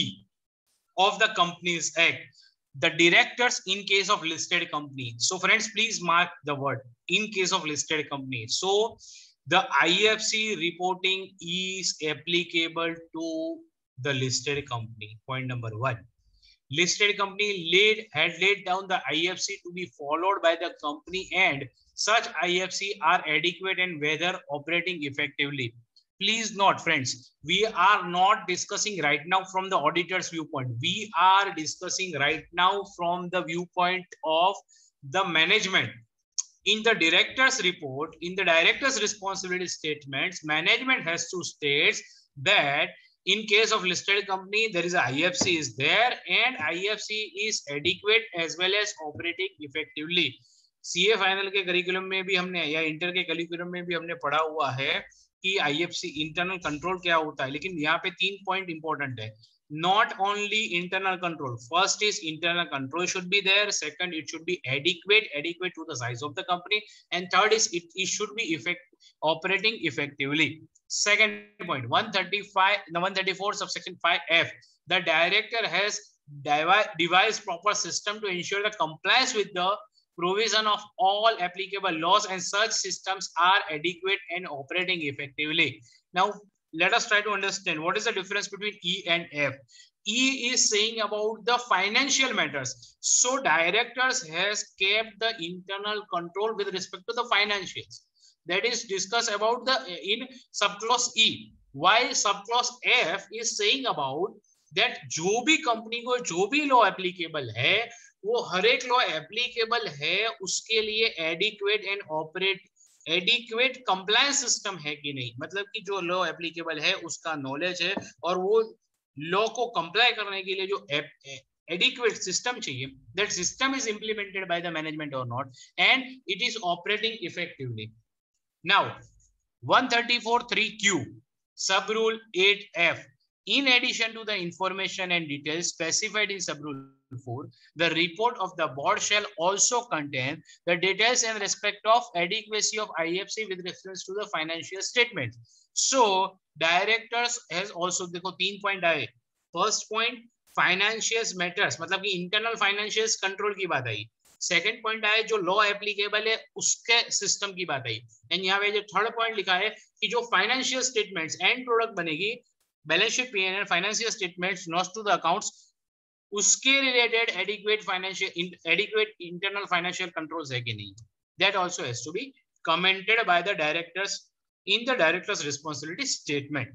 of the Companies Act, the directors in case of listed company. So friends, please mark the word in case of listed company. So the I F C reporting is applicable to the listed company. Point number one. Listed company laid had laid down the I F C to be followed by the company, and such I F C are adequate and whether operating effectively. Please note, friends, we are not discussing right now from the auditor's viewpoint. We are discussing right now from the viewpoint of the management. In the director's report, in the director's responsibility statements, management has to state that in case of listed company, there is a I F C is there and I F C is adequate as well as operating effectively. C A final के curriculum में भी हमने या inter के curriculum में भी हमने पढ़ा हुआ है कि I F C internal control क्या होता है, लेकिन यहाँ पे तीन पॉइंट इंपॉर्टेंट है. not only internal control. First is internal control should be there. Second, it should be adequate, adequate to the size of the company. And third is it, it should be effect, operating effectively. Second point, one thirty-five, the one thirty-four subsection five F. The director has devised proper system to ensure the compliance with the provision of all applicable laws, and such systems are adequate and operating effectively. Now, let us try to understand what is the difference between E and F. E is saying about the financial matters. So directors has kept the internal control with respect to the financials. That is discussed about the in subclause E. While subclause F is saying about that जो भी company को जो भी law applicable है वो हर एक law applicable है उसके लिए adequate and operate adequate compliance system है कि नहीं, मतलब कि जो लॉ एप्लीकेबल है उसका नॉलेज है और वो लॉ को कंप्लाई करने के लिए जो एडिक्वेट सिस्टम चाहिए, that system is implemented by the management और not, and it is operating effectively. Now one thirty-four three Q sub rule eight F. In addition to the information and details specified in sub rule four, the report of the board shall also contain the details in respect of adequacy of I F C with reference to the financial statement. So directors has also, देखो तीन point आए. First point, financials matters, मतलब कि internal financials control की बात आई. Second point आया जो law applicable है उसके सिस्टम की बात आई. एंड यहाँ पे जो थर्ड पॉइंट लिखा है कि जो फाइनेंशियल स्टेटमेंट्स एंड प्रोडक्ट बनेगी, balance sheet, P and L, financial statements, notes to the accounts, उसके related adequate financial adequate internal financial controls है कि नहीं, that also has to be commented by the directors in the directors responsibility statement.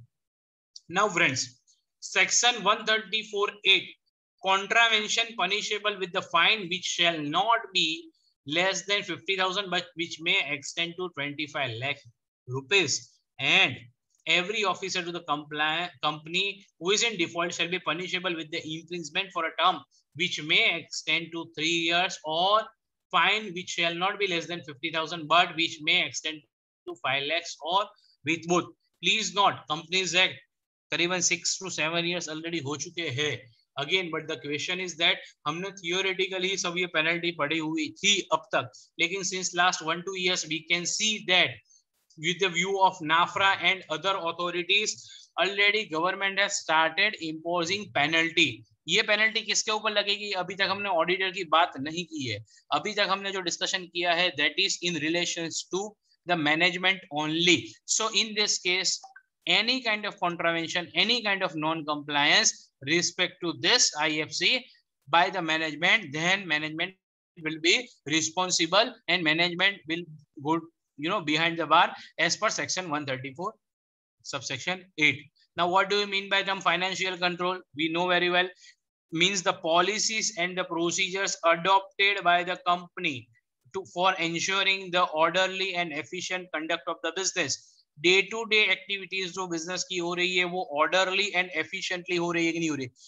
Now friends, section one thirty-four eight, contravention punishable with the fine which shall not be less than fifty thousand but which may extend to twenty-five lakh rupees, and every officer to the company who is in default shall be punishable with the imprisonment for a term which may extend to three years, or fine which shall not be less than fifty thousand but which may extend to five lakhs, or with both. Please note, Companies Act करीबन six to seven years already हो चुके हैं. Again, but the question is that हमने theoretically सब ये penalty पढ़ी हुई थी अब तक, लेकिन since last one two years we can see that with the view of NAFRA and other authorities, already government has started imposing penalty. ये penalty किसके ऊपर लगेगी, अभी तक हमने auditor की बात नहीं की है. अभी तक हमने जो discussion किया है that is in relations to the management only. So in this case, any kind of contravention, any kind of non-compliance respect to this I F C by the management, then management will be responsible and management will go, you know, behind the bar as per section one thirty-four subsection eight. Now, what do you mean by term financial control? We know very well, means the policies and the procedures adopted by the company to for ensuring the orderly and efficient conduct of the business. Day to day activities जो business की हो रही है वो orderly and efficiently हो रही है कि नहीं हो रही,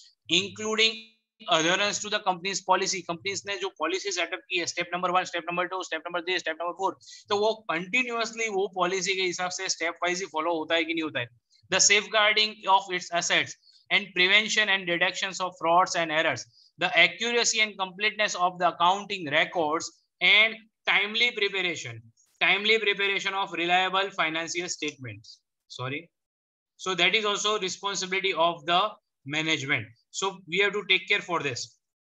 including adherence to the company's policy. Companies ने जो पॉलिसी सेटअप की है, step number one, step number two, step number three, step number four, तो वो कंटिन्यूअसली वो पॉलिसी के हिसाब से स्टेप वाइज ही फॉलो होता है कि नहीं होता है. The safeguarding of its assets and prevention and detection of frauds and errors, the accuracy and completeness of the accounting records and timely preparation timely preparation of reliable financial statements. Sorry. So that is also responsibility of the management. So we have to take care for this.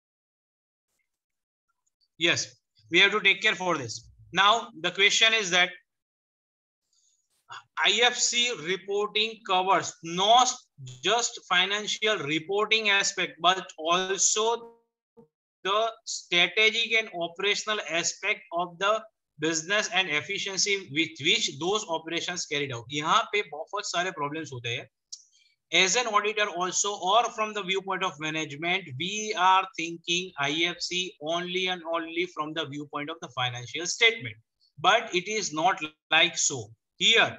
Yes, we have to take care for this. Now the question is that I F C reporting covers not just financial reporting aspect, but also the strategic and operational aspect of the business and efficiency with which those operations carried out. यहाँ पे बहुत सारे problems होते हैं. As an auditor also, or from the viewpoint of management, we are thinking I F C only and only from the viewpoint of the financial statement. But it is not like so. Here,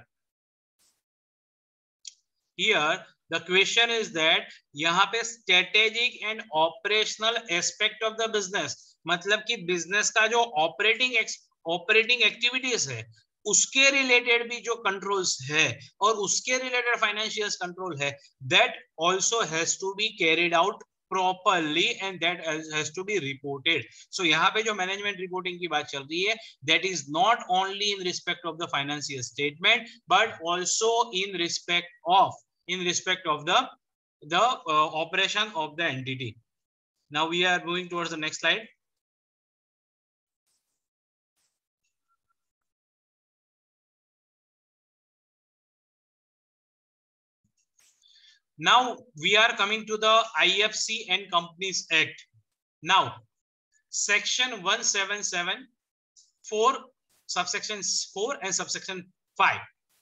here the question is that यहाँ पे strategic and operational aspect of the business, मतलब कि business का जो operating operating activities है उसके related भी जो कंट्रोल्स है और उसके रिलेटेड फाइनेंशियल कंट्रोल है, that also has to be carried out properly and that has to be reported. So यहाँ पे जो मैनेजमेंट रिपोर्टिंग की बात चल रही है, that is not only in respect of the financial statement but also in respect of in respect of the the uh, operation of the entity. Now we are moving towards the next slide. Now we are coming to the I F C and Companies Act. Now section one seventy-seven, four, subsection four and subsection five.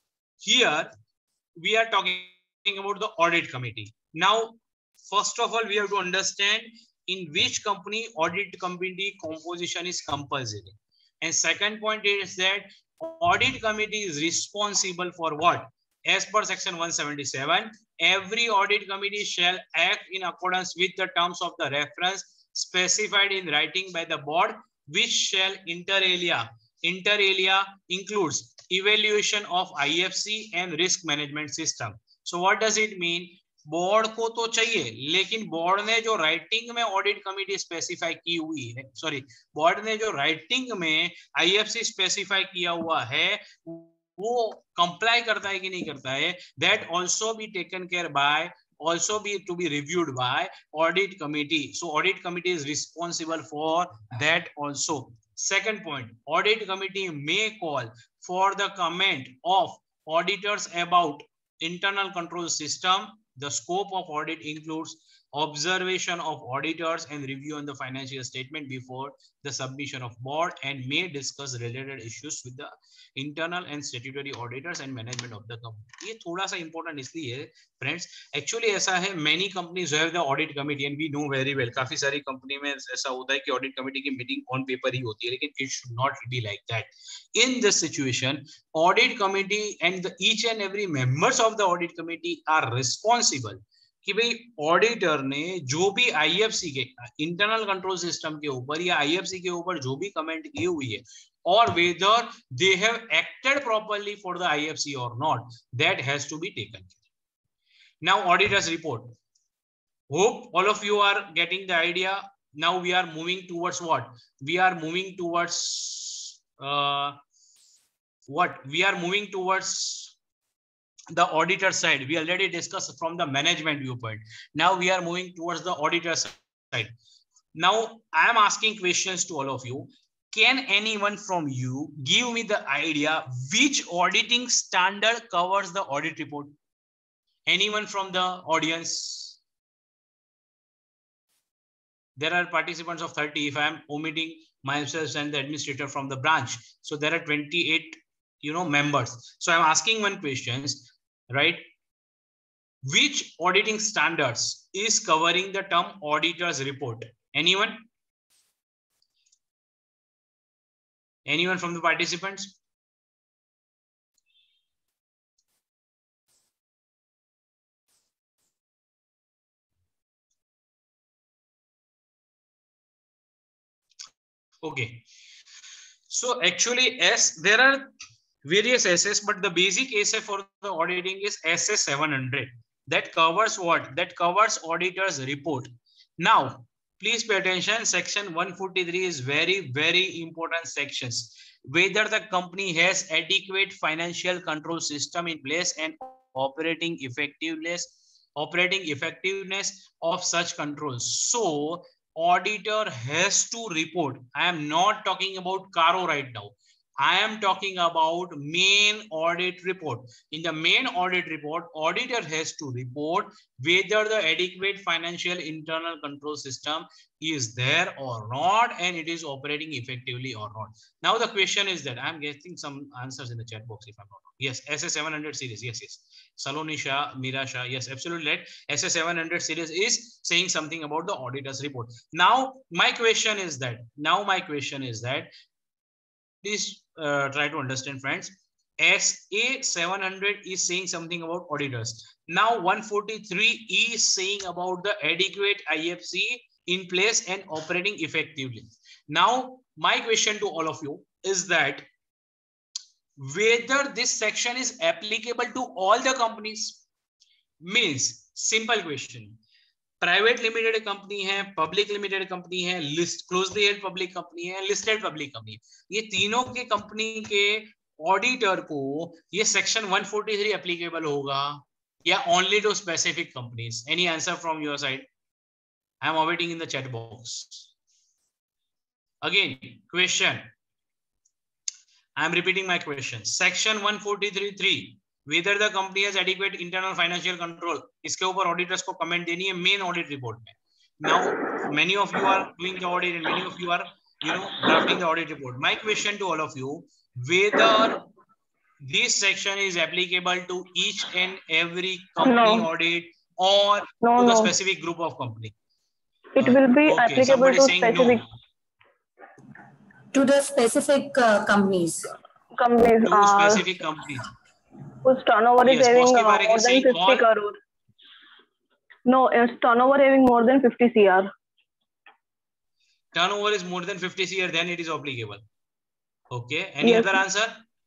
Here we are talking about the audit committee. Now, first of all, we have to understand in which company audit committee composition is compulsory. And second point is that audit committee is responsible for what? As per section one seventy-seven, every audit committee shall act in accordance with the terms of the reference specified in writing by the board, which shall inter alia. Inter alia includes evaluation of I F C and risk management system. So what does it mean? Board को तो चाहिए, लेकिन board ने जो writing में audit committee specify की हुई है, सॉरी बोर्ड ने जो राइटिंग में आईएफसी स्पेसिफाई किया हुआ है वो कंप्लाई करता है कि नहीं करता है, that also be taken care by, also be to be reviewed by audit committee. So audit committee is responsible for that also. Second point, audit committee may call for the comment of auditors about internal control system. The scope of audit includes observation of auditors and review on the financial statement before the submission of board, and may discuss related issues with the internal and statutory auditors and management of the company. ये थोड़ा सा important इसलिए है friends, actually ऐसा है, many companies have the audit committee and we know very well, काफी सारी company में ऐसा होता है कि audit committee की meeting on paper ही होती है, लेकिन it should not be like that. In this situation, audit committee and the each and every members of the audit committee are responsible कि भाई ऑडिटर ने जो भी आईएफसी के इंटरनल कंट्रोल सिस्टम के ऊपर या आईएफसी के ऊपर जो भी कमेंट की हुई है, or whether they have acted properly for the I F C or not, that has to be taken care. Now auditors report. Hope all of you are getting the idea. Now we are moving towards what? We are moving towards uh, what? We are moving towards the auditor side. We already discussed from the management viewpoint. Now we are moving towards the auditor side. Now I am asking questions to all of you. Can anyone from you give me the idea which auditing standard covers the audit report? Anyone from the audience? There are participants of thirty. If I am omitting myself and the administrator from the branch, so there are twenty-eight, you know, members. So I'm asking one question, right? Which auditing standards is covering the term auditor's report? Anyone? Anyone from the participants? Okay. So actually, S, there are various S S, but the basic S A for the auditing is S A seven hundred. That covers what? That covers auditor's report. Now, please pay attention. Section one forty-three is very, very important sections. Whether the company has adequate financial control system in place and operating effectiveness, operating effectiveness of such controls. So, auditor has to report. I am not talking about Caro right now. I am talking about main audit report. In the main audit report, auditor has to report whether the adequate financial internal control system is there or not, and it is operating effectively or not. Now the question is that I'm getting some answers in the chat box if I'm not wrong. Yes, S A seven hundred series. Yes, yes. Saloni Shah, Mira Shah. Yes, absolutely right. S A seven hundred series is saying something about the auditor's report. Now my question is that. Now my question is that. Please uh, try to understand, friends. S A seven hundred is saying something about auditors. Now one forty-three is saying about the adequate I F C in place and operating effectively. Now my question to all of you is that whether this section is applicable to all the companies. Means simple question, private limited company है, public limited company है, list closely held public company है, listed public company है, ये तीनों के company के auditor को ये सेक्शन one forty-three एप्लीकेबल होगा या only to specific companies? Any answer from your side? I am awaiting in the chat box. Again question, I am repeating my question. Section one forty-three three, whether the company has adequate internal financial control, इसके ऊपर auditors को comment देनी है main audit report में. Now many of you are doing the audit and many of you are you know drafting the audit report. My question to all of you, whether this section is applicable to each and every company no. audit or no, to the no. specific group of company? It will be okay, applicable to specific no. to the specific uh, companies. Companies to uh, specific companies. whose turnover yes, is having uh, more than fifty crore. No, its turnover having more than fifty crore. Turnover is more than fifty crore, then it is applicable. Okay. Any yes. other answer?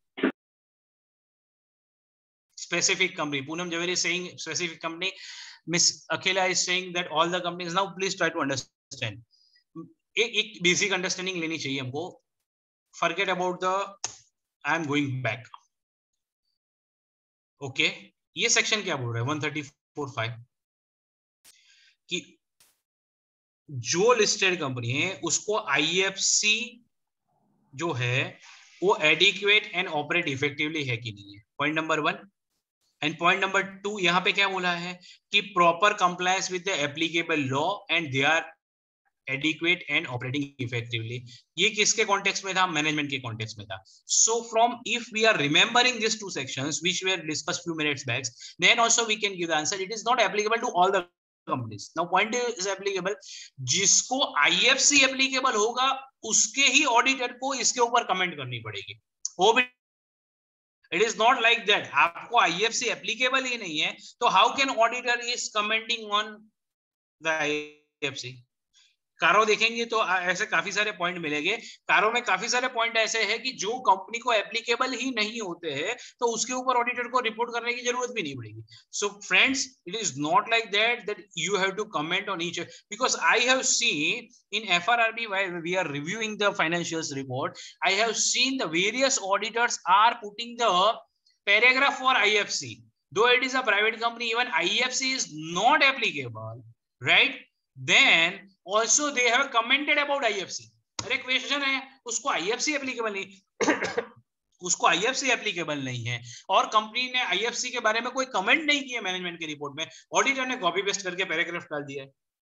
Specific company. Poonam Javeri is saying specific company. Miss Akhila is saying that all the companies. Now, please try to understand. एक एक basic understanding लेनी चाहिए हमको. Forget about the I am going back. Okay okay. ये section क्या बोल रहा है one thirty-four five कि जो लिस्टेड कंपनी है उसको आईएफसी जो है वो एडिक्वेट एंड ऑपरेट इफेक्टिवली है कि नहीं है. Point number one. And point number two, यहाँ पे क्या बोला है कि proper compliance with the applicable law and they are adequate and operating effectively. ये किसके कॉन्टेक्स्ट में था? मैनेजमेंट के कॉन्टेक्स्ट में था. So from if we are remembering this two sections which we have discussed few minutes back, then also we can give the answer. It is not applicable to all the companies. Now point is applicable. जिसको IFC applicable होगा उसके ही auditor को इसके ऊपर comment करनी पड़ेगी. वो भी it is not like that आपको आईएफसी एप्लीकेबल ही नहीं है तो how can auditor is commenting on the IFC? CARO देखेंगे तो ऐसे काफी सारे पॉइंट मिलेंगे. कारो में काफी सारे पॉइंट ऐसे हैं कि जो कंपनी को एप्लीकेबल ही नहीं होते हैं तो उसके ऊपर ऑडिटर को रिपोर्ट करने की जरूरत भी नहीं पड़ेगी. So friends, it is not like that that you have to comment on each, because I have seen in FRRB while we are reviewing the financials report, I have seen the various auditors are putting the paragraph for IFC. Though it is a private company, even I F C is not applicable, right? Then also they have commented about I F C. अरे question है उसको I F C applicable नहीं उसको I F C applicable नहीं है और company ने I F C के बारे में कोई कमेंट नहीं किया मैनेजमेंट के रिपोर्ट में, ऑडिटर ने कॉपी पेस्ट करके पैराग्राफ डाल दिया है.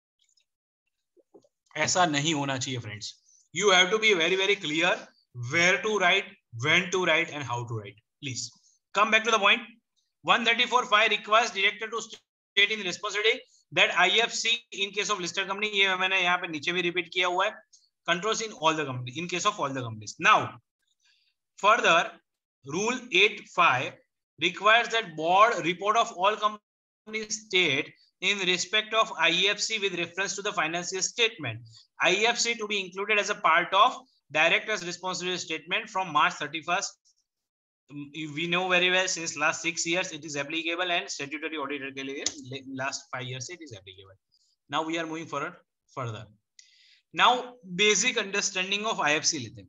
ऐसा नहीं होना चाहिए friends. You have to be very very clear where to write, when to write and how to write. Please come back to the point. one thirty-four five requires director to state in responsibility that I F C in case of listed company, ये मैंने यहाँ पे नीचे भी repeat किया हुआ है, controls in all the company in case of all the companies. Now further rule eight five requires that board report of all companies state in respect of I F C with reference to the financial statement, I F C to be included as a part of director's responsibility statement from March thirty-first. We know very well since last six years it is applicable and statutory auditor के लिए last five years it is applicable. Now we are moving forward further. Now basic understanding of I F C लेते हैं.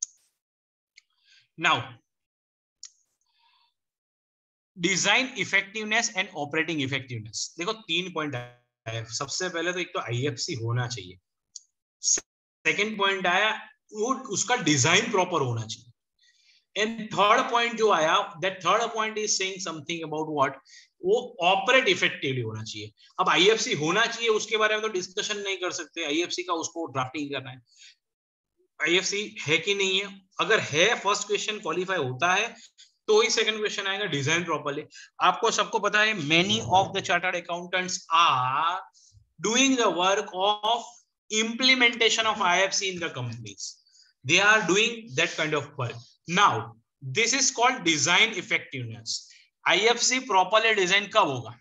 Now design effectiveness and operating effectiveness. देखो तीन point आया. सबसे पहले तो एक तो I F C होना चाहिए. सेकेंड पॉइंट आया वो उसका डिजाइन प्रॉपर होना चाहिए. And third point जो आया, that third point is saying something about what, वो ऑपरेट इफेक्टिवली होना चाहिए. अब I F C होना चाहिए उसके बारे में तो डिस्कशन नहीं कर सकते. I F C का उसको ड्राफ्टिंग करना है. I F C है कि नहीं है, अगर है फर्स्ट क्वेश्चन क्वालिफाई होता है तो ही सेकंड क्वेश्चन आएगा डिजाइन प्रॉपर्ली. आपको सबको पता है many of the chartered accountants are doing the work of implementation of I F C in the companies. They are doing that kind of work. Now this is called design effectiveness. I F C properly design कब होगा?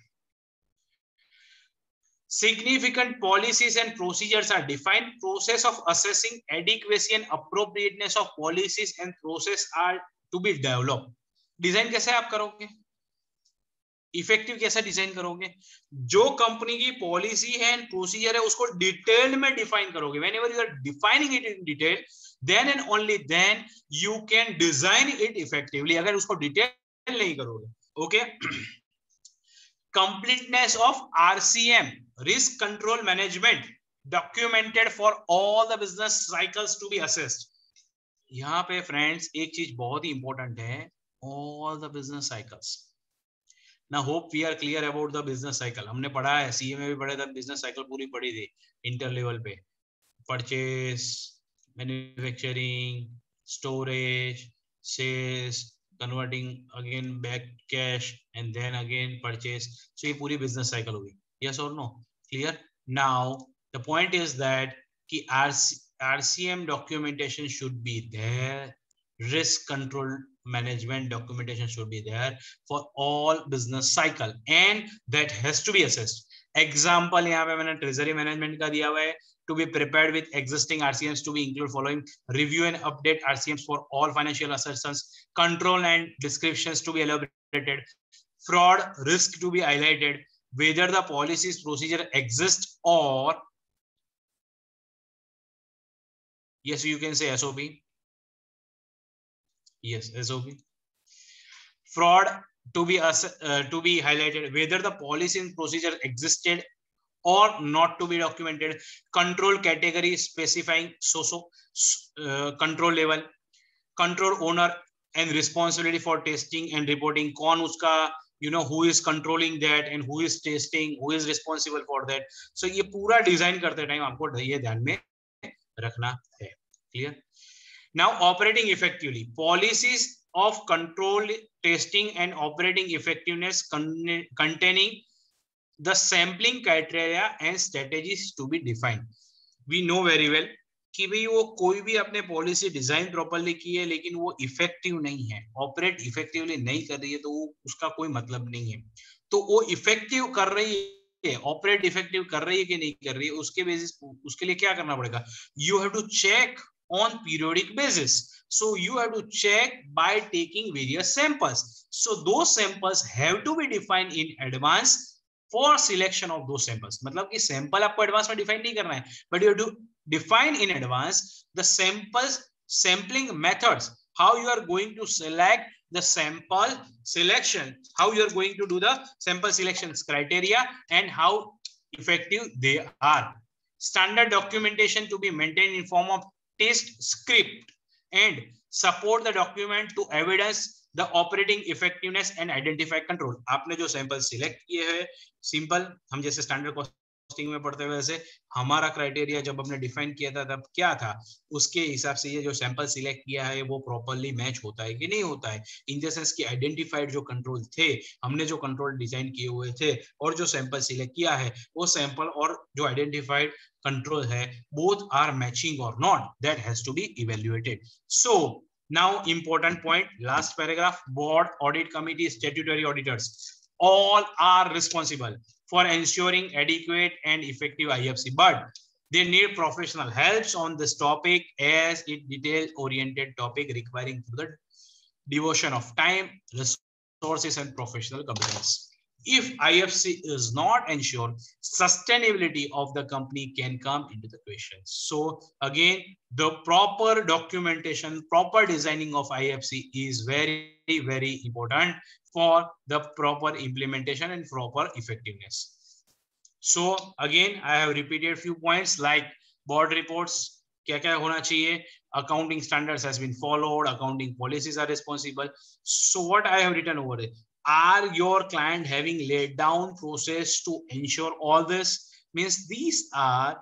Significant policies and procedures are defined. Process of assessing adequacy and appropriateness of policies and process are to be develop. Design कैसे आप करोगे, effective कैसे design करोगे? जो company की policy है एंड प्रोसीजर है उसको डिटेल में डिफाइन करोगे. Whenever you are defining it in detail, then and only then you can design it effectively. अगर उसको डिटेल नहीं करोगे, okay. Completeness of R C M, risk control management, documented for all the business cycles to be assessed. यहाँ पे friends एक चीज बहुत ही इंपॉर्टेंट है, all the business cycles. Now hope we are clear about the business cycle. हमने पढ़ा है, सीए में भी पढ़ा था, business cycle पूरी पढ़ी थी इंटर लेवल पे. Purchase, manufacturing, storage, sales, converting again back cash and then again purchase. So ये पूरी business cycle होगी. Yes or no? Clear? Now the point is that कि R C M documentation should be there. Risk control management documentation should be there for all business cycle and that has to be assessed. Example यहाँ पे मैंने treasury management का दिया हुआ है. To be prepared with existing R C Ms to be include following: review and update R C Ms for all financial assertions, control and descriptions to be elaborated, fraud risk to be highlighted, whether the policies procedure exist or yes, you can say S O P. Yes, S O P. Fraud to be uh, to be highlighted, whether the policy and procedure existed or not to be documented, control category specifying so so uh, control level, control owner and responsibility for testing and reporting. कौन उसका, you know, who is controlling that and who is testing, who is responsible for that. So ये पूरा design करते time आपको ये ध्यान में रखना है. Clear? Now operating effectively, policies of control, testing and operating effectiveness con containing the sampling criteria and strategies to be defined. We know very well कि भाई वो कोई भी अपने पॉलिसी डिजाइन प्रॉपर्ली की है लेकिन वो इफेक्टिव नहीं है, ऑपरेट इफेक्टिवली नहीं कर रही है, तो वो उसका कोई मतलब नहीं है. तो वो इफेक्टिव कर रही है, ऑपरेट इफेक्टिव कर रही है कि नहीं कर रही है, उसके बेसिस उसके लिए क्या करना पड़ेगा? You have to check on periodic basis. So you have to check by taking various samples. So those samples have to be defined in advance for selection of those samples. मतलब कि sample आपको advance में define नहीं करना है, but you have to define in advance the samples, sampling methods, how you are going to select the sample selection, how you are going to do the sample selections criteria and how effective they are. Standard documentation to be maintained in form of test script and support the document to evidence the operating effectiveness and identify control. आपने जो sample select किए हैं, simple हम जैसे standard costing में पढ़ते हुए वैसे हमारा क्राइटेरिया जब हमने डिफाइन किया था तब क्या था, उसके हिसाब से ये जो सैंपल सिलेक्ट किया है वो प्रॉपर्ली मैच होता है कि नहीं होता है. इन द सेंस कि आइडेंटिफाइड जो कंट्रोल थे, हमने जो कंट्रोल डिजाइन किए हुए थे और जो सैंपल सिलेक्ट किया है वो सैंपल और जो identified control hai, both are matching or not, that has to be evaluated. So now important point, last paragraph, board, audit committee, statutory auditors, all are responsible for ensuring adequate and effective I F C, but they need professional helps on this topic as it detail oriented topic requiring the devotion of time, resources and professional competence. If I F C is not ensured, sustainability of the company can come into the question. So again, the proper documentation, proper designing of I F C is very, very important for the proper implementation and proper effectiveness. So again, I have repeated few points like board reports, kya kya hona chahiye, accounting standards has been followed, accounting policies are responsible. So what I have written over it, are your client having laid down process to ensure all this? Means these are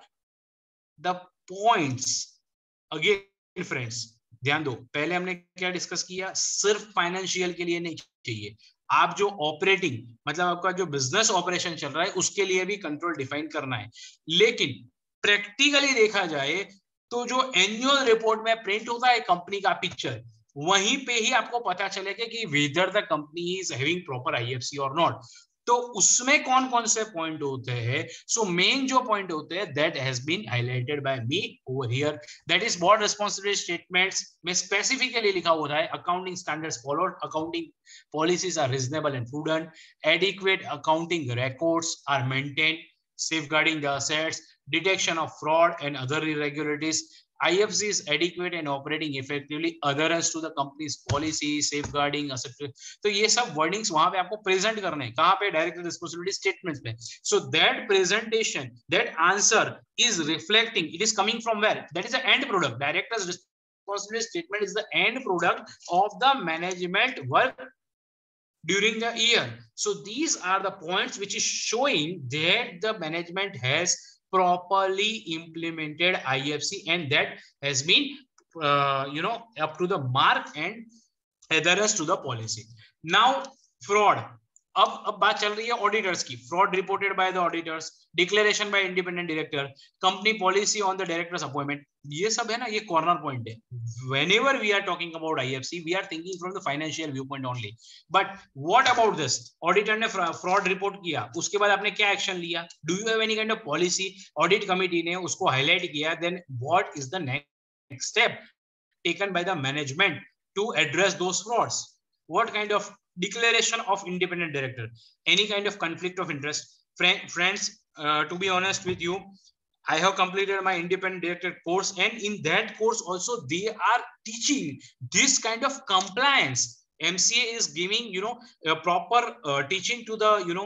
the points. Again friends, ध्यान दो, पहले हमने क्या discuss किया, सिर्फ financial के लिए नहीं चाहिए, आप जो ऑपरेटिंग मतलब आपका जो बिजनेस ऑपरेशन चल रहा है उसके लिए भी कंट्रोल डिफाइन करना है. लेकिन प्रैक्टिकली देखा जाए तो जो एनुअल रिपोर्ट में प्रिंट होता है कंपनी का पिक्चर, वहीं पे ही आपको पता चलेगा कि whether the company is having proper IFC और नॉट. तो उसमें कौन कौन से पॉइंट होते हैं? सो मेन जो पॉइंट होते हैं that has been highlighted by me over here, that is board responsibility statements में स्पेसिफिकली लिखा हुआ है accounting standards followed, accounting policies are reasonable and prudent, adequate accounting records are maintained, safeguarding the assets, detection of fraud and other irregularities, I F C is adequate and operating effectively, adherence to the company's policy, safeguarding asset. तो ये सब wordings वहां पे आपको present करने हैं, कहाँ पे? Director responsibility statements में. So that presentation, that answer is reflecting, it is coming from where? That is the end product. Director's responsibility statement is the end product of the management work during the year. So these are the points which is showing that the management has properly implemented I F C and that has been uh, you know up to the mark and adherence to the policy. Now fraud, अब अब बात चल रही है auditors की. Fraud reported by the auditors, declaration by independent director, company policy on the directors appointment, ये सब है ना, ये कॉर्नर पॉइंट है. Whenever we are talking about IFC we are thinking from the financial view point only. But what about this? Auditor ने fraud report किया, उसके बाद आपने क्या एक्शन लिया? Do you have any kind of policy? Audit committee ने उसको highlight किया, then what is the next step taken by the management to address those frauds? What kind of declaration of independent director? Any kind of conflict of interest? Friends, uh, to be honest with you, I have completed my independent director course, and in that course also they are teaching this kind of compliance. M C A is giving, you know, a proper uh, teaching to the, you know,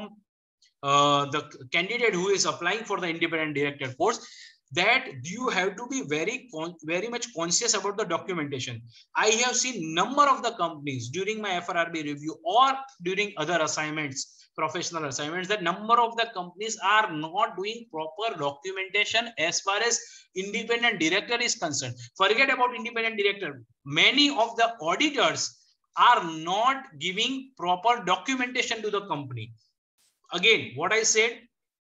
uh, the candidate who is applying for the independent director course, that you have to be very very much conscious about the documentation. I have seen number of the companies during my F R R B review or during other assignments, professional assignments, that number of the companies are not doing proper documentation as far as independent director is concerned. Forget about independent director, many of the auditors are not giving proper documentation to the company. Again, what I said,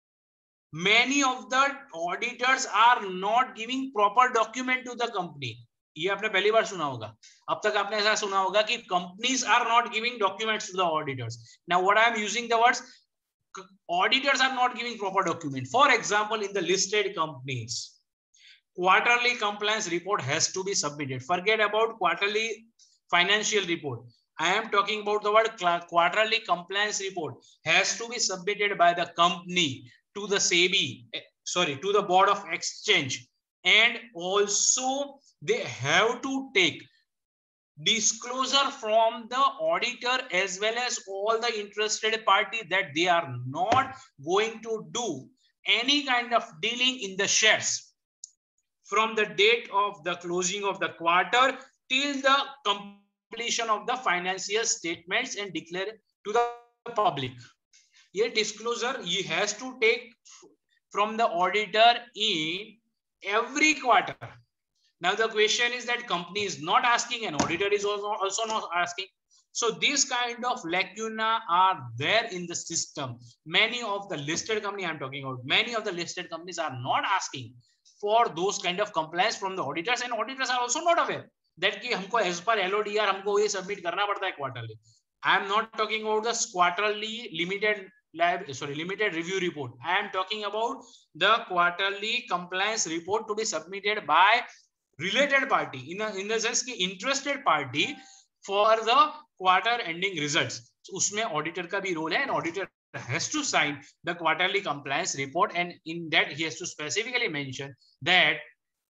many of the auditors are not giving proper document to the company. ये आपने पहली बार सुना होगा. अब तक आपने ऐसा सुना होगा कि companies are not giving documents to the auditors. Now what I am using the words, auditors are not giving proper document. For example, in the listed companies, quarterly compliance report has to be submitted. Forget about quarterly financial report. I am talking about the word quarterly compliance report has to be submitted by the company to the SEBI, sorry, to the Board of Exchange, and also they have to take disclosure from the auditor as well as all the interested party that they are not going to do any kind of dealing in the shares from the date of the closing of the quarter till the completion of the financial statements and declare to the public. Ye disclosure he has to take from the auditor in every quarter. Now the question is that company is not asking and auditor is also, also not asking. So this kind of lacuna are there in the system. Many of the listed company I'm talking about, many of the listed companies are not asking for those kind of compliance from the auditors, and auditors are also not aware that ki humko as per L O D R humko ye submit karna padta hai quarterly. I am not talking about the quarterly limited lab, sorry, limited review report. I am talking about the quarterly compliance report to be submitted by related party, in a, in the sense ki interested party for the quarter ending results. So usme auditor ka bhi role hai, and auditor has to sign the quarterly compliance report, and in that he has to specifically mention that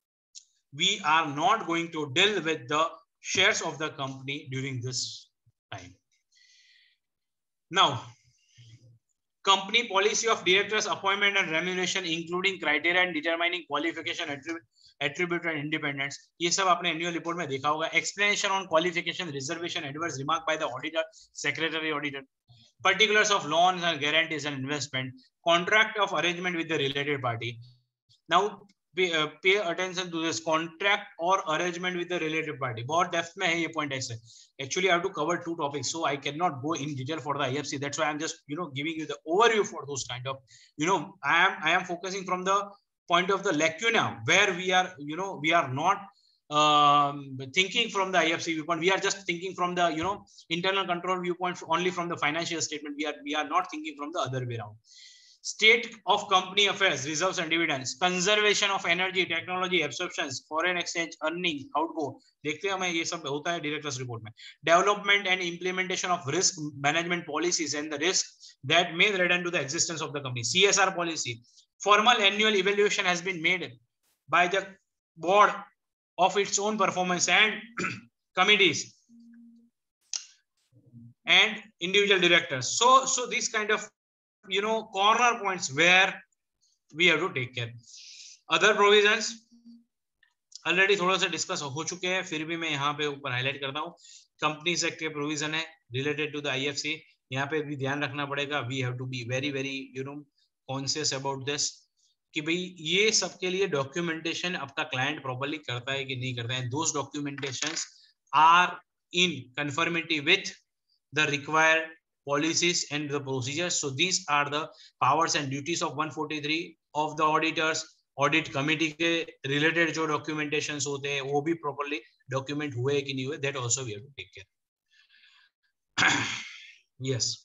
we are not going to deal with the shares of the company during this time. Now, company policy of directors appointment and remuneration, including criteria and determining qualification, attribute, attribute and independence. ये सब आपने annual report में देखा होगा. Explanation on qualification, reservation, adverse remark by the auditor, secretary auditor. Particulars of loans and guarantees and investment. Contract of arrangement with the related party. Now pay, uh, pay attention to this contract or arrangement with the related party. बहुत depth में है ये point ऐसे. Actually, I have to cover two topics, so I cannot go in detail for the I F C. That's why I'm just, you know, giving you the overview for those kind of, you know, I am I am focusing from the point of the lacuna where we are, you know, we are not um, thinking from the I F C viewpoint. We are just thinking from the, you know, internal control viewpoint, only from the financial statement. We are, we are not thinking from the other way around. State of company affairs, reserves and dividends, conservation of energy, technology, absorptions, foreign exchange, earning, outgo. देखते हैं हमें ये सब होता है directors report में. Development and implementation of risk management policies and the risk that may threaten to the existence of the company. C S R policy. Formal annual evaluation has been made by the board of its own performance and committees and individual directors. So, so this kind of, you know, corner points where we have to take care. Other provisions already थोड़ा सा discuss हो चुके हैं, फिर भी मैं यहाँ पे ऊपर highlight करता हूँ. Companies Act के provision है related to the I F C. यहाँ पे भी ध्यान रखना पड़ेगा. We have to be very very, you know, conscious about this. कि भाई ये सब के लिए documentation आपका client properly करता है कि नहीं करता है. Those documentations are in conformity with the required policies and the procedures. So these are the powers and duties of one forty-three of the auditors. Audit committee के related जो documentations होते हैं वो भी properly document हुए कि नहीं हुए, that also we have to take care. Yes.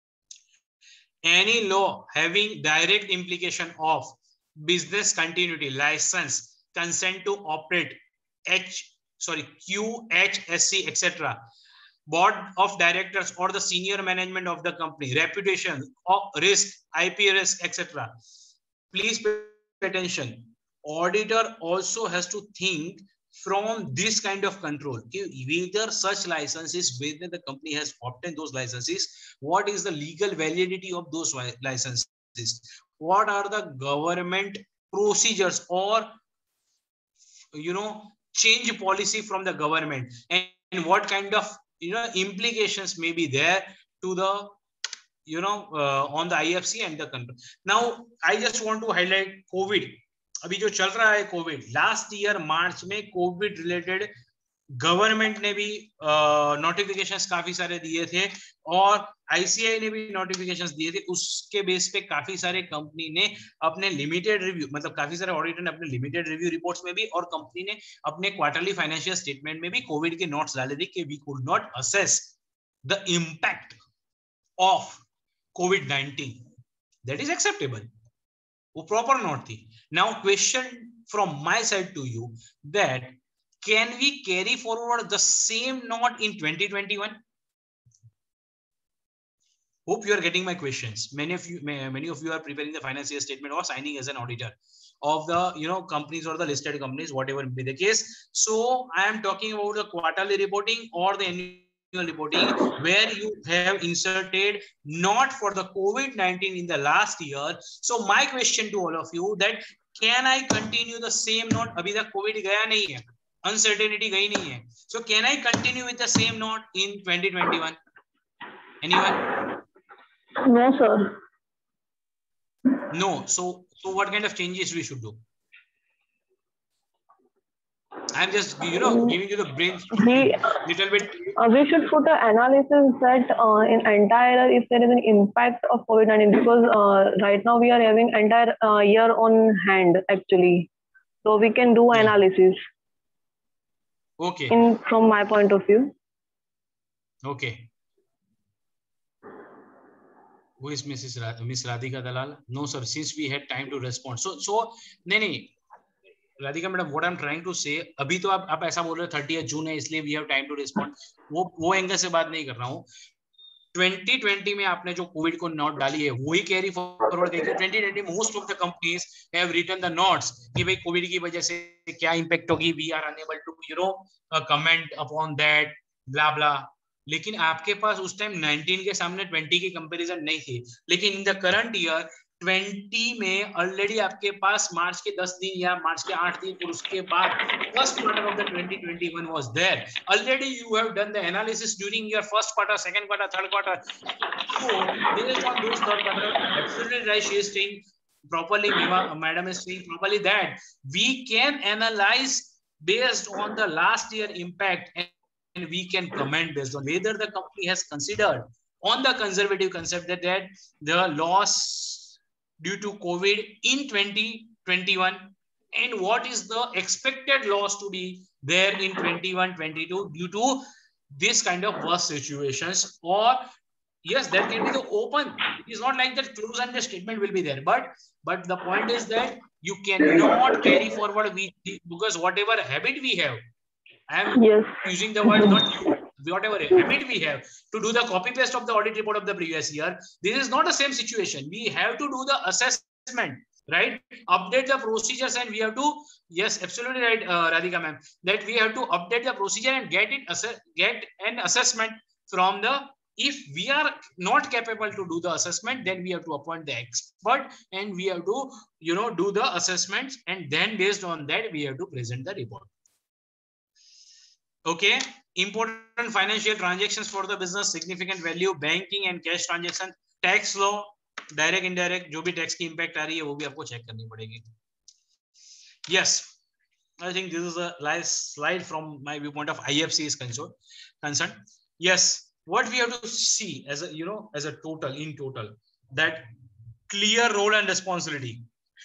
Any law having direct implication of business continuity, license, consent to operate, H sorry Q, H, S C, et cetera. Board of directors or the senior management of the company, reputation, or risk, I P risk, et cetera. Please pay attention. Auditor also has to think from this kind of control. Whether such licenses, whether the company has obtained those licenses, what is the legal validity of those licenses? What are the government procedures or, you know, change policy from the government, and, and what kind of, you know, implications may be there to the, you know, uh, on the I F C and the control. Now, I just want to highlight COVID. अभी जो चल रहा है COVID, last year March में COVID related government ने भी notifications uh, काफी सारे दिए थे और आईसीआई ने भी नोटिफिकेशंस दिए थे. उसके बेस पे काफी सारे कंपनी ने अपने लिमिटेड रिव्यू, मतलब काफी सारे ऑडिटर ने अपने लिमिटेड रिव्यू रिपोर्ट्स में भी और कंपनी ने अपने क्वार्टरली फाइनेंशियल स्टेटमेंट में भी कोविड के नोट्स डाले थे कि we could not assess the impact of COVID nineteen. That is acceptable. वो प्रॉपर नोट थी. Now question from my side to you that can we carry forward the same note in twenty twenty-one? Hope you are getting my questions. Many of you, many of you are preparing the financial statement or signing as an auditor of the, you know, companies or the listed companies, whatever be the case. So I am talking about the quarterly reporting or the annual reporting where you have inserted not for the COVID nineteen in the last year. So my question to all of you that can I continue the same note? अभी तक COVID गया नहीं है. Uncertainty गई नहीं है. So can I continue with the same note in twenty twenty-one? Anyone? No, sir. No. So, so what kind of changes we should do? I'm just, you know, giving you the brain we, little bit. Uh, we should put an analysis that uh, in entire if there is an impact of COVID nineteen, because uh, right now we are having entire uh, year on hand actually, so we can do analysis. Okay. In from my point of view. Okay. Who is Missus Ra Miss Radhika Dalal? No, sir. Since we had time to respond, so so नहीं नहीं Radhika madam, what I'm trying to say, अभी तो आप आप ऐसा बोल रहे हो thirtieth June है इसलिए we have time to respond. वो वो एंगल से बात नहीं कर रहा हूँ. twenty twenty में आपने जो कोविड को नोट डाली है वही कैरी फॉरवर्ड देखिए. twenty twenty most of the companies have written the notes कि भाई कोविड की वजह से क्या इंपैक्ट होगी. We are unable to, you know, comment upon that blah blah. लेकिन आपके पास उस टाइम nineteen के सामने twenty की कंपैरिजन नहीं थी. लेकिन in the current year twenty में ऑलरेडी आपके पास मार्च के ten दिन या मार्च के eight दिन और उसके बाद first quarter of the twenty twenty-one was there. Already you have done the analysis during your first quarter, second quarter, third quarter. So based on those third quarter, absolutely right, she is saying properly, madam is saying properly that we can analyze based on the last year impact and, and we can comment based on whether the company has considered on the conservative concept that, that the loss due to COVID in twenty twenty-one and what is the expected loss to be there in twenty-one twenty-two due to this kind of worst situations. Or yes, there can be the open. It is not like that close and the statement will be there. But but the point is that you cannot carry forward we because whatever habit we have, I am yes. using the word not you, whatever habit we have to do the copy paste of the audit report of the previous year. This is not the same situation. We have to do the assessment, right? Update the procedures, and we have to, yes, absolutely right, uh, Radhika ma'am, that we have to update the procedure and get it, get an assessment from the, if we are not capable to do the assessment, then we have to appoint the expert and we have to, you know, do the assessments, and then based on that, we have to present the report. Okay. Important financial transactions for the business, significant value, banking and cash transaction, tax law, direct indirect जो भी tax की impact आ रही है वो भी आपको check करनी पड़ेगी. Yes, I think this is a last slide from my viewpoint of I F C is concerned. Concerned. Yes, what we have to see as a, you know, as a total, in total, that clear role and responsibility.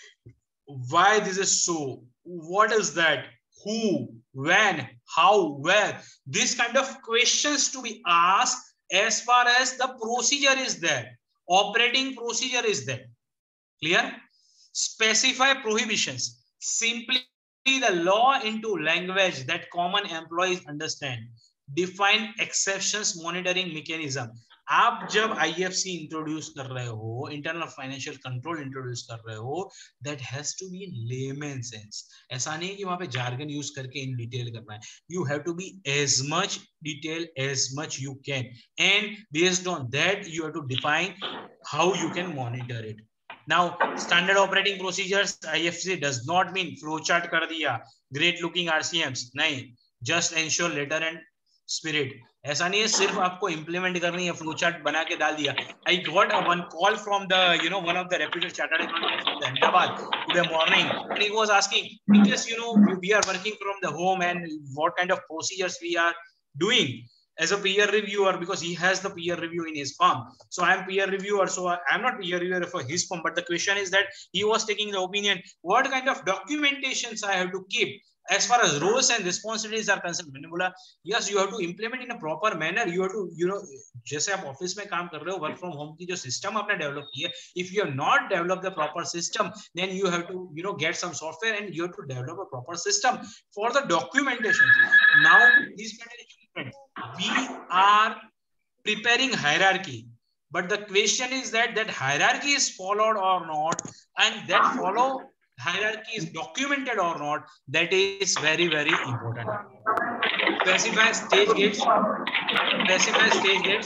Why this is so? What is that? Who, when, how, where? This kind of questions to be asked as far as the procedure is there. Operating procedure is there. Clear? Specify prohibitions. Simply the law into language that common employees understand. Define exceptions monitoring mechanism. आप जब I F C introduce कर रहे हो, internal financial control introduce कर रहे हो, that has to be in layman sense. ऐसा नहीं कि वहां पे jargon यूज करके इन डिटेल करना है. You have to be as much detail as much you can, and based on that you have to define how you can monitor it. Now, standard operating procedures, I F C does not mean flowchart कर दिया, great looking R C Ms, नहीं. Just ensure letter and spirit. ऐसा नहीं है सिर्फ आपको implement करनी है, flowchart बना के डाल दिया. I got a one call from the, you know, one of the reputed chartered accountants from Ahmedabad today morning, and he was asking, because you know we are working from the home and what kind of procedures we are doing as a peer reviewer, because he has the peer review in his firm. So I am peer reviewer, so I am not peer reviewer for his firm. But the question is that he was taking the opinion, what kind of documentations I have to keep as far as roles and responsibilities are concerned. मैंने बोला, yes, you have to implement in a proper manner. You have to, you know, जैसे आप office में काम कर रहे हो, work from home की जो system आपने develop की है, if you have not developed the proper system, then you have to, you know, get some software and you have to develop a proper system for the documentation. Now, this we are preparing hierarchy, but the question is that that hierarchy is followed or not, and that follow hierarchy is documented or not. That is very, very important. Specify stage gates. Specify stage gates.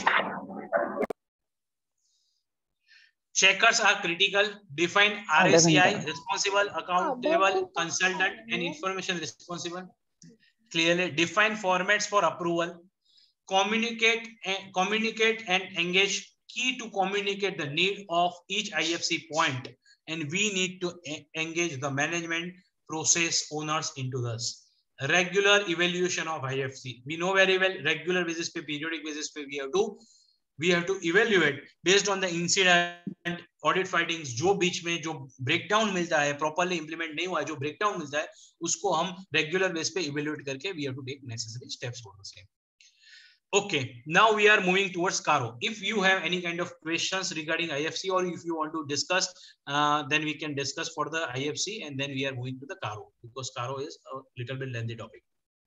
Checkers are critical. Define R A C I, responsible, accountable, consultant, and information responsible. Clearly define formats for approval. Communicate and communicate and engage. Key to communicate the need of each I F C point, and we need to engage the management process owners into this. Regular evaluation of I F C. We know very well regular basis पे, periodic basis पे we have to we have to evaluate based on the incident, audit findings. जो बीच में जो breakdown मिलता है, properly implement नहीं हुआ है, जो breakdown मिलता है, उसको हम regular basis पे evaluate करके we have to take necessary steps for the same. Okay, now we are moving towards Caro. If you have any kind of questions regarding I F C, or if you want to discuss, uh, then we can discuss for the I F C, and then we are moving to the Caro, because Caro is a little bit lengthy topic.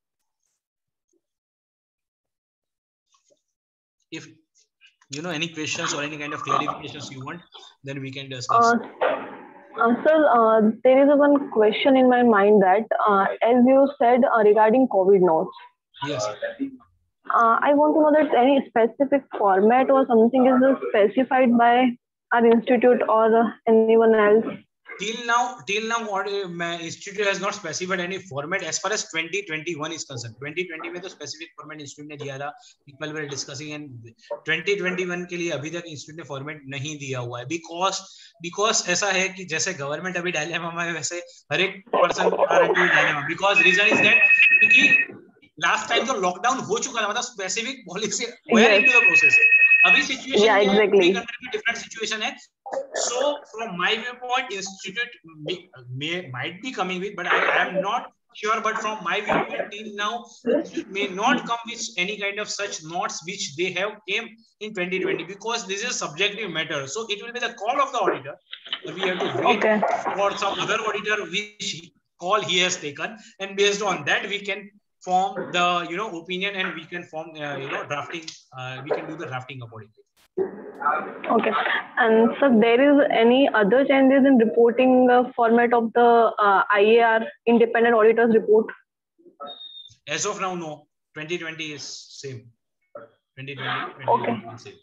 If you know any questions or any kind of clarifications you want, then we can discuss. Uh, uh, sir, uh, there is a one question in my mind that, uh, as you said uh, regarding COVID notes. Yes. Uh, I want to know that any specific format or something is specified by our institute or uh, anyone else. Till now, till now, what my institute has not specified any format as far as twenty twenty-one is concerned. twenty twenty में तो specific format institute ने दिया था. People were discussing, and twenty twenty-one के लिए अभी तक institute ने format नहीं दिया हुआ है. Because because ऐसा है कि जैसे government अभी dilemma में, वैसे हर एक person are into dilemma. Because reason is that क्योंकि last time जो lockdown हो चुका था, मतलब specific policy were yes. into the process. अभी situation yeah, exactly. different situation है. So from my viewpoint, institute may, may might be coming with, but I, I am not sure, but from my viewpoint till now, it may not come with any kind of such notes which they have came in twenty twenty, because this is a subjective matter. So it will be the call of the auditor. We have to wait okay. for some other auditor which call he has taken, and based on that we can form the you know opinion, and we can form uh, you know drafting. Uh, we can do the drafting accordingly. Okay, and so there is any other changes in reporting uh, format of the uh, I A R, independent auditors report? As of now, no. twenty twenty is same. twenty twenty, okay. Is same.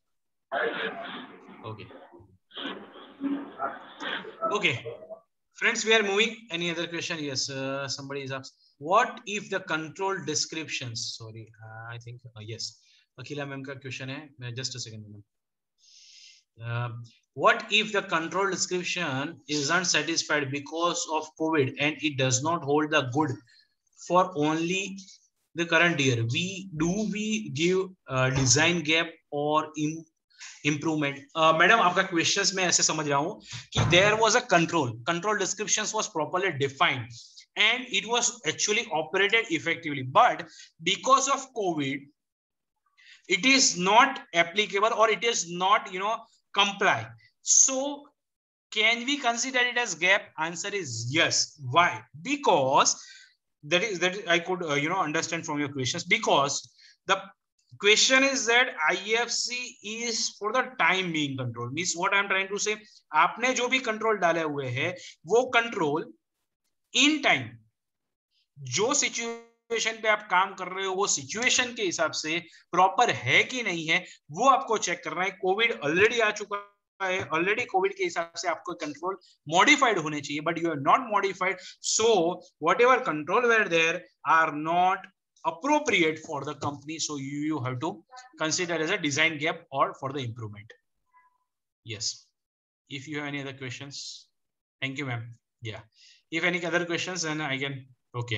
Okay. Okay, friends, we are moving. Any other question? Yes, uh, somebody is asked. What if the control descriptions? Sorry, uh, I think uh, yes. Akhila ma'am ka question hai. Just a second, ma'am. Uh, what if the control description is unsatisfied because of COVID and it does not hold the good for only the current year? We do we give uh, design gap or in improvement? Uh, madam, आपका questions में ऐसे समझ रहा हूँ कि there was a control. Control descriptions was properly defined and it was actually operated effectively. But because of COVID, it is not applicable or it is not, you know, comply. So can we consider it as gap? Answer is yes. Why? Because that is that I could uh, you know understand from your questions, because the question is that I F C is for the time being control. Means what I'm trying to say, आपने जो भी control डाले हुए हैं वो control in time जो situation पे आप काम कर रहे हो वो situation के हिसाब से proper है कि नहीं है वो आपको check करना है. कोविड ऑलरेडी आ चुका है, ऑलरेडी कोविड के हिसाब से आपको कंट्रोल मॉडिफाइड होने चाहिए, but you are not modified. So whatever control were there are not appropriate for the company, so you, you have to consider as a design gap or for the improvement. Yes, if you have any other questions. Thank you, ma'am. Yeah, if any other questions then I can. Okay,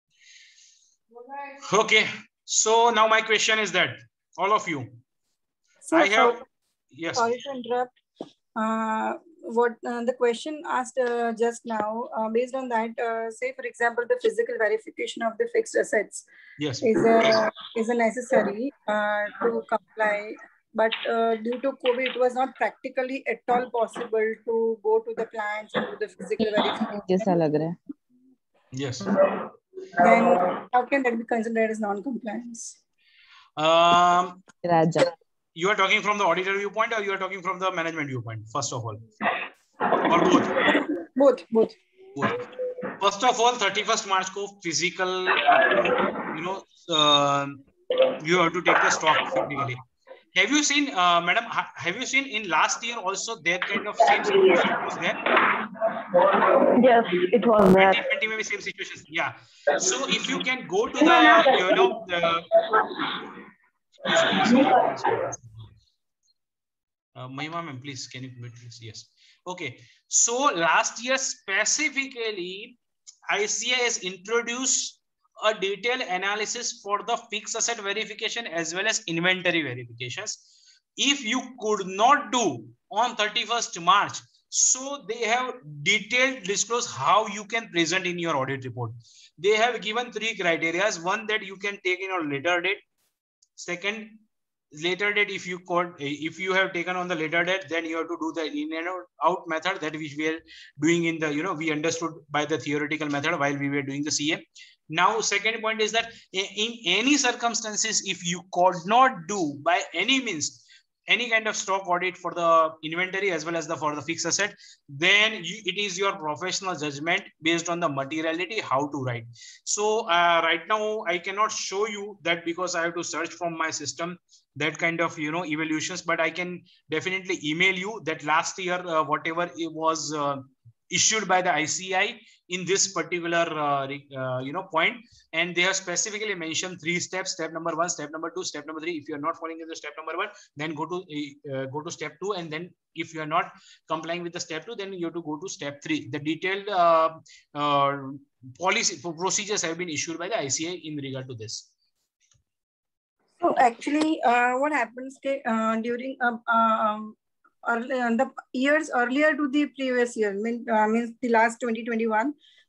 okay, so now my question is that all of you, so, I have so, yes sorry to interrupt. Uh, what uh, the question asked uh, just now, uh, based on that, uh, say for example, the physical verification of the fixed assets yes is a is a necessary uh, to comply, but uh, due to COVID, it was not practically at all possible to go to the plants and do the physical verification. Yes. Then how can that be considered as non-compliance? Um, Raja. You are talking from the auditor viewpoint or you are talking from the management viewpoint, first of all? Or both? Both, both. Both. First of all, thirty-first March ko physical, you know, uh, you have to take the stock physically. Have you seen, uh, madam, have you seen in last year also that kind of same situation was there? Yes, it was there. twenty twenty maybe same situation. Yeah. So if you can go to the, you know, the, Uh, Mahima ma'am, please, can you mute please? Yes. Okay. So last year specifically, I C A has introduced a detailed analysis for the fixed asset verification as well as inventory verifications. If you could not do on thirty-first March, so they have detailed disclose how you can present in your audit report. They have given three criteria. One, that you can take in a later date. Second, later date, if you could, if you have taken on the later date, then you have to do the in and out method, that which we are doing in the, you know, we understood by the theoretical method while we were doing the C A. Now, second point is that in any circumstances, if you could not do by any means any kind of stock audit for the inventory as well as the for the fixed asset, then you, it is your professional judgment based on the materiality how to write. So uh, right now I cannot show you that because I have to search from my system that kind of, you know, evaluations, but I can definitely email you that last year uh, whatever it was uh, issued by the I C I in this particular uh, uh, you know point, and they have specifically mentioned three steps: step number one, step number two, step number three. If you are not following in the step number one, then go to uh, go to step two, and then if you are not complying with the step two, then you have to go to step three. The detailed uh, uh, policy procedures have been issued by the I C I in regard to this. So actually, uh, what happens uh, during uh, um, early, uh, the years earlier to the previous year, mean, uh, means the last twenty twenty-one,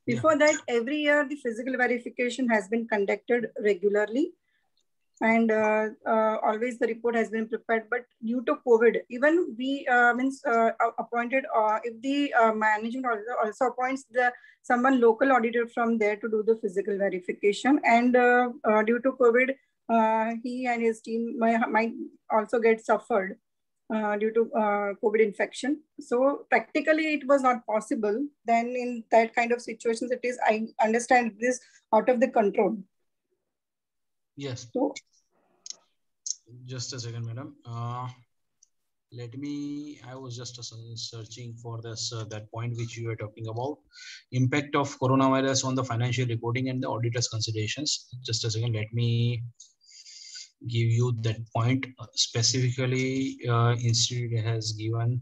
Before yeah. that, every year the physical verification has been conducted regularly, and uh, uh, always the report has been prepared. But due to COVID, even we uh, means uh, appointed, uh, if the uh, management also, also appoints the someone local auditor from there to do the physical verification, and uh, uh, due to COVID, uh, he and his team might, might also get suffered uh, due to uh, COVID infection. So practically it was not possible. Then in that kind of situations, it is, I understand, this out of the control. Yes. So, just a second, madam. Uh, let me, I was just uh, searching for this, uh, that point which you were talking about, impact of coronavirus on the financial reporting and the auditor's considerations. Just a second, let me give you that point. Uh, specifically, uh, Institute has given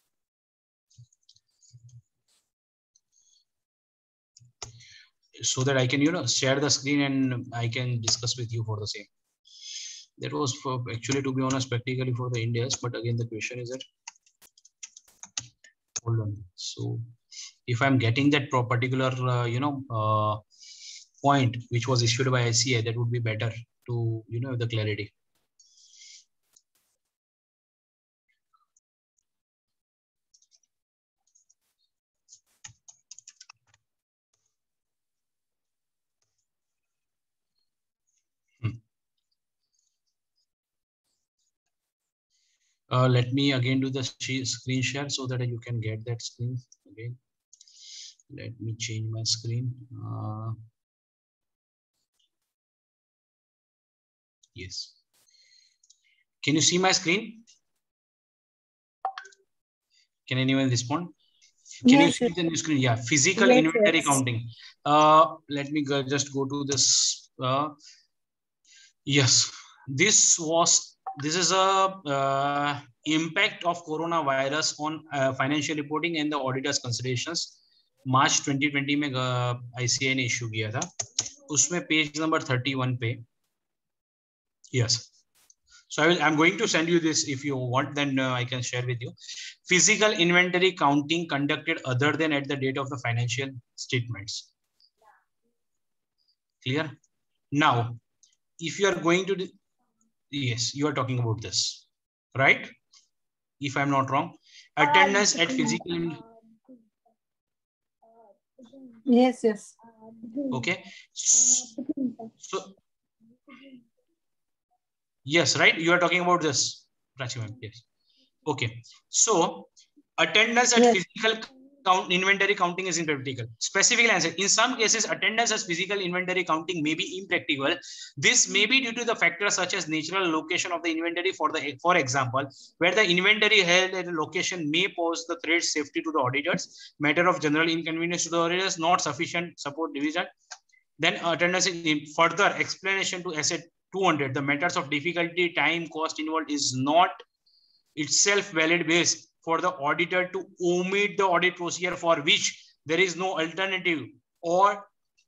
so that I can, you know, share the screen and I can discuss with you for the same. That was for actually, to be honest, practically for the Indians, but again the question is that, hold on. So if I'm getting that particular uh, you know uh, point which was issued by I C A, that would be better to, you know, the clarity. Uh, let me again do the screen share so that you can get that screen again. Let me change my screen. Uh, yes. Can you see my screen? Can anyone respond? Can yes, you see the new screen? Yeah, physical yes, inventory yes. counting. Uh, let me go, just go to this. Uh, yes, this was. This is a uh, impact of coronavirus on uh, financial reporting and the auditor's considerations. March twenty twenty में uh, I C A ने issue किया था. उसमें page number thirty-one पे. Yes. So I will, I'm going to send you this if you want, then uh, I can share with you. Physical inventory counting conducted other than at the date of the financial statements. Clear? Now, if you are going to yes, you are talking about this, right? If I'm not wrong, attendance at physical. Yes, yes. Okay. So, yes, right. You are talking about this, Prachi. Yes. Okay. So, attendance at yes. physical count inventory counting is impractical. Specific answer. In some cases, attendance as physical inventory counting may be impractical. This may be due to the factors such as natural location of the inventory. For the for example, where the inventory held at a location may pose the threat safety to the auditors. Matter of general inconvenience to the auditors, not sufficient support division. Then attendance in further explanation to asset two hundred. The matters of difficulty, time, cost involved is not itself valid base for the auditor to omit the audit procedure for which there is no alternative, or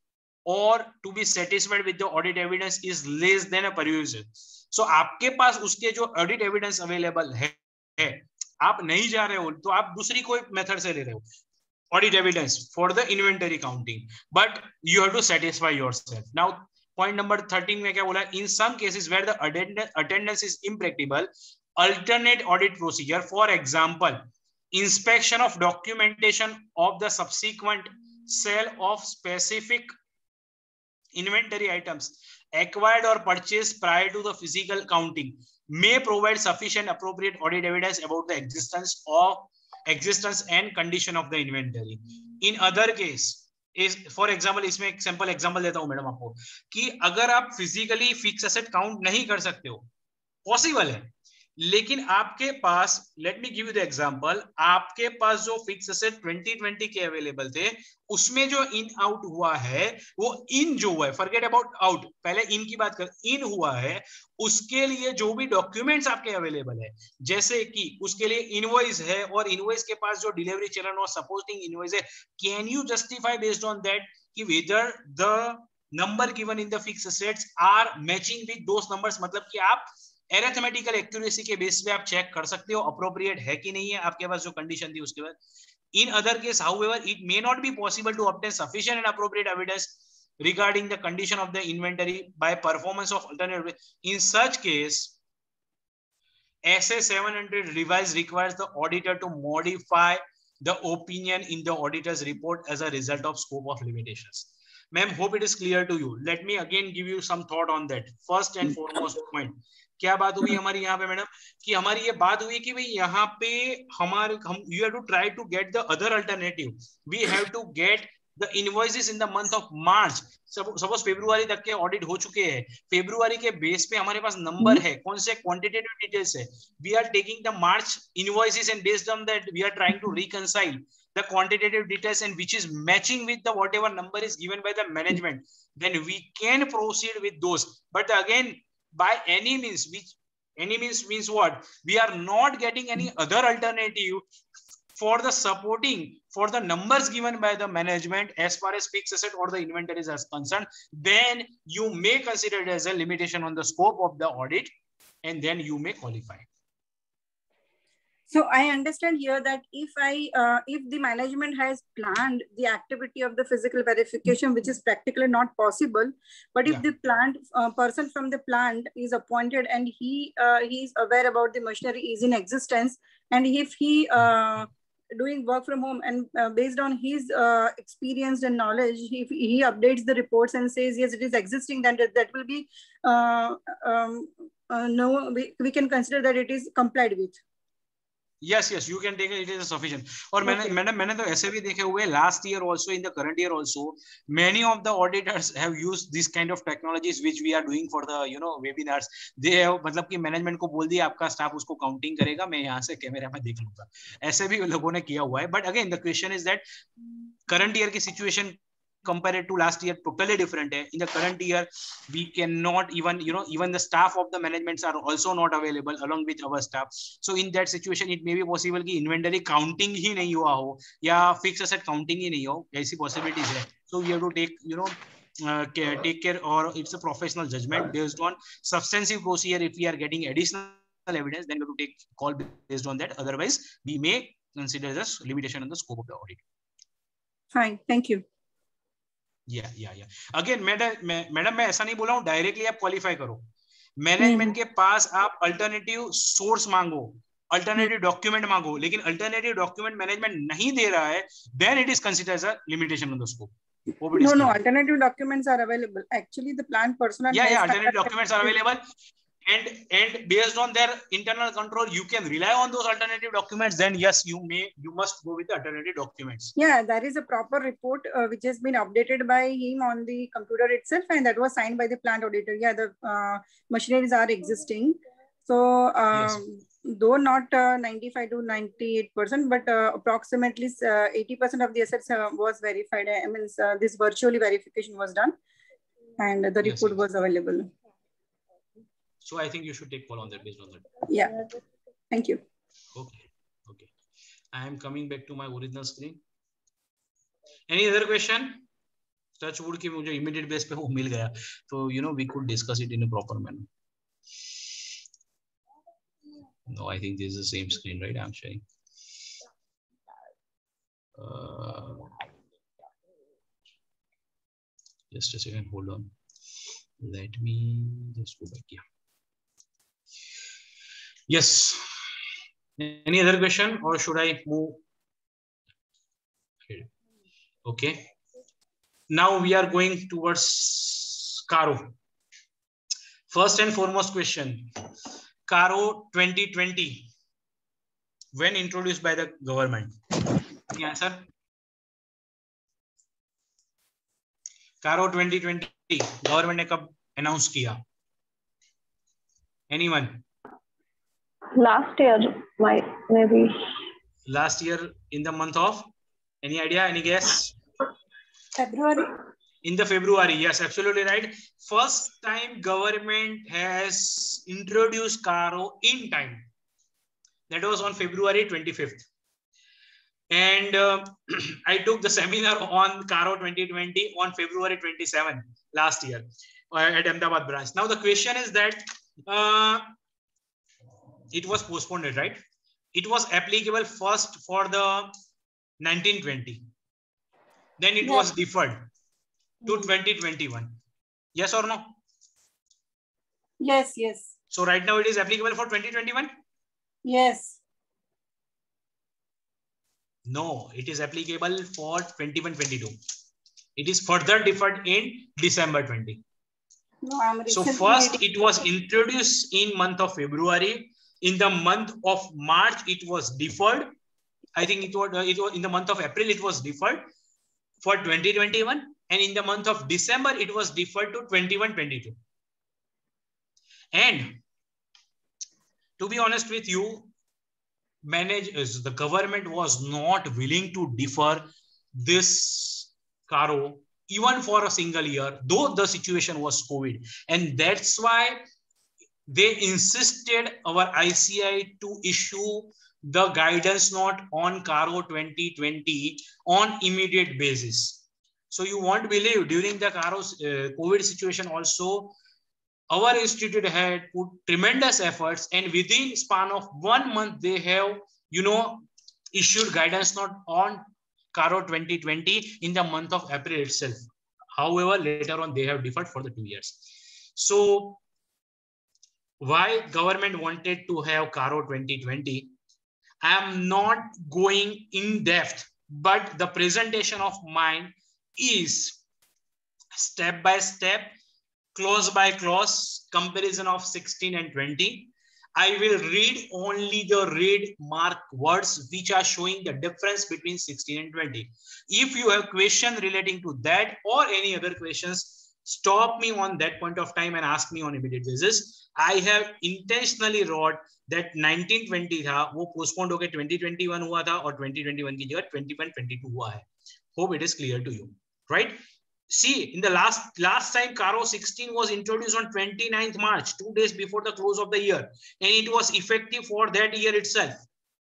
or to be satisfied with the audit evidence is less than a perusal. So आपके पास उसके जो audit evidence available है, है आप नहीं जा रहे हो तो आप दूसरी कोई मेथड से ले रहे हो audit evidence for the inventory counting, but you have to satisfy yourself. Now point number thirteen में क्या बोला? In some cases where the attendance is impracticable, alternate audit procedure, for example, inspection of documentation of the subsequent sale of specific inventory items acquired or purchased prior to the physical counting, may provide sufficient appropriate audit evidence about the existence of existence and condition of the inventory. In other case, is for example, इसमें एक simple example देता हूं madam आपको कि अगर आप physically fixed asset count नहीं कर सकते हो, possible है, लेकिन आपके पास, let me give you the example, आपके पास जो फिक्स एसेट ट्वेंटी ट्वेंटी के अवेलेबल थे, उसमें जो इन आउट हुआ है, वो इन जो हुआ है, फॉरगेट अबाउट आउट, पहले इन की बात कर, इन हुआ है, उसके लिए जो भी डॉक्यूमेंट्स आपके अवेलेबल है, जैसे कि उसके लिए इनवॉइस है और इनवॉइस के पास जो डिलीवरी चलन और सपोर्टिंग इनवॉइस है, can you justify based on that कि whether the number given in the fix assets are matching with those numbers, मतलब कि आप एरिथमेटिकल एक्यूरेसी के बेस पे आप चेक कर सकते हो अप्रोप्रिएट है कि नहीं है आपके पास जो कंडीशन थी उसके बाद. In other case, however, it may not be possible to obtain sufficient and appropriate evidence regarding the condition of the inventory by performance of alternative. In such case, S A seven hundred revise requires the auditor to modify the opinion in the auditor's report as a result of scope of limitations. Ma'am, hope it is clear to you. Let me again give you some thought on that. First and foremost point. क्या बात हुई हमारी यहाँ पे madam कि हमारी ये बात हुई कि भाई यहाँ पे हमारे हम you have to try to get the other alternative. We have to get the invoices in the month of March. Suppose February तक के ऑडिट हो चुके हैं. फेब्रुआरी के बेस पे हमारे पास नंबर है, कौन से क्वांटिटेटिव डिटेल्स है. We are taking the March invoices and based on that we are trying to reconcile the quantitative details and which is matching with the whatever number is given by the management, then we can proceed with those. But again, by any means, which any means means what? We are not getting any other alternative for the supporting for the numbers given by the management as far as fixed asset or the inventories are concerned. Then you may consider it as a limitation on the scope of the audit, and then you may qualify. So I understand here that if I, uh, if the management has planned the activity of the physical verification, which is practically not possible, but if yeah. the plant uh, person from the plant is appointed and he uh, he is aware about the machinery is in existence, and if he uh, doing work from home and uh, based on his uh, experience and knowledge, if he updates the reports and says yes, it is existing, then that will be uh, um, uh, no, we, we can consider that it is complied with. Yes, yes, you can take it. It is sufficient. और मैंने मैंने मैंने तो ऐसे भी देखे हुए last year also in the current year also many of the auditors have used this kind of technologies which we are doing for the you know webinars. They have मतलब कि management को बोल दिया आपका staff उसको counting करेगा, मैं यहाँ से कैमरे में देख लूँगा. ऐसे भी लोगों ने किया हुआ है. But again the question is that current year की situation compared to last year totally different. In the current year we cannot even you know even the staff of the managements are also not available along with our staff. So in that situation it may be possible कि inventory counting ही नहीं हुआ हो या fixed asset counting ही नहीं हो, ऐसी possibilities है. So we have to take you know uh, care, take care, or it's a professional judgment based on substantive procedure. If we are getting additional evidence, then we have to take call based on that. Otherwise we may consider this limitation on the scope of the audit. Fine, thank you. या या या again madam madam मैं ऐसा नहीं बोला हूँ directly आप qualify करो. मैनेजमेंट के पास आप अल्टरनेटिव सोर्स मांगो, अल्टरनेटिव डॉक्यूमेंट मांगो, लेकिन अल्टरनेटिव डॉक्यूमेंट मैनेजमेंट नहीं दे रहा है, then it is considered as a limitation on the scope. No, no, alternative documents are available. Actually, the plant personnel. Yeah, yeah, alternative documents are available. And and based on their internal control, you can rely on those alternative documents. Then yes, you may you must go with the alternative documents. Yeah, there is a proper report uh, which has been updated by him on the computer itself, and that was signed by the plant auditor. Yeah, the uh, machineries are existing. So uh, yes. though not uh, ninety-five to ninety-eight percent, but uh, approximately uh, eighty percent of the assets uh, was verified. I mean, uh, this virtually verification was done, and the report yes, yes. was available. So I think you should take call on that based on that. Yeah. Thank you. Okay. Okay. I am coming back to my original screen. Any other question? Touch wood कि मुझे immediate base पे वो मिल गया, so you know we could discuss it in a proper manner. No, I think this is the same screen, right? I'm sharing. Uh, just a second. Hold on. Let me just go back here. Yes. Any other question, or should I move? Okay. Now we are going towards Caro. First and foremost question. Caro twenty twenty. When introduced by the government? Any answer? Caro twenty twenty. Government ने कब announce किया? Anyone? Last year, my maybe. Last year in the month of? Any idea? Any guess? February. In the February, yes, absolutely right. First time government has introduced Caro in time. That was on February twenty-fifth. And uh, I took the seminar on Caro twenty twenty on February twenty-seventh last year uh, at Ahmedabad branch. Now the question is that uh, it was postponed, right? It was applicable first for the nineteen twenty. Then it yes. was deferred to twenty twenty-one. Yes or no? Yes, yes. So right now it is applicable for twenty twenty-one? Yes. No, it is applicable for twenty-one twenty-two. It is further deferred in December twenty. No, I'm so first it was introduced in month of February. In the month of March, it was deferred. I think it was, uh, it was in the month of April, it was deferred for twenty twenty-one. And in the month of December, it was deferred to twenty-one twenty-two. And to be honest with you, manage, the government was not willing to defer this Caro even for a single year, though the situation was COVID. And that's why they insisted our I C I to issue the guidance note on Caro twenty twenty on immediate basis. So you won't believe, during the Caro uh, COVID situation also, our institute had put tremendous efforts, and within span of one month, they have, you know, issued guidance note on Caro twenty twenty in the month of April itself. However, later on, they have deferred for the two years. So why government wanted to have Caro twenty twenty? I am not going in depth, but the presentation of mine is step by step, clause by clause, comparison of sixteen and twenty. I will read only the red mark words which are showing the difference between sixteen and twenty. If you have question relating to that or any other questions, stop me on that point of time and ask me on immediate basis. I have intentionally wrote that nineteen twenty था, वो postponed होके twenty twenty-one हुआ था और twenty twenty-one की जगह twenty-one twenty-two हुआ है. Hope it is clear to you, right? See, in the last last time, Caro sixteen was introduced on twenty-ninth March, two days before the close of the year, and it was effective for that year itself.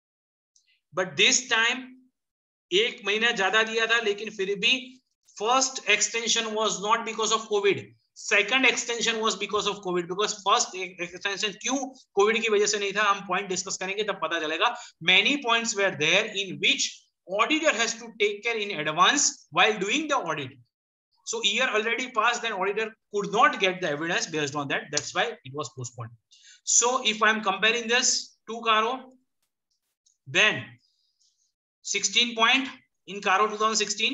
But this time, एक महीना ज्यादा दिया था, लेकिन फिर भी first extension was not because of COVID. Second extension was because of COVID. Because first extension क्यों COVID की वजह से नहीं था, हम point discuss करेंगे तब पता चलेगा. Many points were there in which auditor has to take care in advance while doing the audit. So year already passed, then auditor could not get the evidence based on that. That's why it was postponed. So if I'm comparing this to Caro, then sixteen point in Caro twenty sixteen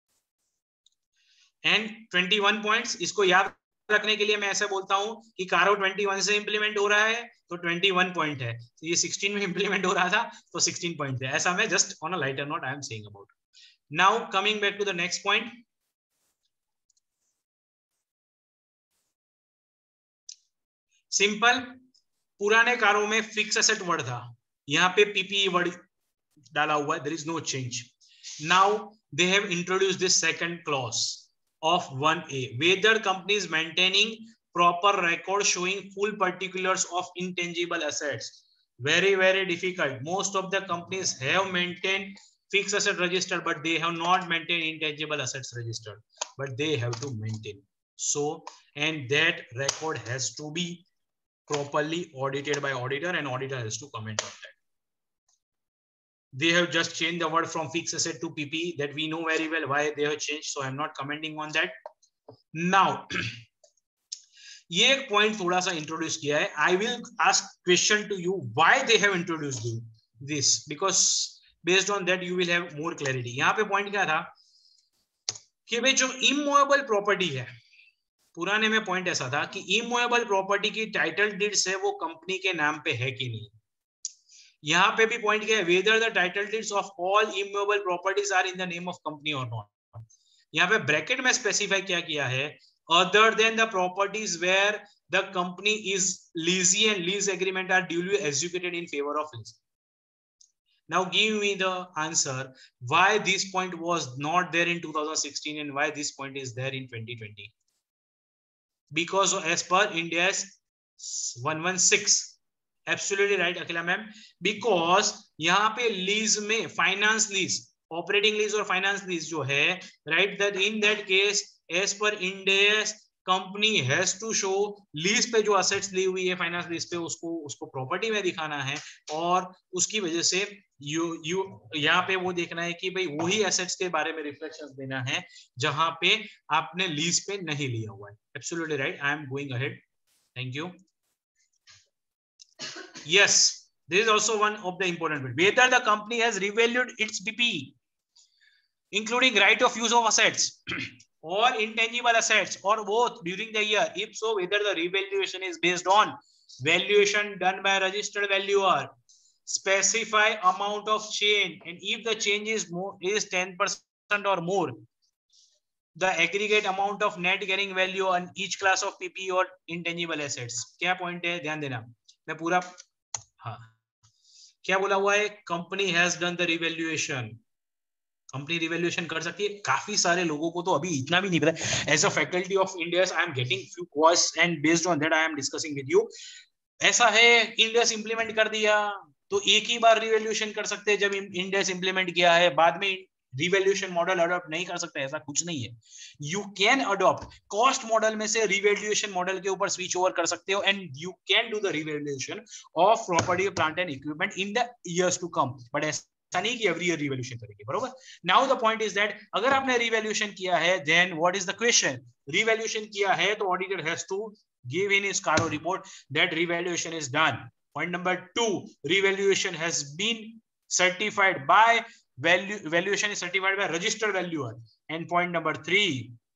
and twenty-one points. इसको याद रखने के लिए मैं ऐसा बोलता हूं कि Caro twenty-one से implement हो रहा है तो twenty-one point है. तो ये sixteen में implement हो रहा था तो sixteen point है. ऐसा मैं just on a lighter note I am saying about. Now coming back to the next point. Simple, पुराने कारों में फिक्स एसेट वर्ड था, यहाँ पे पीपीई वर्ड डाला हुआ है. There is no change. Now they have introduced this second clause of one A, whether company is maintaining proper record showing full particulars of intangible assets. Very very difficult. Most of the companies have maintain fixed asset register, but they have not maintained intangible assets register, but they have to maintain. So, and that record has to be properly audited by auditor, and auditor has to comment on that. They have just changed the word from fixed asset to P P E, that we know very well why they have changed, so I'm not commenting on that. Now, ये एक point थोड़ा सा introduce किया है. I will ask question to you why they have introduced this, because based on that you will have more clarity. यहाँ पे point क्या था कि भाई जो immovable property है, पुराने में पॉइंट ऐसा था कि इमूवेबल प्रॉपर्टी की टाइटल डीड्स है वो कंपनी के नाम पे है कि नहीं. यहाँ पे भी पॉइंट क्या है, whether the title deeds of all immovable properties are in the name of company और नॉट. यहाँ पे ब्रैकेट में स्पेसिफाई क्या किया है, other than the properties where the company is lessee and lease agreement are duly executed in favour of lease. Now give me the answer why this point was not there in two thousand sixteen and why this point is there in twenty twenty. Because as per India's one sixteen, absolutely right Akhila ma'am, because यहाँ पे lease में finance lease, operating lease और finance lease जो है, right, that in that case as per India's company has to show lease पे जो assets ली हुई है फाइनेंस लीज पे उसको उसको प्रॉपर्टी में दिखाना है, और उसकी वजह से यू यू यहाँ पे वो देखना है कि भाई वही एसेट्स के बारे में रिफ्लेक्शंस देना है जहां पे आपने लीज पे नहीं लिया हुआ है. Absolutely right. I am going ahead. Thank you. Yes, this is also one of the important bit. Whether the company has revalued its B P, including right of use of assets or intangible assets, or both during the year. If so, whether the revaluation is based on valuation done by a registered valuer, specify amount of change, and if the change is more is ten percent or more, the aggregate amount of net carrying value on each class of P P or intangible assets. क्या point है, ध्यान देना. मैं पूरा हाँ क्या बोला हुआ है, company has done the revaluation. Company revaluation कर सकती है. काफी सारे लोगों को तो अभी इतना भी नहीं पता. As a faculty of Ind AS I am getting few calls and based on that I am discussing with you. ऐसा है इंडियस इंप्लीमेंट कर दिया तो एक ही बार रिवैल्यूएशन कर सकते हैं. जब इंडियस इंप्लीमेंट किया है बाद में रिवैल्यूएशन मॉडल अडॉप्ट नहीं कर सकते, ऐसा कुछ नहीं है. You can adopt cost model में से रिवैल्यूएशन मॉडल के ऊपर स्विच ओवर कर सकते हो, and you can do the revaluation of property, plant and equipment in the years to come. But ऐसा नहीं कि एवरी ईयर रिवैल्यूएशन करेंगे. बरोबर. Now the point is that अगर आपने रिवैल्यूएशन किया है, then what is the question. Revaluation किया है तो auditor has to give in his CARO report that revaluation is done. Point number two, revaluation has been certified by value, valuation is certified by registered valuer. And point number three,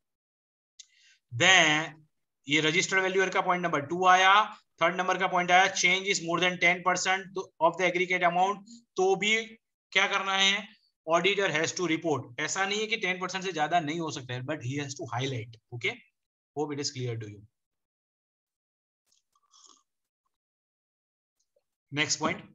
then ये registered valuer का point number two आया. Third number का point आया change is more than ten percent of the aggregate amount, तो भी क्या करना है, auditor has to report. ऐसा नहीं है कि ten percent से ज्यादा नहीं हो सकता है, but he has to highlight. Okay, hope it is clear to you. Next point.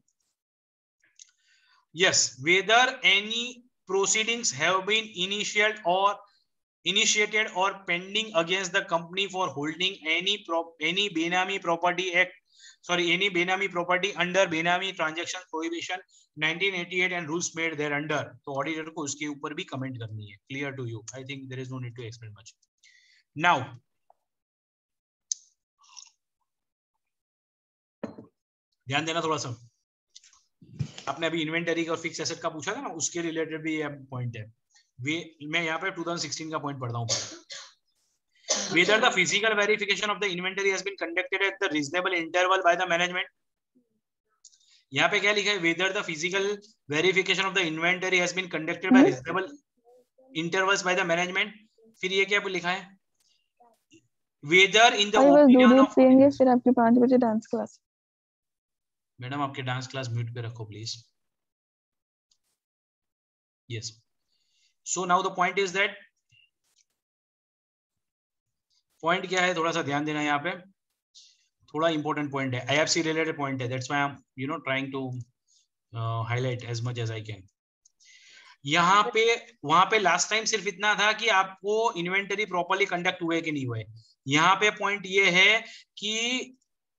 Yes, whether any proceedings have been initiated or initiated or pending against the company for holding any prop any Benami Property Act, sorry, any Benami property under Benami Transaction Prohibition nineteen eighty-eight and rules made thereunder. तो auditor को उसके ऊपर भी comment करनी है. Clear to you? I think there is no need to explain much. Now, ध्यान देना थोड़ा सा. आपने अभी इन्वेंटरी और फिक्स एसेट का पूछा था ना, उसके रिलेटेड भी ये पॉइंट है. वे मैं यहाँ पे twenty sixteen का पॉइंट पढ़ता हूँ. Whether the physical verification of the inventory has been conducted at the reasonable interval by the management. यहाँ पे क्या लिखा है, whether the physical verification of the inventory has been conducted by reasonable intervals by the management. फिर ये क्या लिखा है, whether in the opinion of. फिर आपकी पाँच बजे डांस क्लास. मैडम आपके डांस क्लास म्यूट पे रखो please. Yes, so now the point is that, point क्या है थोड़ा सा ध्यान देना. यहाँ पे थोड़ा इंपॉर्टेंट पॉइंट है, आईएफसी रिलेटेड पॉइंट है. That's why I am you know trying to highlight as much as I can. यहाँ पे वहां पे लास्ट टाइम सिर्फ इतना था कि आपको इन्वेंटरी प्रॉपर्ली कंडक्ट हुए कि नहीं हुए. यहाँ पे पॉइंट ये है कि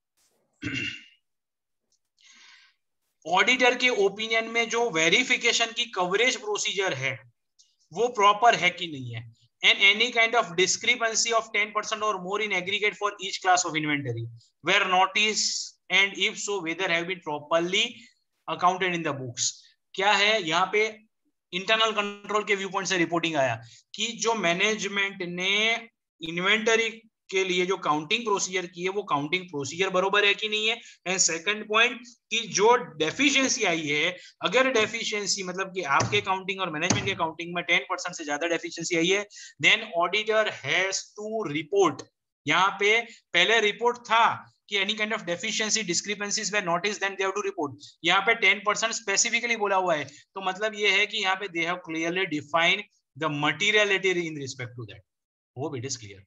ऑडिटर के ओपिनियन में जो वेरिफिकेशन की कवरेज प्रोसीजर है वो प्रॉपर है कि नहीं है, and any kind of discrepancy of ten percent और more in aggregate for each class of inventory were notice, and if so whether have been properly accounted in the books. क्या है यहाँ पे इंटरनल कंट्रोल के view point से reporting आया कि जो मैनेजमेंट ने इन्वेंटरी के लिए जो काउंटिंग प्रोसीजर की है वो काउंटिंग प्रोसीजर बरोबर है कि नहीं है. एंड सेकंड पॉइंट कि जो डेफिशिएंसी आई है, अगर डेफिशिएंसी मतलब कि आपके काउंटिंग और मैनेजमेंट के काउंटिंग में ten percent से ज्यादा डेफिशिएंसी आई है, then auditor has to report. यहाँ पे पहले रिपोर्ट था कि any kind of deficiency discrepancies वे notice then they have to report. यहाँ पे ten percent स्पेसिफिकली बोला हुआ है, तो मतलब ये है कि यहाँ पे they have clearly defined the materiality in respect to that. Hope it is clear.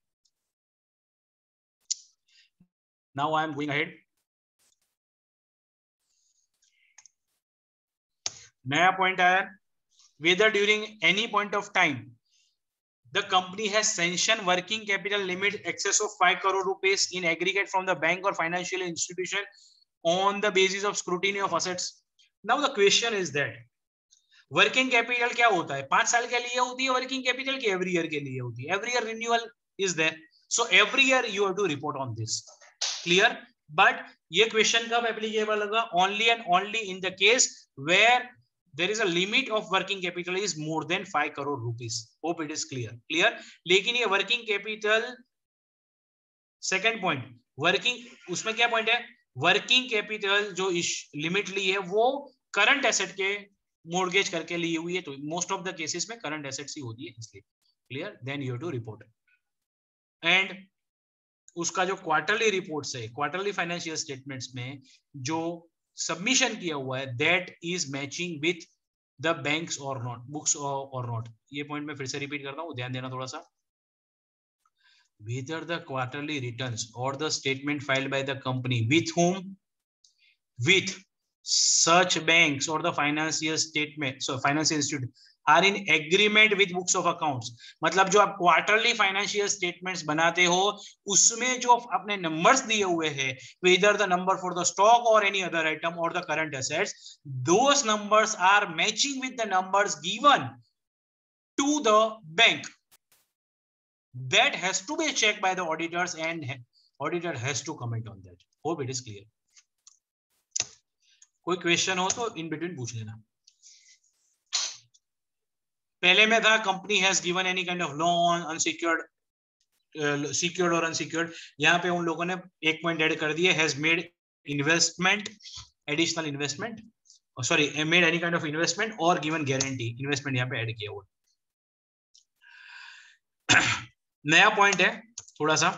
Now I am going ahead. नया पॉइंट आया, whether during any point of time the company has sanctioned working capital limit excess of five crore rupees in aggregate from the bank or financial institution on the basis of scrutiny of assets. Now the question is that working capital क्या होता है, पांच साल के लिए होती है working capital की एवरी ईयर के लिए होती है. Every year renewal is there. So every year you have to report on this. Clear? But ये question कब applicable होगा? Only and only in the case where there is a limit of working capital is more than five crore rupees. Hope it is clear. Clear? लेकिन ये working capital second point, working उसमें क्या point है? Working capital जो limit ली है वो current asset के mortgage करके ली हुई है, तो most of the cases में current assets ही होती है, इसलिए clear? Then you have to report. And उसका जो क्वार्टरली रिपोर्ट्स है, क्वार्टरली फाइनेंशियल स्टेटमेंट्स में जो सबमिशन किया हुआ है, that is matching with the banks और नॉट, बुक्स और नॉट. ये पॉइंट मैं फिर से रिपीट करता हूँ, ध्यान देना थोड़ा सा. Whether the quarterly returns or the statement filed by the company with whom, with such banks or the financial statement, so financial institute are in agreement with books of accounts. मतलब जो आप quarterly financial statements बनाते हो उसमें जो अपने numbers दिए हुए हैं, whether the number for the stock or any other item or the current assets, those numbers are matching with the numbers given to the bank. That has to be checked by the auditors and auditor has to comment on that. Hope it is clear. कोई question हो तो in between पूछ लेना. पहले में था company has given any kind of loan, unsecured, secured और unsecured. यहाँ पे उन लोगों ने एक पॉइंट ऐड कर दिया, has made investment, additional investment, sorry made any kind of investment और गिवन गारंटी, इन्वेस्टमेंट यहाँ पे ऐड किया हुआ. नया पॉइंट है थोड़ा सा,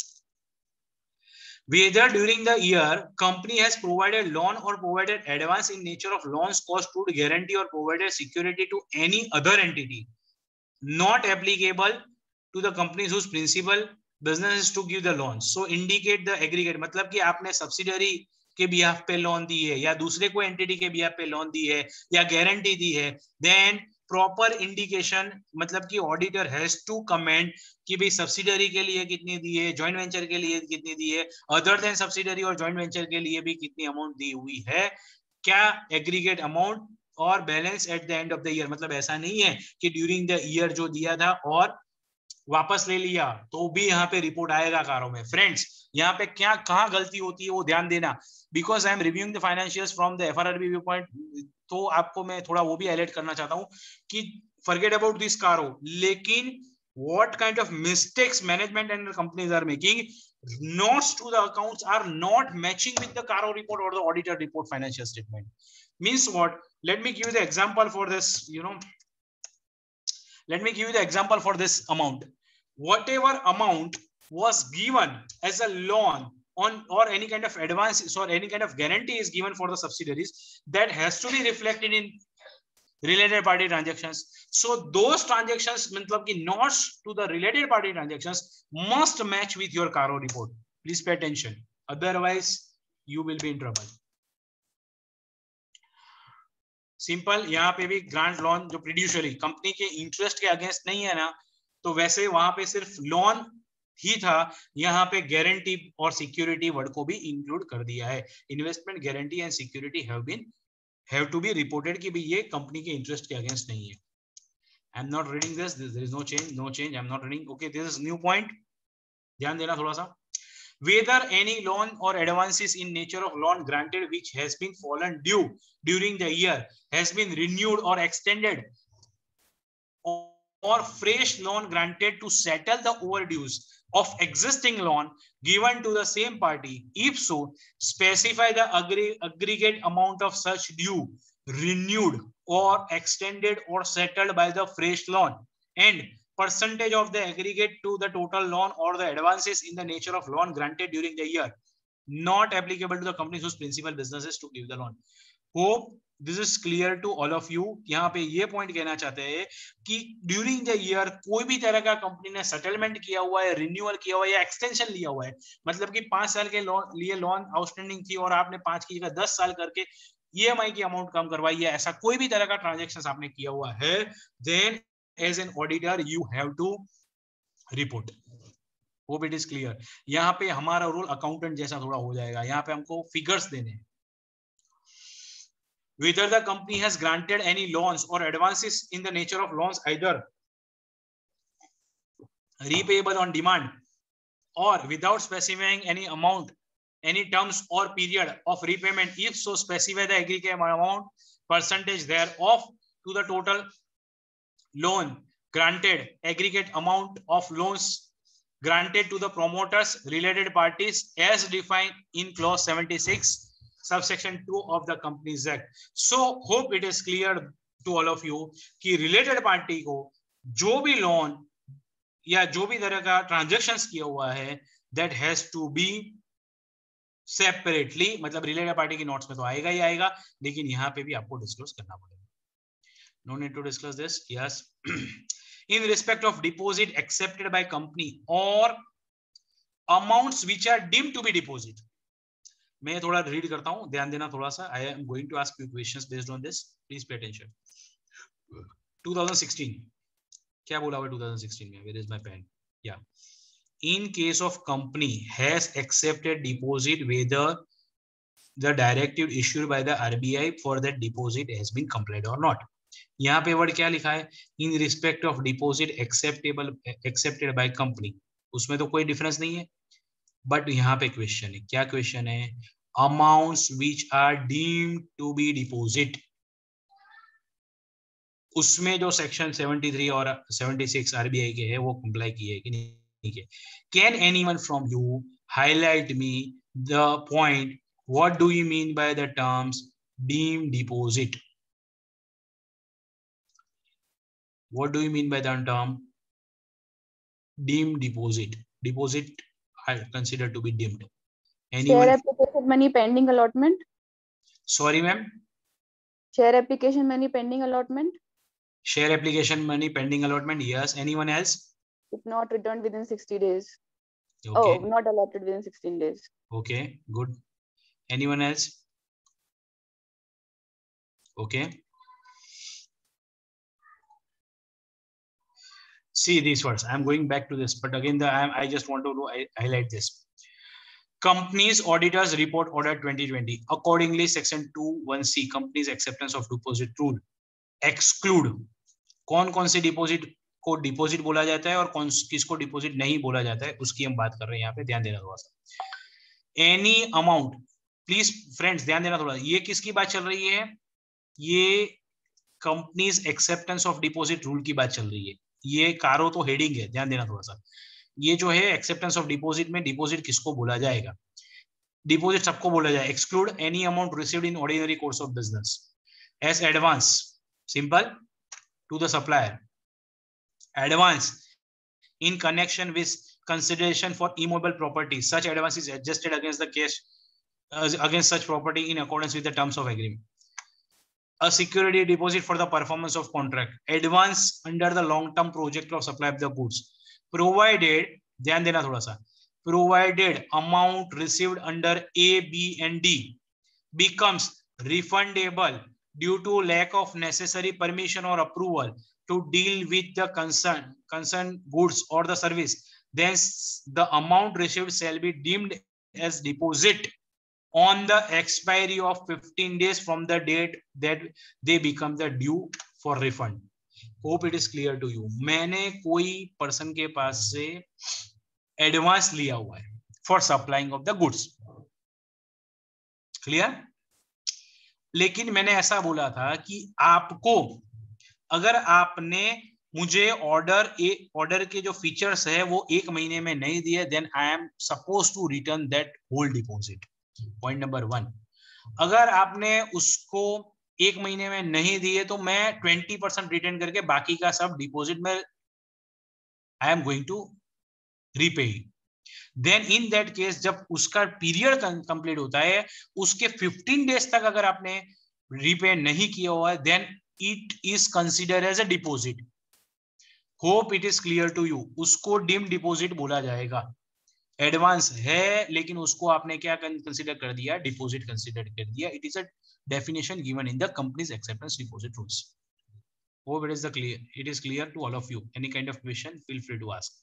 whether during the year company has provided loan or provided advance in nature of loans, cost, to guarantee or provided security to any other entity not applicable to the companies whose principal business is to give the loans. So indicate the aggregate, मतलब कि आपने subsidiary के behalf पे loan दी है या दूसरे कोई entity के बिहाफ पे लोन दी है या गारंटी दी है, then प्रॉपर इंडिकेशन, मतलब कि ऑडिटर हैज टू कमेंट कि भाई सब्सिडरी के लिए कितनी दी है, जॉइंट वेंचर के लिए कितनी दी है, अदर देन सब्सिडरी और जॉइंट वेंचर के लिए भी कितनी अमाउंट दी हुई है, क्या एग्रीगेट अमाउंट और balance at the end of the year. मतलब ऐसा नहीं है कि ड्यूरिंग द ईयर जो दिया था और वापस ले लिया तो भी यहाँ पे रिपोर्ट आएगा कारों में. फ्रेंड्स यहाँ पे क्या कहाँ गलती होती है वो ध्यान देना, because I am reviewing the financials from the FRRB view point. तो आपको मैं थोड़ा वो भी हाईलाइट करना चाहता हूँ कि फॉरगेट अबाउट दिस कारो, लेकिन what kind of mistakes management and companies are making, notes to the accounts are not matching with the Caro report or the auditor report financial statement. Means what? Let me give you the example for this, you know, let me give you the example for this amount. Whatever amount was given as a loan on or any kind of advance or any kind of guarantee is given for the subsidiaries, that has to be reflected in related party transactions. So those transactions, मतलब कि notes to the related party transactions must match with your Caro report. Please pay attention. Otherwise, you will be in trouble. Simple. यहाँ पे भी grant loan जो fiduciary company के interest के against नहीं है ना, तो वैसे वहां पे सिर्फ लोन ही था, यहाँ पे गारंटी और सिक्योरिटी वर्ड को भी इंक्लूड कर दिया है. Investment, guarantee and security have been have to be reported कि भी ये कंपनी के इंटरेस्ट के अगेंस्ट नहीं है. I am not reading this. There is no change. No change. I am not reading. Okay, this is new point. ध्यान देना थोड़ा सा. Whether any loan or advances in nature of loan granted which has been fallen due during the year has been renewed or extended, or fresh loan granted to settle the overdues of existing loan given to the same party. If so, specify the agree, aggregate amount of such due, renewed or extended or settled by the fresh loan, and percentage of the aggregate to the total loan or the advances in the nature of loan granted during the year, not applicable to the companies whose principal business is to give the loan. Hope this is clear to all of you. यहाँ पे ये point कहना चाहते हैं कि during the year कोई भी तरह का कंपनी ने सेटलमेंट किया हुआ है, रिन्यूअल किया हुआ है या एक्सटेंशन लिया हुआ है, मतलब कि पांच साल के लोन लिए लोन आउटस्टैंडिंग थी और आपने पांच की जगह दस साल करके ईएमआई की अमाउंट कम करवाई है, ऐसा कोई भी तरह का ट्रांजेक्शन आपने किया हुआ है, then as an auditor you have to report. Hope it is clear. यहाँ पे हमारा रोल अकाउंटेंट जैसा थोड़ा हो जाएगा, यहाँ पे हमको फिगर्स देने हैं. Whether the company has granted any loans or advances in the nature of loans either repayable on demand or without specifying any amount, any terms or period of repayment, if so specify the aggregate amount percentage thereof to the total loan granted, aggregate amount of loans granted to the promoters, related parties as defined in clause seventy-six subsection two of the Companies Act. So hope it is clear to all of you कि related party को जो भी loan या जो भी तरह का transactions किया हुआ है that has to be separately, मतलब related party की notes में तो आएगा ही आएगा, लेकिन यहाँ पे भी आपको disclose करना पड़ेगा. No need to discuss this. Yes. In respect of deposit accepted by company or amounts which are deemed to be deposit. मैं थोड़ा रीड करता हूँ, ध्यान देना थोड़ा सा. I am going to ask you questions based on this. Please pay attention. twenty sixteen. क्या बोला हुआ twenty sixteen में? Where is my pen? Yeah. In case of company has accepted deposit whether the directive issued by the R B I for that deposit has been complied or not. यहाँ पे word क्या लिखा है? In respect of deposit acceptable accepted by company. उसमें तो कोई difference नहीं है, बट यहाँ पे क्वेश्चन है. क्या क्वेश्चन है? Amounts which are deemed to be deposit. उसमें जो सेक्शन seventy-three और seventy-six R B I के है वो कंप्लाई किए कि नहीं किए? Can anyone from you highlight me the point? What do you mean by the terms deemed deposit? What do you mean by the term deemed deposit? Deposit I consider to be deemed. Anyone? Share application money pending allotment. Sorry, ma'am. Share application money pending allotment. Share application money pending allotment. Yes. Anyone else? If not returned within sixty days. Okay. Oh, not allotted within sixteen days. Okay. Good. Anyone else? Okay. See these words. I'm going back to this, but again, the I, I just want to I, highlight this. Companies Auditors Report Order twenty twenty. Accordingly, Section two one C Companies Acceptance of Deposit Rule exclude कौन कौन से deposit को deposit बोला जाता है और कौन किसको डिपॉजिट नहीं बोला जाता है, उसकी हम बात कर रहे हैं. यहाँ पे ध्यान देना थोड़ा सा. एनी अमाउंट, प्लीज फ्रेंड्स ध्यान देना थोड़ा. ये किसकी बात चल रही है? ये companies acceptance of deposit rule की बात चल रही है. ये कारो तो हेडिंग है, ध्यान देना थोड़ा सा. ये जो है एक्सेप्टेंस ऑफ डिपॉजिट में डिपॉजिट किसको बोला जाएगा? डिपॉजिट सबको बोला जाए. Exclude any amount received in ordinary course of business as advance, simple, to the supplier. Advance in connection with consideration for immobile property. Such advance is adjusted against the cash uh, against such property in accordance with the terms of agreement. A security deposit for the performance of contract. Advance under the long-term project of supply of the goods. Provided, ध्यान देना थोड़ा सा, provided amount received under A, B, and D becomes refundable due to lack of necessary permission or approval to deal with the concern concerned goods or the service, then the amount received shall be deemed as deposit on the expiry of fifteen days from the date that they become the due for refund. Hope it is clear to you. मैंने कोई person के पास से advance लिया हुआ है for supplying of the goods. Clear? लेकिन मैंने ऐसा बोला था कि आपको अगर आपने मुझे ऑर्डर ए ऑर्डर के जो फीचर्स है वो एक महीने में नहीं दिए, then I am suppose to return that whole deposit. Point number one. अगर आपने उसको एक महीने में नहीं दिए तो मैं ट्वेंटी परसेंट रिटर्न करके बाकी का सब डिपॉजिट में I am going to repay. Then in that case जब उसका पीरियड कंप्लीट होता है, उसके फिफ्टीन डेज तक अगर आपने रीपे नहीं किया हुआ है, then it is considered as a deposit. Hope it is clear to you. उसको डीम डिपॉजिट बोला जाएगा. एडवांस है लेकिन उसको आपने क्या कंसीडर कर दिया? डिपॉजिट कंसीडर कर दिया. It is a definition given in the company's acceptance deposit rules. Hope it is the clear. It is clear to all of you. Any kind of question, feel free to ask.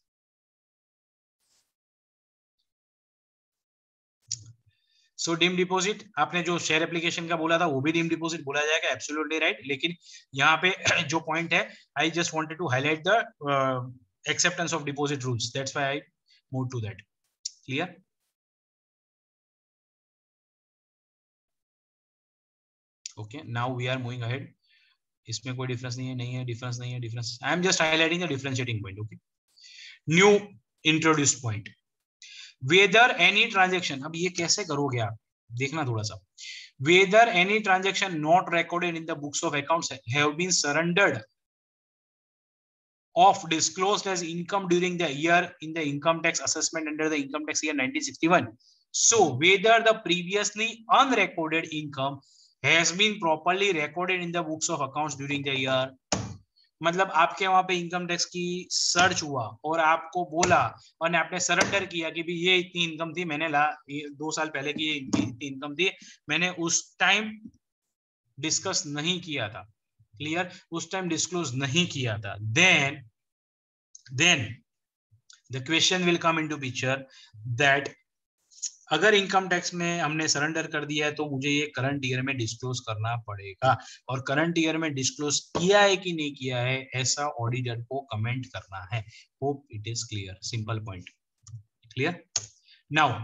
So deem deposit आपने जो share application का बोला था वो भी deem deposit बोला जाएगा. Absolutely right. लेकिन यहाँ पे जो पॉइंट है, I just wanted to highlight the acceptance of deposit rules. That's why I move to that. Clear? Okay, now we are moving ahead. इसमें कोई डिफरेंस नहीं है, नहीं है डिफरेंस, नहीं है difference. I am just highlighting the differentiating point. Okay, new introduced point, whether any transaction. अब ये कैसे करोगे आप, देखना थोड़ा सा. Whether any transaction not recorded in the books of accounts have been surrendered of disclosed as income during the year in the income tax assessment under the income tax year nineteen sixty-one. So whether the previously unrecorded income has been properly recorded in the books of accounts during the year. मतलब आपके वहां पे income tax की search हुआ और आपको बोला और आपने सरेंडर किया कि भी ये इतनी इनकम थी, मैंने ला दो साल पहले की इतनी इनकम थी, मैंने उस टाइम डिस्कस नहीं किया था. क्लियर? उस टाइम डिस्क्लोज नहीं किया था. Then then the question will come into picture that अगर इनकम टैक्स में हमने सरेंडर कर दिया है तो मुझे ये करंट ईयर में डिस्क्लोज करना पड़ेगा, और करंट ईयर में डिस्क्लोज किया है कि नहीं किया है ऐसा ऑडिटर को कमेंट करना है. Hope it is clear. Simple point. Clear? Now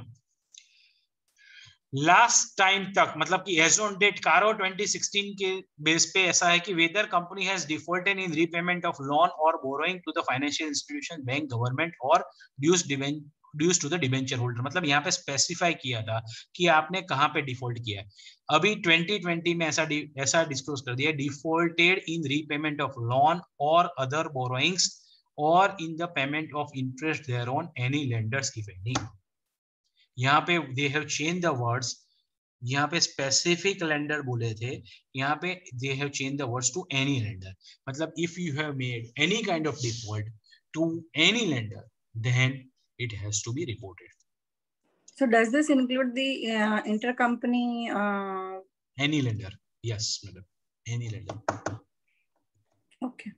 last time तक मतलब कि as on date CARO twenty sixteen के बेस पे ऐसा है कि whether company has defaulted in repayment of loan और borrowing to the financial institution, bank, government और dues dues to the debenture holder. मतलब यहाँ पे स्पेसिफाई किया था कि आपने कहाँ पे डिफॉल्ट किया है. अभी ट्वेंटी ट्वेंटी में ऐसा ऐसा डिस्क्लोज कर दिया, defaulted in repayment of loan और अदर बोरोइंग्स और in the payment of interest thereon any lenders if any. यहाँ पे they have change the words. यहाँ पे स्पेसिफिक लेंडर बोले थे, यहाँ पे they have change the words to any lender. मतलब if you have made any kind of default to any lender then it has to be reported. So does this include the uh, intercompany uh... any lender? Yes madam, any lender. Okay,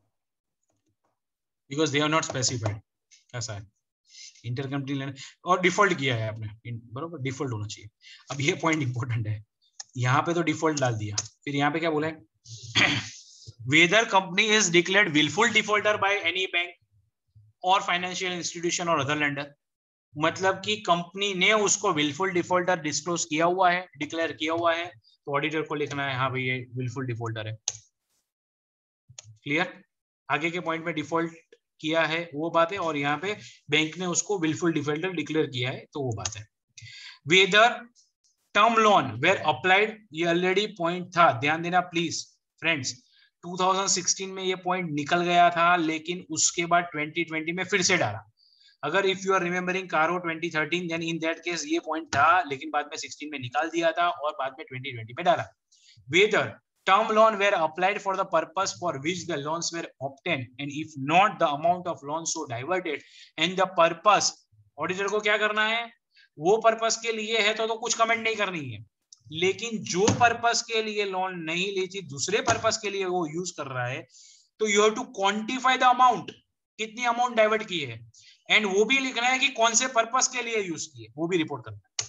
because they are not specified. ऐसा है intercompany lender और default किया है आपने, बरोबर default होना चाहिए. अब ये पॉइंट इंपॉर्टेंट है. यहाँ पे तो डिफॉल्ट डाल दिया, फिर यहाँ पे क्या बोला है, whether company is declared willful defaulter by any bank और फाइनेंशियल इंस्टीट्यूशन और अदर लेंडर. मतलब कि कंपनी ने उसको विलफुल डिफॉल्टर डिस्क्लोज किया हुआ है, डिक्लेयर किया हुआ है, तो ऑडिटर को लिखना है हाँ भाई ये विलफुल डिफॉल्टर है. क्लियर? आगे के पॉइंट में डिफॉल्ट किया है वो बात है, और यहाँ पे बैंक ने उसको विलफुल डिफॉल्टर डिक्लेयर किया है तो वो बात है. Whether term loan were applied, ये ऑलरेडी पॉइंट था, ध्यान देना please friends. Two thousand sixteen में ये पॉइंट निकल गया था, लेकिन उसके बाद ट्वेंटी ट्वेंटी में फिर से डाला. अगर if you are remembering CARO twenty thirteen then in that case ये पॉइंट था, लेकिन बाद में सिक्सटीन में निकाल दिया था और बाद में ट्वेंटी ट्वेंटी में डाला. Whether term loan were applied for the purpose for which the loans were obtain and if not the amount of loan so diverted and the purpose, auditor को क्या करना है, वो पर्पस के लिए है तो, तो कुछ कमेंट नहीं करनी है. लेकिन जो पर्पस के लिए लोन नहीं ली थी, दूसरे पर्पस के लिए वो यूज कर रहा है, तो you have to quantify the amount, कितनी अमाउंट डाइवर्ट की है, एंड वो भी लिखना है कि कौन से पर्पस के लिए यूज किए, वो भी रिपोर्ट करना है.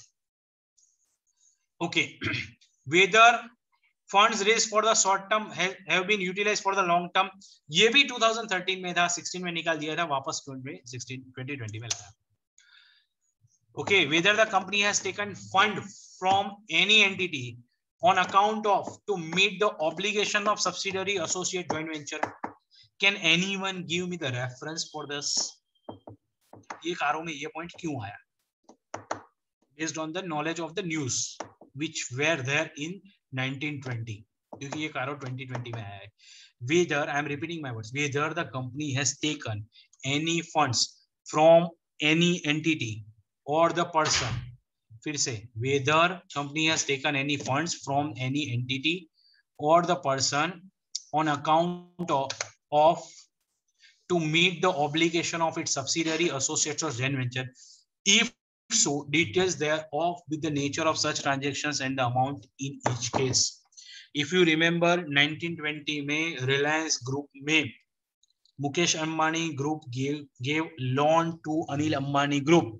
Okay, whether funds raise for the short term have been utilised for the long term, ये भी टू थाउजेंड थर्टीन में था, सिक्सटीन में निकाल दिया था, वापस ट्वेंटी ट्वेंटी में लाया. Okay, whether the company has taken fund from any entity on account of to meet the obligation of subsidiary, associate, joint venture. Can anyone give me the reference for this? ये कारों में ये point क्यों आया? Based on the knowledge of the news which were there in nineteen twenty. क्योंकि ये कारों twenty twenty में आया है. Whether I am repeating my words. Whether the company has taken any funds from any entity or the person, फिर से whether company has taken any funds from any entity or the person on account of, of to meet the obligation of its subsidiary, associates or joint venture. If so, details thereof with the nature of such transactions and the amount in each case. If you remember nineteen twenty में Reliance Group में Mukesh Ambani Group gave gave loan to Anil Ambani Group.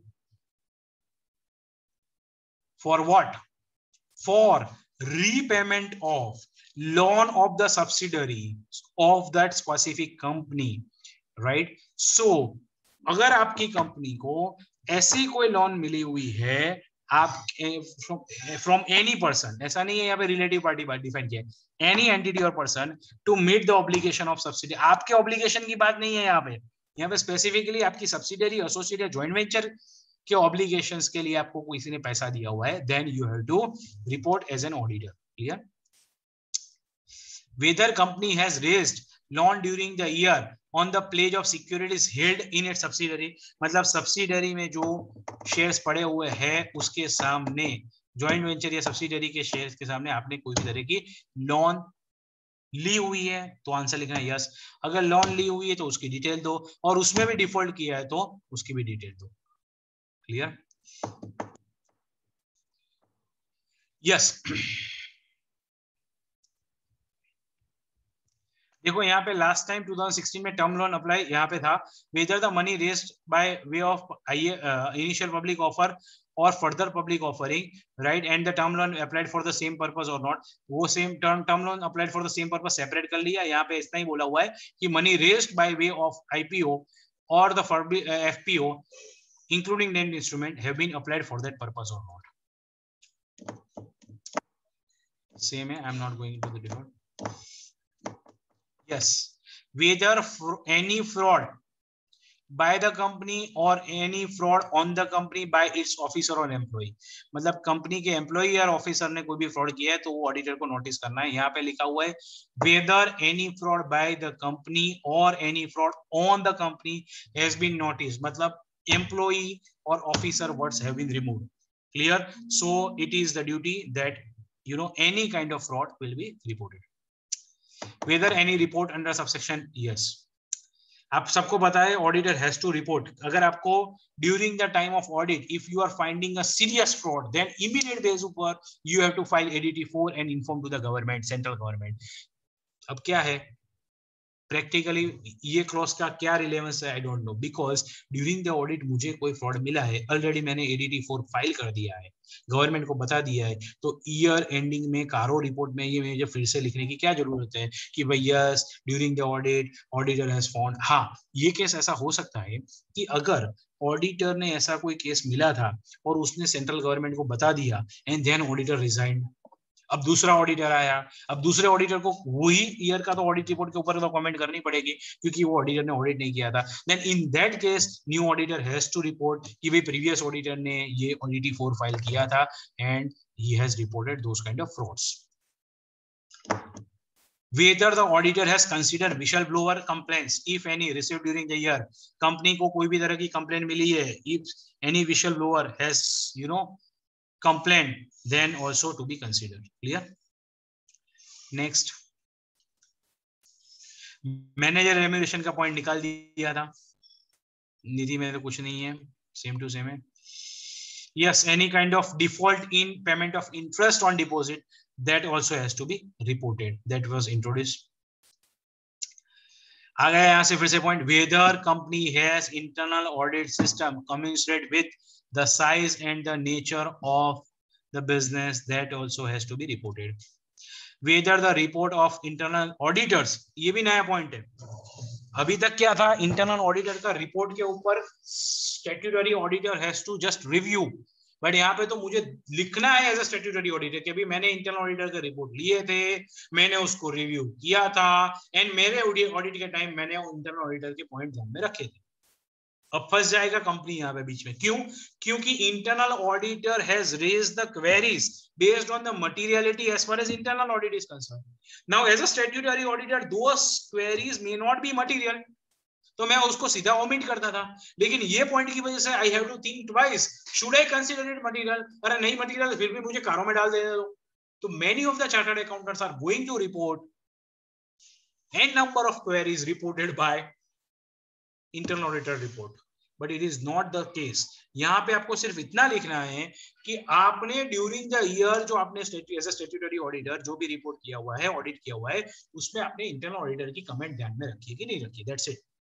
For what? For repayment of loan of the subsidiary of that specific company, right? So, अगर आपकी company को ऐसी कोई loan मिली हुई है आप फ्रॉम एनी पर्सन, ऐसा नहीं है यहाँ पे रिलेटिव पार्टी डिफाइन किया है, एनी एंटिटी और person to meet the obligation of subsidy. आपके ऑब्लिगेशन की बात नहीं है यहाँ पे, यहाँ पे स्पेसिफिकली आपकी सब्सिडरी, एसोसिएट या जॉइंट वेंचर के ऑब्लिगेशंस के लिए आपको किसी ने पैसा दिया हुआ है, then you have to report as an auditor. Clear? Whether company has raised loan during the year on the pledge of securities held in its subsidiary, मतलब सब्सिडरी में जो शेयर्स पड़े हुए हैं उसके सामने, जॉइंट वेंचर या सब्सिडरी के शेयर्स के सामने आपने कोई भी तरह की लोन ली हुई है तो आंसर लिखना है यस। अगर लोन ली हुई है तो उसकी डिटेल दो, और उसमें भी डिफॉल्ट किया है तो उसकी भी डिटेल दो। क्लियर? यस। देखो यहाँ पे last time two thousand sixteen में टर्म लोन अप्लाई यहाँ पे था, whether the money raised by way of initial public offer और further public offering, right, and the term loan applied for the same purpose और not. वो same term term loan applied for the same purpose separate कर लिया, यहाँ पे इतना ही बोला हुआ है कि money raised by way of IPO और the FPO including debt instrument have been applied for that purpose और नॉट। सेम है, I am not going to the different. Yes, whether any fraud by the company or any fraud on the company by its officer or employee, मतलब company के employee या officer ने कोई भी fraud किया है तो वो ऑडिटर को नोटिस करना है। यहाँ पे लिखा हुआ है whether any fraud by the company or any fraud on the company has been noticed, मतलब employee or officer words have been removed. Clear? So it is the duty that you know any kind of fraud will be reported. Whether any report under subsection yes, आप सबको पता है auditor has to report. अगर आपको during the time of audit if you are finding a serious fraud then immediate base ऊपर you have to file ADT four and inform to the government, central government. अब क्या है practically ये clause का क्या relevance है I don't know, because during the audit मुझे कोई फ्रॉड मिला है, ऑलरेडी मैंने एडीटी फोर फाइल कर दिया है, गवर्नमेंट को बता दिया है, तो ईयर एंडिंग में कारो रिपोर्ट में ये मुझे फिर से लिखने की क्या जरूरत है कि भाई yes during the audit auditor has found. हाँ, ये केस ऐसा हो सकता है कि अगर ऑडिटर ने ऐसा कोई केस मिला था और उसने सेंट्रल गवर्नमेंट को बता दिया एंड देन ऑडिटर रिजाइंड, अब दूसरा ऑडिटर आया, अब दूसरे ऑडिटर को वही ईयर का तो ऑडिट रिपोर्ट के ऊपर तो कमेंट करनी पड़ेगी क्योंकि वो ऑडिटर ने ऑडिट नहीं किया था, then in that case new auditor has to report कि भाई प्रीवियस ऑडिटर ने ये ऑडिटी फोर फाइल किया था and he has reported those kind of frauds. Whether the auditor has considered whistleblower complaints, if any, received during the year, company को कोई भी तरह की कंप्लेंट मिली है, if any whistleblower has you know complaint, then also to be considered. Clear? Next, manager remuneration का point निकाल दिया था, निधि में तो कुछ नहीं है, सेम टू सेम है। Yes, any kind of default in payment of interest on deposit, that also has to be reported. That was introduced. आ गया यहाँ से फिर से point, whether company has internal audit system commensurate with the size and the nature of the business, that also has to be reported. Whether the report of internal auditors, ये भी नया point है। अभी तक क्या था, इंटरनल ऑडिटर का report के ऊपर statutory auditor has to just review, but यहाँ पे तो मुझे लिखना है एज अ स्टैट्यूटरी ऑडिटर कि अभी मैंने इंटरनल ऑडिटर का रिपोर्ट लिए थे, मैंने उसको रिव्यू किया था एंड मेरे ऑडिट के टाइम मैंने इंटरनल ऑडिटर के पॉइंट ध्यान में रखे थे। अब फंस जाएगा कंपनी यहाँ पे बीच में, क्यों? क्योंकि internal auditor has raised the queries based on the materiality as far as internal audit is concerned. Now as a statutory auditor those queries may not be material, तो मैं उसको सीधा ओमिट करता था, लेकिन ये पॉइंट की वजह से I have to think twice, should I consider it material? अरे नहीं मटेरियल फिर भी मुझे कारों में डाल देने दो। तो many of the chartered accountants are going to report an number of queries reported by internal auditor report, but it is not the case. यहाँ पे आपको सिर्फ इतना लिखना है कि आपने ड्यूरिंग द ईयर जो आपने एज अ स्टैट्यूटरी ऑडिटर जो भी रिपोर्ट किया हुआ है, ऑडिट किया हुआ है, उसमें आपने इंटरनल ऑडिटर की कमेंट ध्यान में रखी है कि नहीं रखी, that's it.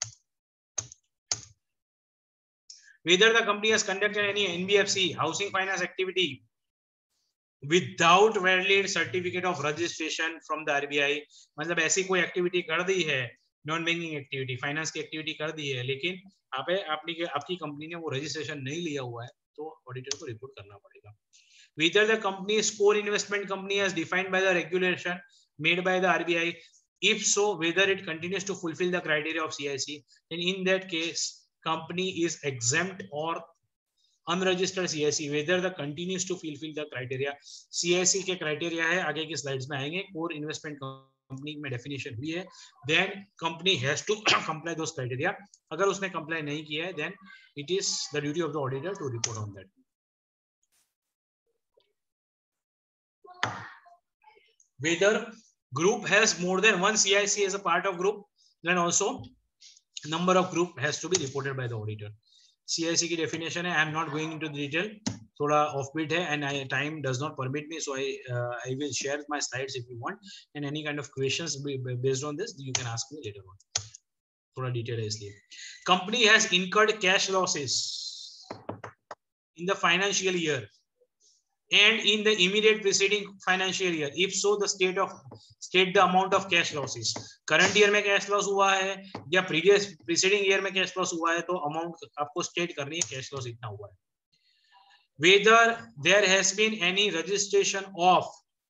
Whether the company has conducted any N B F C housing finance activity without valid certificate of registration from the R B I, मतलब ऐसी कोई एक्टिविटी कर दी है, नॉन बैंकिंग एक्टिविटी, फाइनेंस की एक्टिविटी कर दी है, लेकिन आप आपकी आपकी कंपनी ने वो रजिस्ट्रेशन नहीं लिया हुआ है तो ऑडिटर को रिपोर्ट करना पड़ेगा. Whether the company's core investment company as defined by the regulation made by the R B I, if so, whether it continues to fulfill the criteria of C I C, then in that case, company is exempt or unregistered C I C, whether the continues to fulfill the criteria. C I C के criteria है, आगे के slides में आएंगे. Core investment company में definition हुई है. Then company has to comply those criteria. अगर उसने comply नहीं किया है, then it is the duty of the auditor to report on that. Whether group has more than one C I C as a part of group, then also number of group has to be reported by the auditor. C I C की definition है. I am not going into the detail. थोड़ा offbeat है and I, time does not permit me, so I uh, I will share my slides if you want, and any kind of questions based on this you can ask me later on. थोड़ा detail है इसलिए. Company has incurred cash losses in the financial year and in the immediate preceding financial year. If so, the state of state the amount of cash losses. Current year में cash loss हुआ है या previous preceding year में cash loss हुआ है तो amount आपको state करनी है cash loss इतना हुआ है. Whether there has been any registration of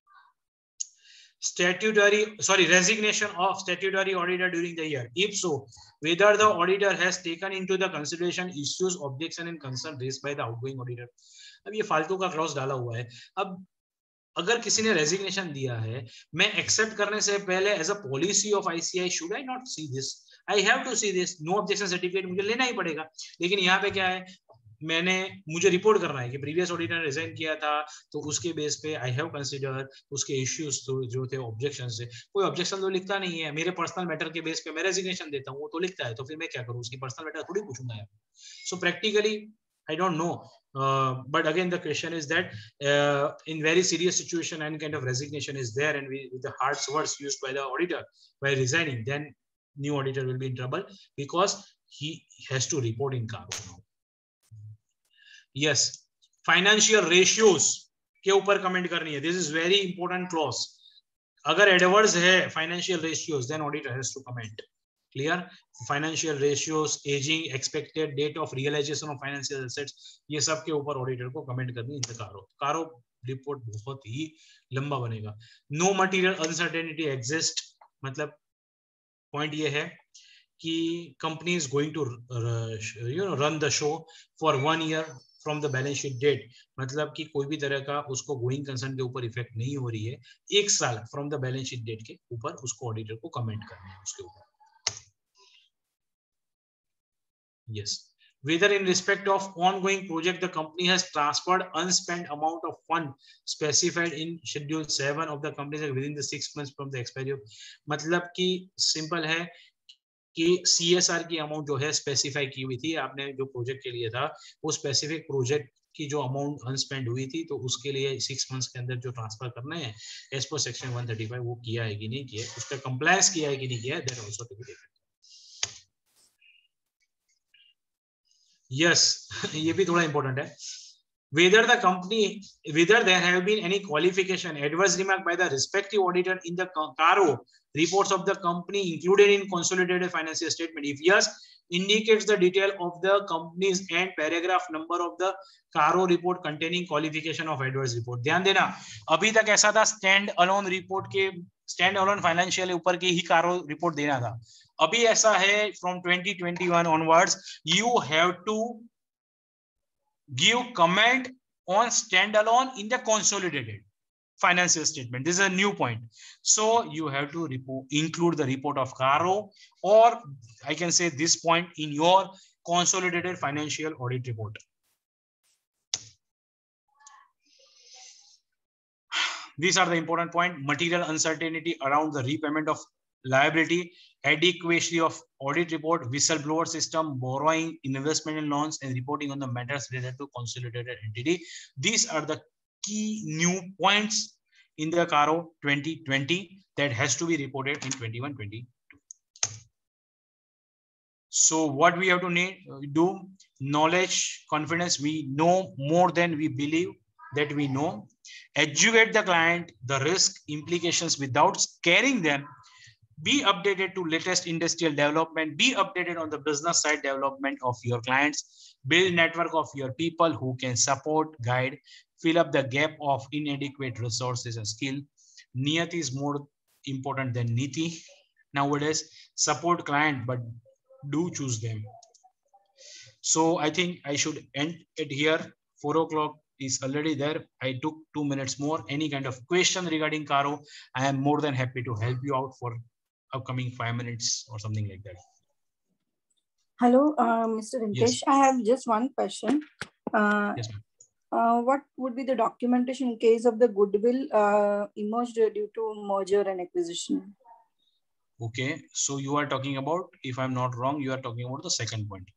statutory sorry resignation of statutory auditor during the year. If so, whether the auditor has taken into the consideration issues, objection and concern raised by the outgoing auditor. अब ये फालतू का clause डाला हुआ है. अब अगर किसी ने रेजिग्नेशन दिया है, मैं एक्सेप्ट करने से पहले as a policy of ICI should I not see this, I have to see this. No objection certificate मुझे लेना ही पड़ेगा. लेकिन यहाँ पे क्या है, मैंने मुझे रिपोर्ट करना है कि प्रीवियस ऑडिटर ने रिजाइन किया था तो उसके बेस पे आई हैव कंसीडर उसके इश्यूज तो जो थे ऑब्जेक्शन से. कोई ऑब्जेक्शन तो लिखता नहीं है. मेरे पर्सनल मैटर के बेस पे मैं रेजिग्नेशन देता हूँ, वो तो लिखता है. तो फिर मैं क्या करूँ, उसकी पर्सनल मैटर थोड़ी पूछूंगा. So practically I don't know, uh, but again the question is that uh, in very serious situation any kind of resignation is there and we, with the harsh words used by the auditor by resigning, then new auditor will be in trouble because he has to report in Caro now. Yes, financial ratios के ऊपर comment करनी है. This is very important clause. अगर adverse है financial ratios, then auditor has to comment. Clear? Financial ratios, aging, expected date of realization of financial assets, ये सब के ऊपर ऑडिटर को कमेंट करनी है. कारो कारो रिपोर्ट बहुत ही लंबा बनेगा. नो मटेरियल अनसर्टेनिटी एग्जिस्ट, मतलब पॉइंट ये है कि company is going to you know run the show for one year from the balance sheet date, मतलब कि कोई भी तरह का उसको गोइंग कंसर्न के ऊपर इफेक्ट नहीं हो रही है. एक साल from the balance sheet date के ऊपर उसको ऑडिटर को कमेंट करना है उसके ऊपर. Yes. Whether in respect of ongoing project the company has transferred unspent amount of fund specified in schedule seven of the company within the six months from the expiry of, मतलब कि simple है कि C S R की amount जो है specify की हुई थी. आपने जो प्रोजेक्ट के लिए था वो स्पेसिफिक प्रोजेक्ट की जो अमाउंट अनस्पेंड हुई थी तो उसके लिए सिक्स मंथ्स के अंदर जो ट्रांसफर करना है as per section one thirty five वो किया है कि नहीं किया है, उसका कंप्लायंस किया है कि नहीं किया है, that also to be taken. Yes, ये भी थोड़ा important है. Whether the company, whether there have been any qualification, adverse remark by the respective auditor in the Caro reports of the company included in consolidated financial statement. If yes, indicates the detail of the companies and paragraph number of the Caro report containing qualification of adverse report. ध्यान देना, अभी तक ऐसा था stand alone report के stand alone financial ऊपर की ही Caro report देना था. अभी ऐसा है from twenty twenty-one onwards you have to give comment on standalone in the consolidated financial statement. This is a new point. So you have to report, include the report of Caro, or I can say this point in your consolidated financial audit report. These are the important point. Material uncertainty around the repayment of liability, adequacy of audit report, whistleblower system, borrowing, investment in loans, and reporting on the matters related to consolidated entity. These are the key new points in the Caro twenty twenty that has to be reported in twenty-one twenty-two. So what we have to need, do, knowledge, confidence, we know more than we believe that we know. Educate the client, the risk implications without scaring them. Be updated to latest industrial development. Be updated on the business side development of your clients. Build network of your people who can support, guide, fill up the gap of inadequate resources and skill. Niyat is more important than Niti nowadays. Support client, but do choose them. So I think I should end it here. Four o'clock is already there. I took two minutes more. Any kind of question regarding Caro, I am more than happy to help you out for upcoming five minutes or something like that. Hello, uh, Mister Rinkesh. Yes. I have just one question. Uh, yes, ma'am. Uh, what would be the documentation in case of the goodwill uh, emerged due to merger and acquisition? Okay, so you are talking about, if I'm not wrong, you are talking about the second point.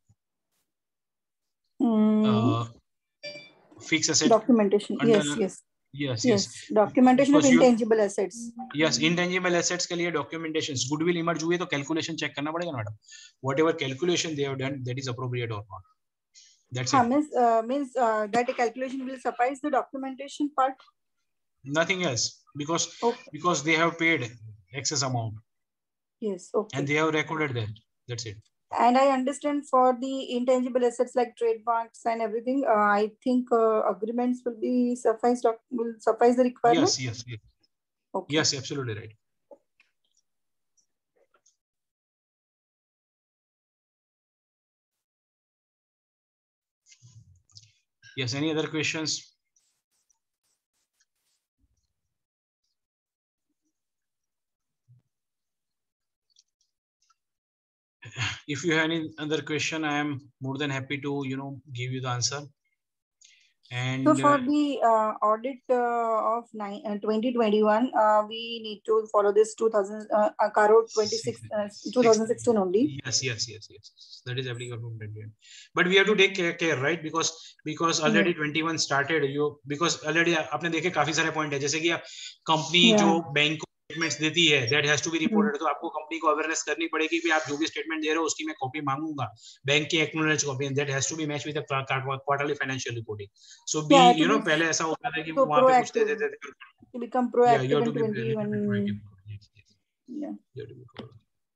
Mm. Uh, fixed asset Documentation. Under, yes, yes. Yes, yes. Yes. Documentation Because of you, intangible assets. Yes, intangible assets के लिए documentation. Goodwill emerge हुए तो calculation check करना पड़ेगा madam. Whatever calculation they have done, that is appropriate or not. That's Haan, it. Means, uh, means uh, that a calculation will suffice the documentation part? Nothing else, because okay. because they have paid excess amount. Yes, okay. And they have recorded that. That's it. And I understand for the intangible assets like trademarks and everything, uh, I think uh, agreements will be suffice will suffice the requirement. Yes, yes, yes. Okay. Yes, absolutely right. Yes, any other questions? If you have any other question, I am more than happy to, you know, give you the answer. And so for uh, the uh, audit uh, of nine, uh, twenty twenty-one, uh, we need to follow this two thousand uh, Caro twenty-six, uh, twenty sixteen only. Yes, yes, yes, yes. That is applicable. But we have to take care, care right? Because because already yeah. twenty-one started. You because already आपने देखे काफी सारे point है. जैसे कि company yeah. जो bank को statements देती है, that has to be reported. तो आपको company को awareness करनी पड़ेगी कि आप जो भी statement दे रहे हो उसकी मैं copy मांगूंगा. बैंक की acknowledge copy, and that has to be matched with the quarterly financial reporting. So be yeah, you know पहले ऐसा होता था कि वहाँ पे कुछ देते थे. To become proactive yeah, in twenty-one. Yes, yes. Yeah. You have to be proactive.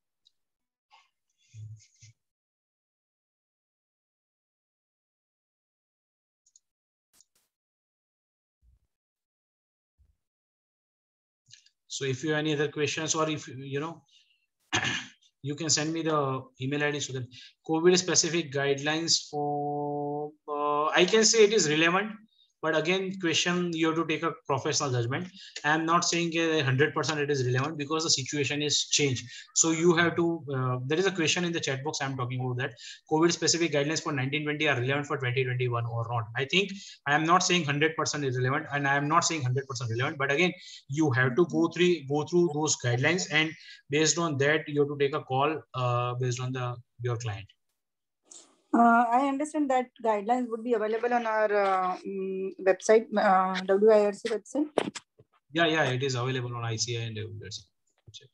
So if you have any other questions, or if you know, you can send me the email I D so that COVID specific guidelines for, uh, I can say it is relevant, but again, question, you have to take a professional judgment. I am not saying one hundred percent it is relevant because the situation is changed. So you have to, uh, there is a question in the chat box. I'm talking about that COVID specific guidelines for nineteen twenty are relevant for twenty twenty-one or not. I think I am not saying one hundred percent is relevant, and I am not saying one hundred percent relevant, but again, you have to go through, go through those guidelines, and based on that, you have to take a call uh, based on the your client. Uh, I understand that guidelines would be available on our uh, um, website, uh, W I R C website. Yeah, yeah, it is available on I C I and W I R C website.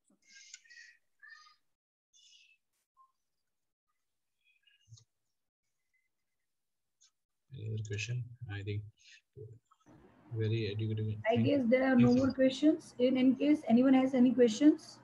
Any other question? I think very educative. I guess there are no more questions. In, in case anyone has any questions.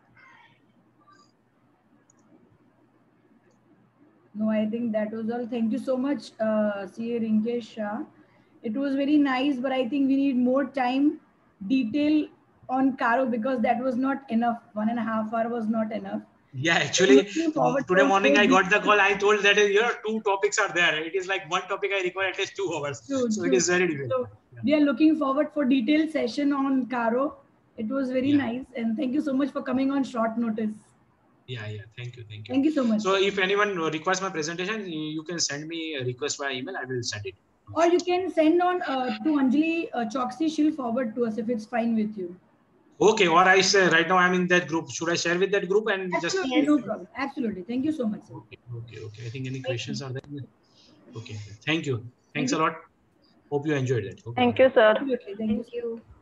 No, I think that was all. Thank you so much, uh, C A Rinkesh Shah. It was very nice, but I think we need more time, detail on Caro, because that was not enough. One and a half hour was not enough. Yeah, actually, today morning I got the call. I told that you know two topics are there. It is like one topic I require at least two hours. True, so true. it is very difficult. So yeah. We are looking forward for detailed session on Caro. It was very yeah. nice, and thank you so much for coming on short notice. Yeah, yeah. Thank you. Thank you. Thank you so much. So if anyone requires my presentation, you can send me a request via email. I will send it. Or you can send on uh, to Anjali uh, Choksi. She'll forward to us if it's fine with you. Okay. Or I say right now I'm in that group. Should I share with that group and Absolutely, just? No problem. Absolutely. Thank you so much, sir. Okay. Okay. Okay. I think any questions are there? Okay. Thank you. Thanks Thank a lot. Hope you enjoyed it. Okay. Thank you, sir. Absolutely. Thank, Thank you. you.